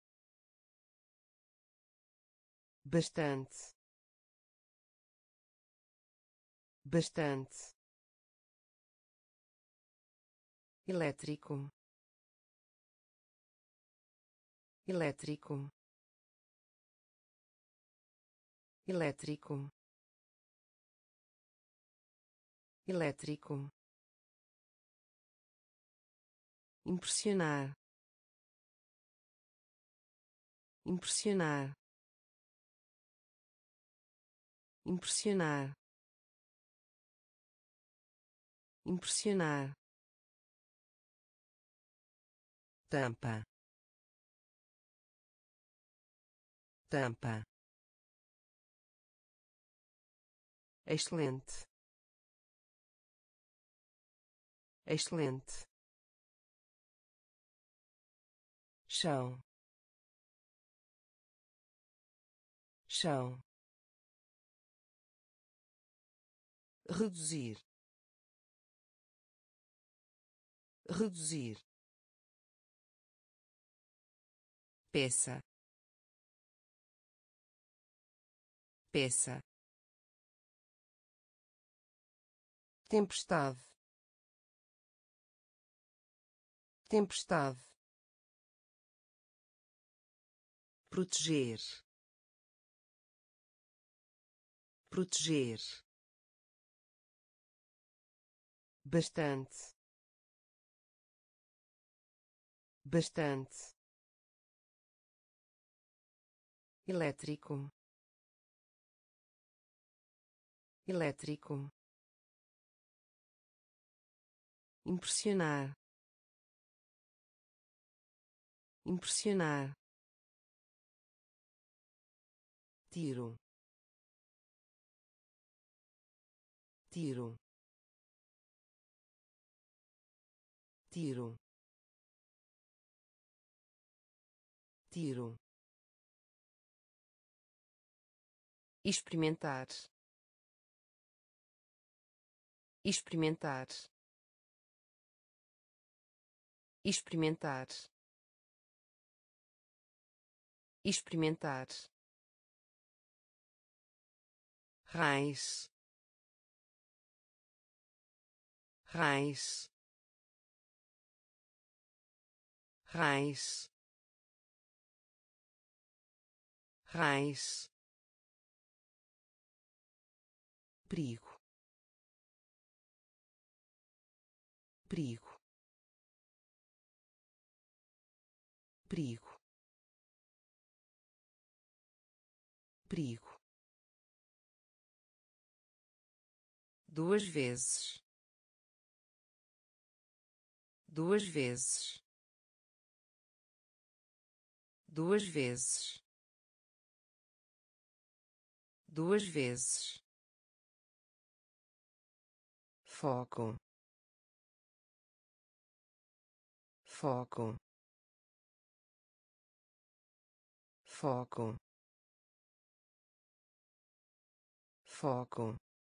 bastante, bastante, elétrico, elétrico, elétrico, elétrico, impressionar, impressionar, impressionar, impressionar, tampa, tampa, excelente, excelente, chão, chão, reduzir, reduzir, peça, peça, tempestade, tempestade, proteger, proteger, bastante, bastante, elétrico, elétrico, impressionar, impressionar, tiro, tiro, tiro, tiro, experimentar, experimentar, experimentar, experimentar, raiz, raiz, raiz, raiz, perigo, perigo, perigo, perigo, duas vezes, duas vezes, duas vezes, duas vezes, foco, foco, foco, foco,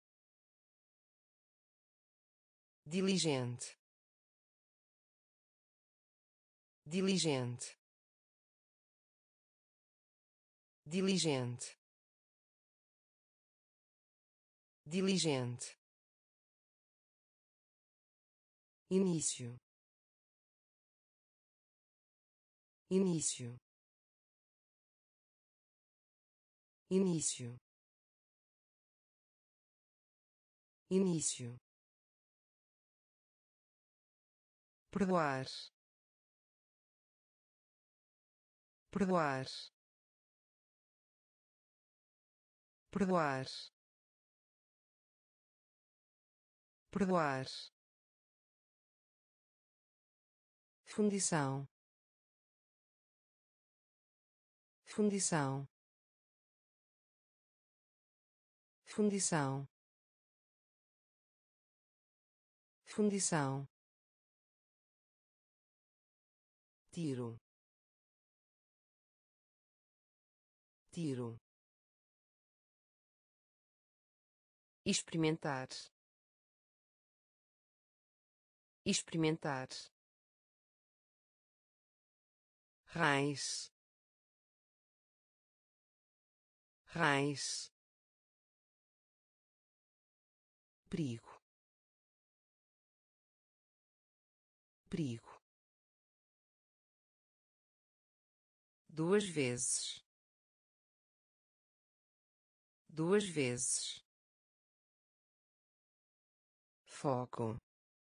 diligente, diligente, diligente, diligente, início, início, início, início, perdoar, perdoar, perdoar, perdoar, fundição, fundição, fundição, fundição, tiro, tiro, experimentar, experimentar, raiz, raiz, perigo, perigo, duas vezes, duas vezes, foco,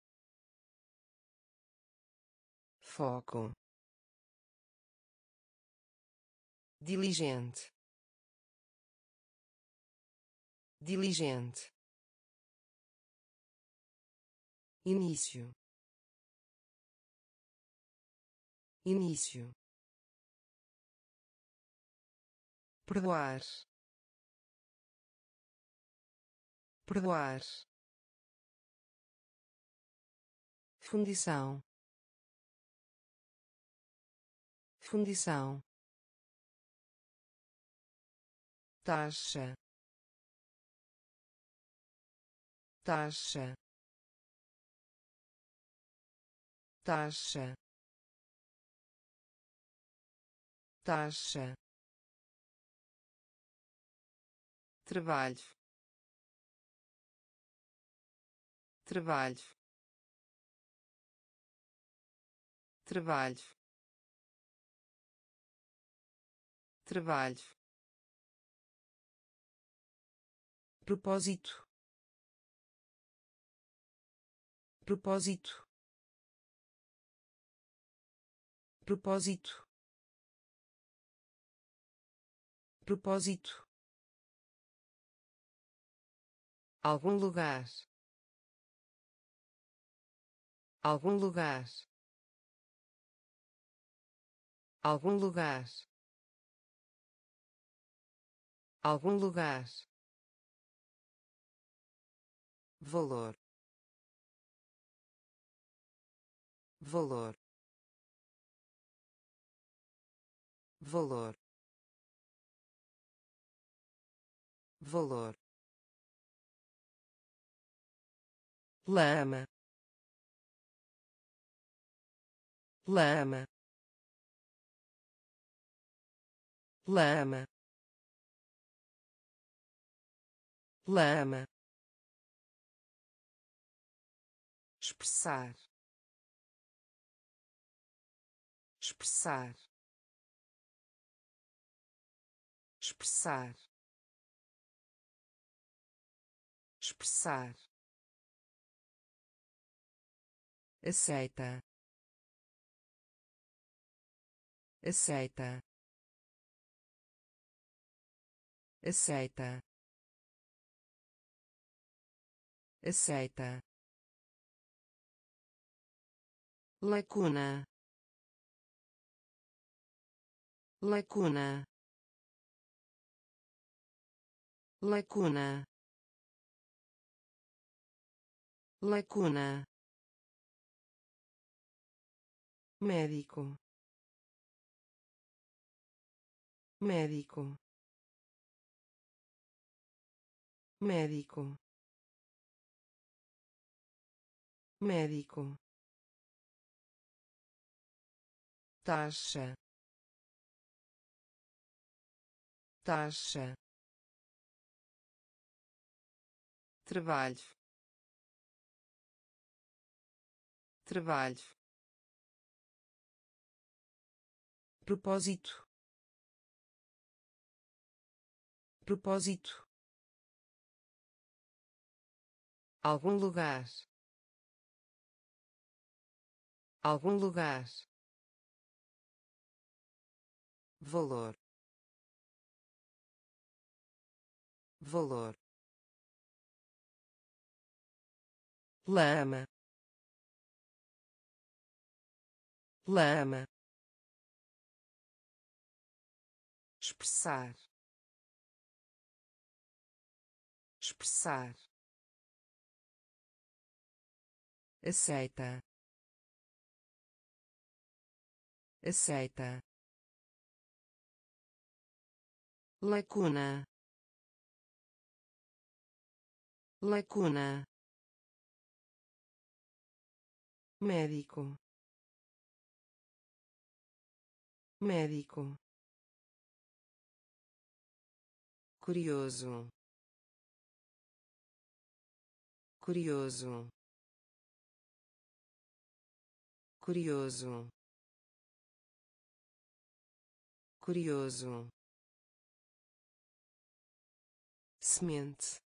foco, diligente, diligente, início, início, perdoar, perdoar, fundição, fundição, taxa, taxa, taxa, taxa, trabalho, trabalho, trabalho, trabalho, propósito, propósito, propósito, propósito, algum lugar, algum lugar, algum lugar, algum lugar, valor, valor, valor, valor, lama, lama, lama, lama, expressar, expressar, expressar, expressar, aceita, aceita, aceita, aceita, lacuna, lacuna, lacuna, lacuna, médico, médico, médico, médico, taxa, taxa, trabalho, trabalho, propósito, propósito, algum lugar, algum lugar, valor, valor, lama, lama, expressar, expressar, aceita, aceita, lacuna, lacuna, médico, médico, curioso, curioso, curioso, curioso, semente,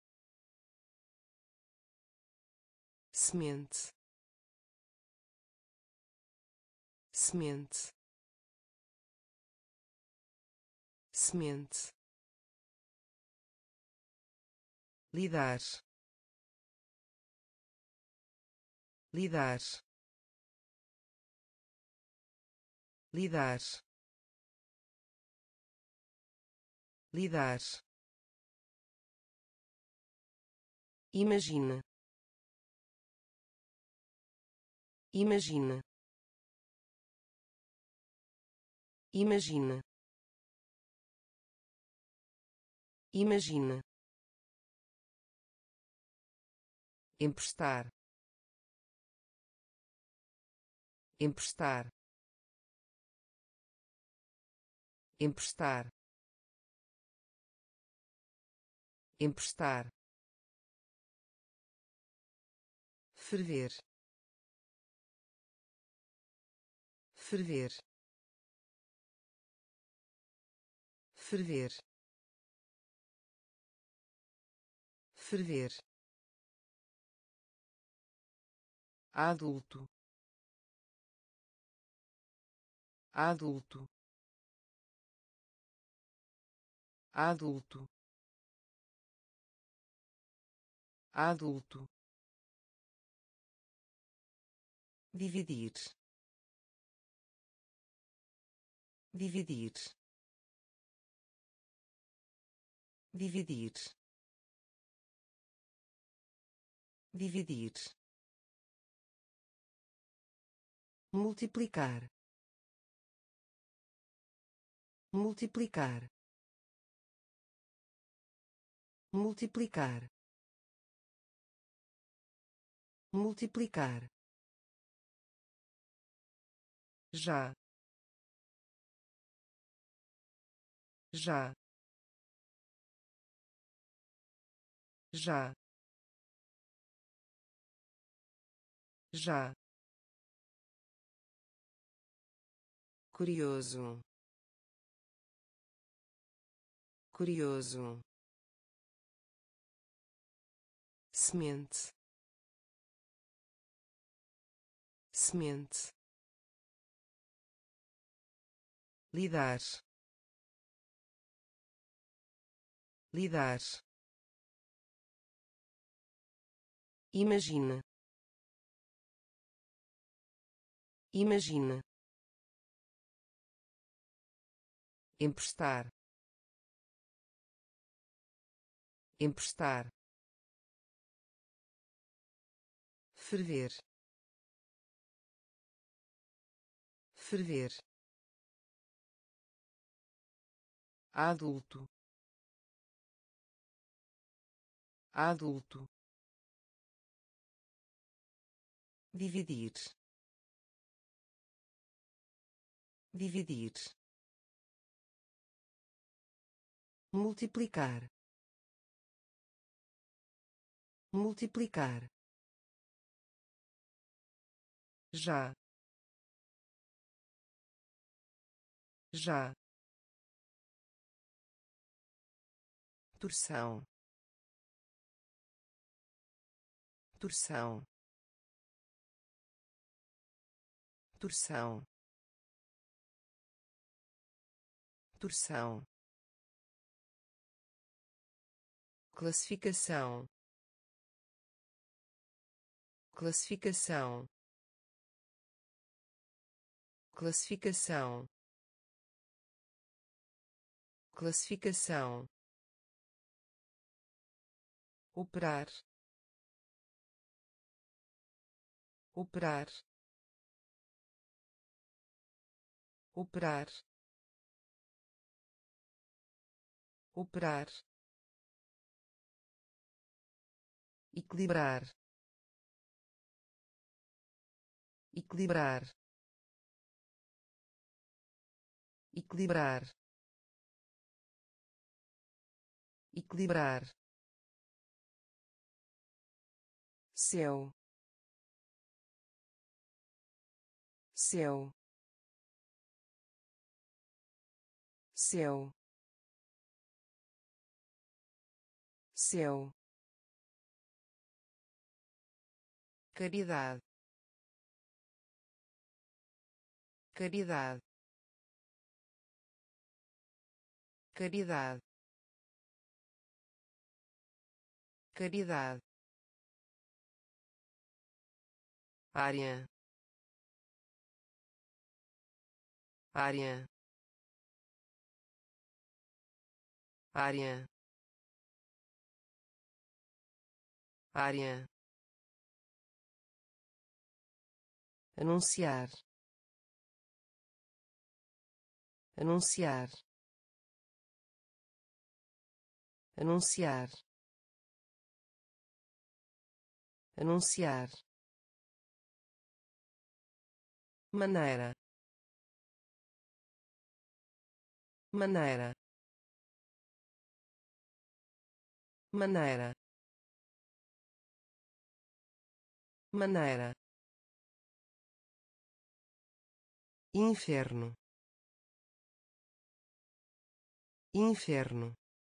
semente, semente, semente, lidar, lidar, lidar, lidar, imagina, imagina, imagina, imagina, emprestar, emprestar, emprestar, emprestar, ferver, ferver, ferver, ferver, adulto, adulto, adulto, adulto, dividir, dividir, dividir, dividir, multiplicar, multiplicar, multiplicar, multiplicar, já, já, já, já, curioso, curioso, semente, semente, lidar, lidar, imagina, imagina, emprestar, emprestar, ferver, ferver, adulto, adulto, dividir, dividir, multiplicar, multiplicar, já, já, torção, torção, torção, torção, classificação, classificação, classificação, classificação, operar, operar, operar, operar, equilibrar, equilibrar, equilibrar, equilibrar, céu, céu, céu, céu, caridade, caridade, caridade, caridade, área, área, área, área, anunciar, anunciar, anunciar, anunciar, maneira, maneira, maneira, maneira, inferno, inferno,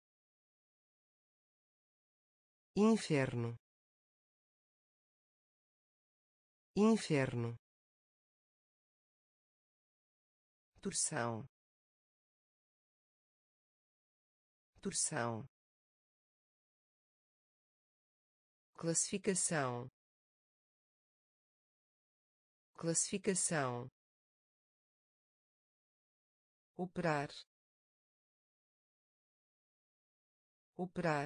inferno, inferno, torção, torção, classificação, classificação, operar, operar,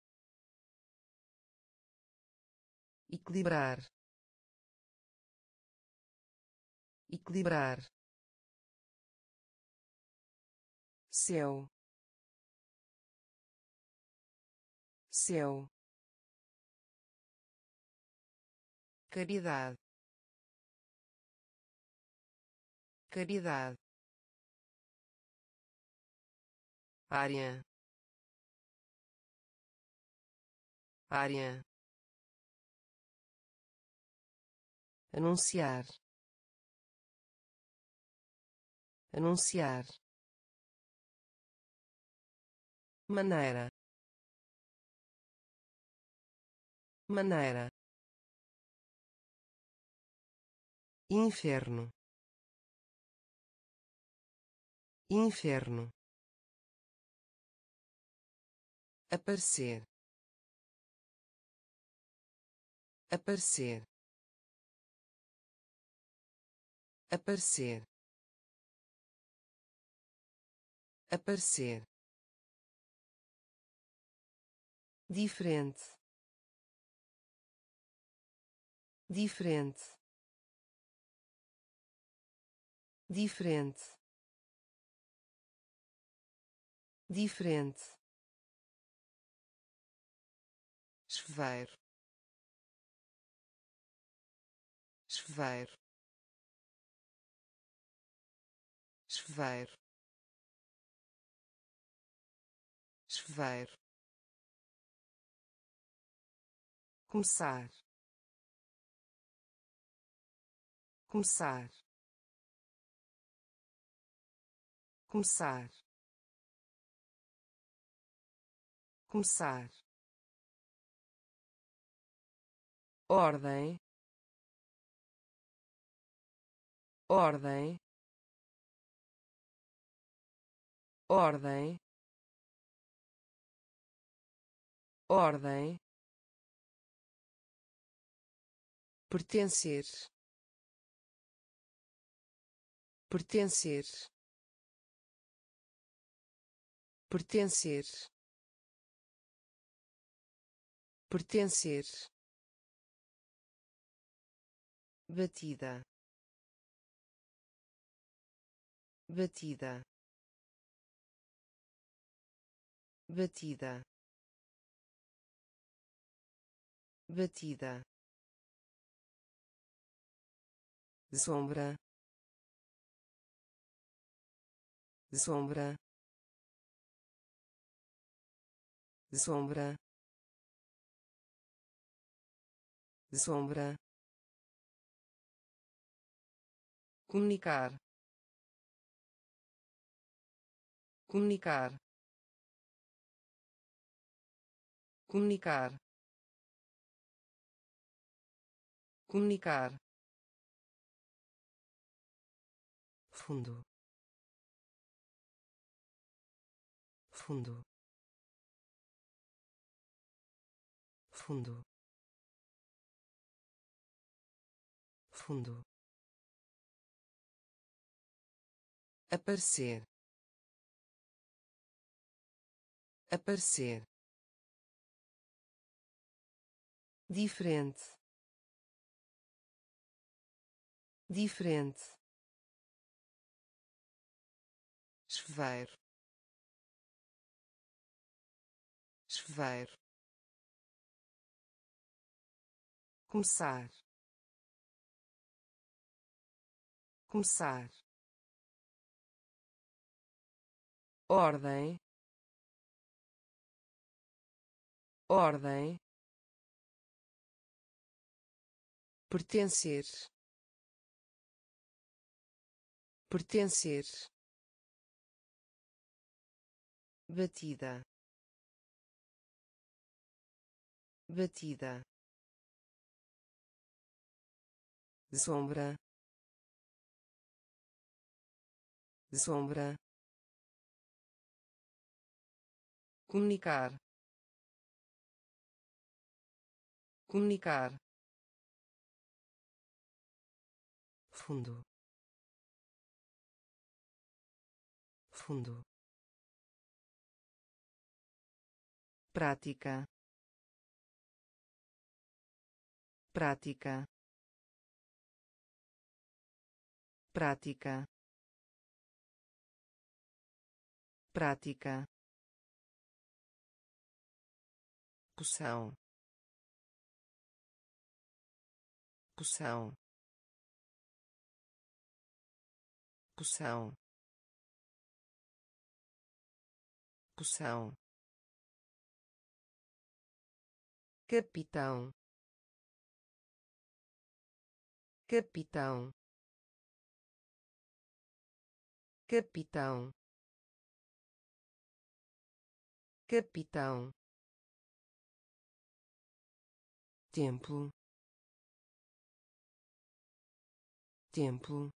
equilibrar, equilibrar, céu, céu, caridade, caridade, área, área, anunciar, anunciar, maneira, maneira, inferno, inferno, aparecer, aparecer, aparecer, aparecer, diferente, diferente, diferente, diferente, chuveiro, chuveiro, chuveiro, chuveiro, começar, começar, começar, começar, ordem, ordem, ordem, ordem, pertencer, pertencer, pertencer, pertencer, batida, batida, batida, batida, sombra, sombra, sombra, sombra, comunicar, comunicar, comunicar, comunicar, fundo, fundo, fundo, fundo, aparecer, aparecer, diferente, diferente, chuveiro, chuveiro, começar, começar, ordem, ordem, pertencer, pertencer, batida, batida, sombra, sombra, comunicar, comunicar, fundo, fundo, prática, prática, prática, prática, poção, poção, poção, poção, capitão, capitão, capitão, capitão, templo, templo,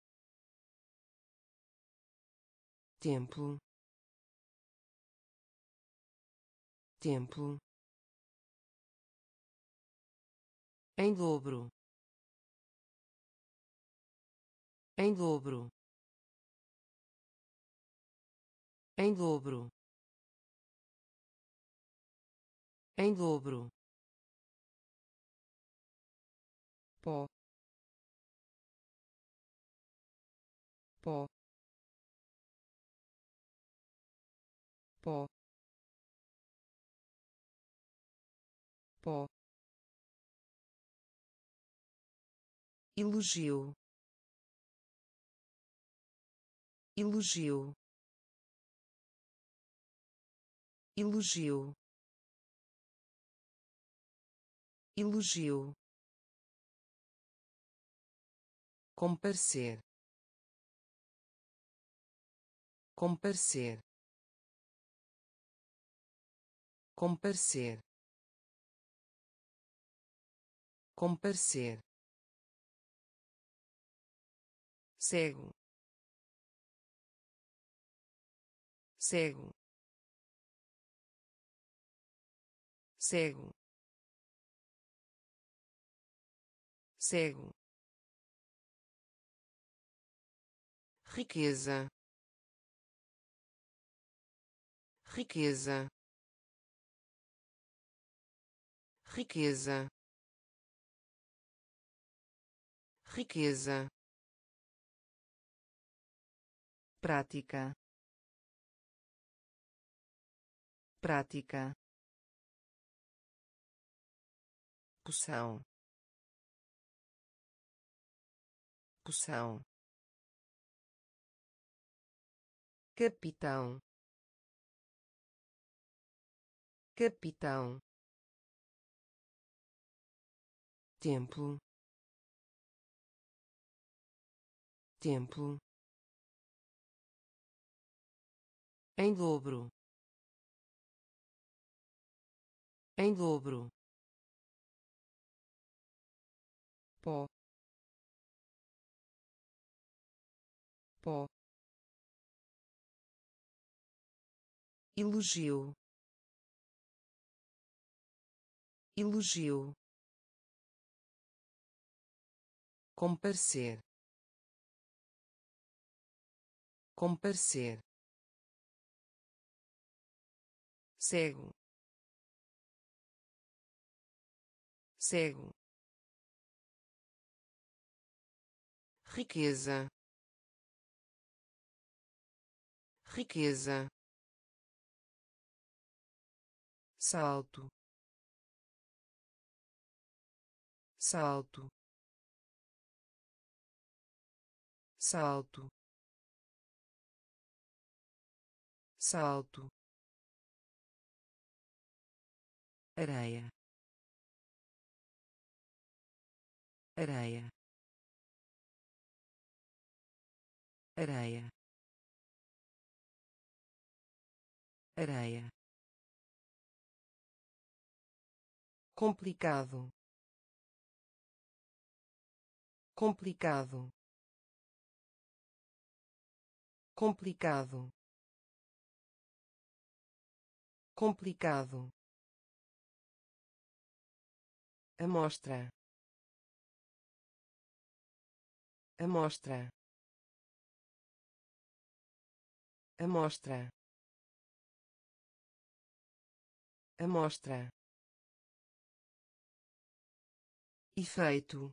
templo, templo, em dobro, em dobro, em dobro, em dobro, pó, pó, pó, pó, elogio, elogio, elogio, elogio, comparecer, comparecer, comparecer, comparecer, cego, cego, cego, cego, riqueza, riqueza, riqueza, riqueza, prática, prática, poção, poção, capitão, capitão, templo, templo, em dobro, em dobro, pó, pó, elogio, elogio, comparecer, comparecer, cego, cego, riqueza, riqueza, salto, salto, salto, salto, areia, areia, areia, areia, complicado, complicado, complicado, complicado, amostra, amostra, amostra, amostra, efeito,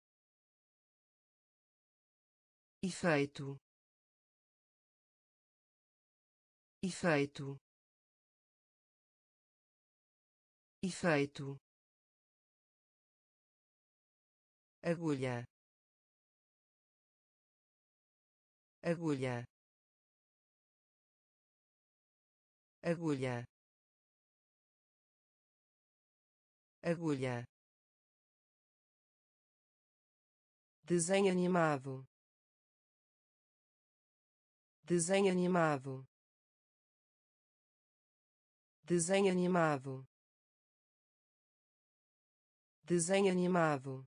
efeito, efeito, efeito, agulha, agulha, agulha, agulha, desenho animado, desenho animado, desenho animado, desenho animado,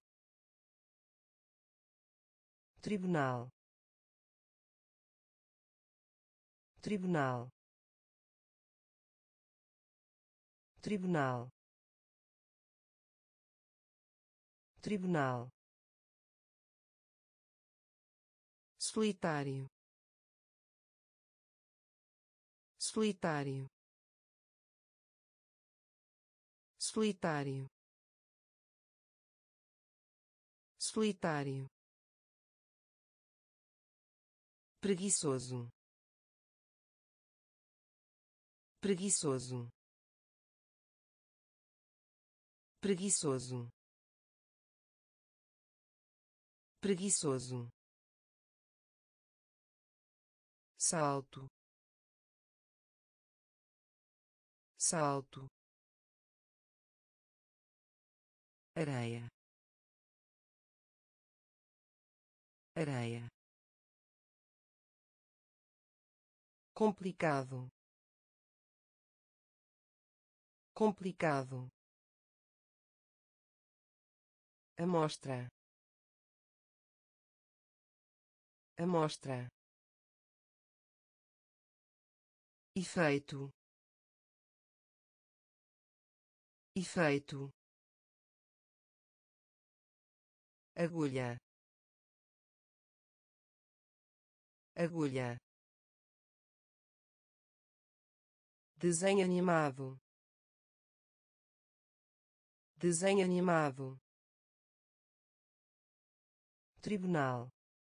tribunal, tribunal, tribunal, tribunal, solitário, solitário, solitário, solitário, preguiçoso, preguiçoso, preguiçoso, preguiçoso, salto, salto, areia, areia, complicado, complicado, amostra, amostra, efeito, efeito, agulha, agulha, desenho animado, desenho animado, tribunal,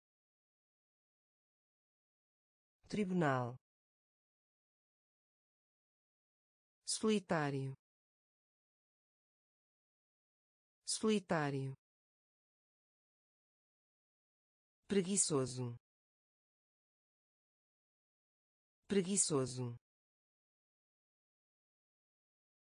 tribunal, solitário, solitário, preguiçoso, preguiçoso,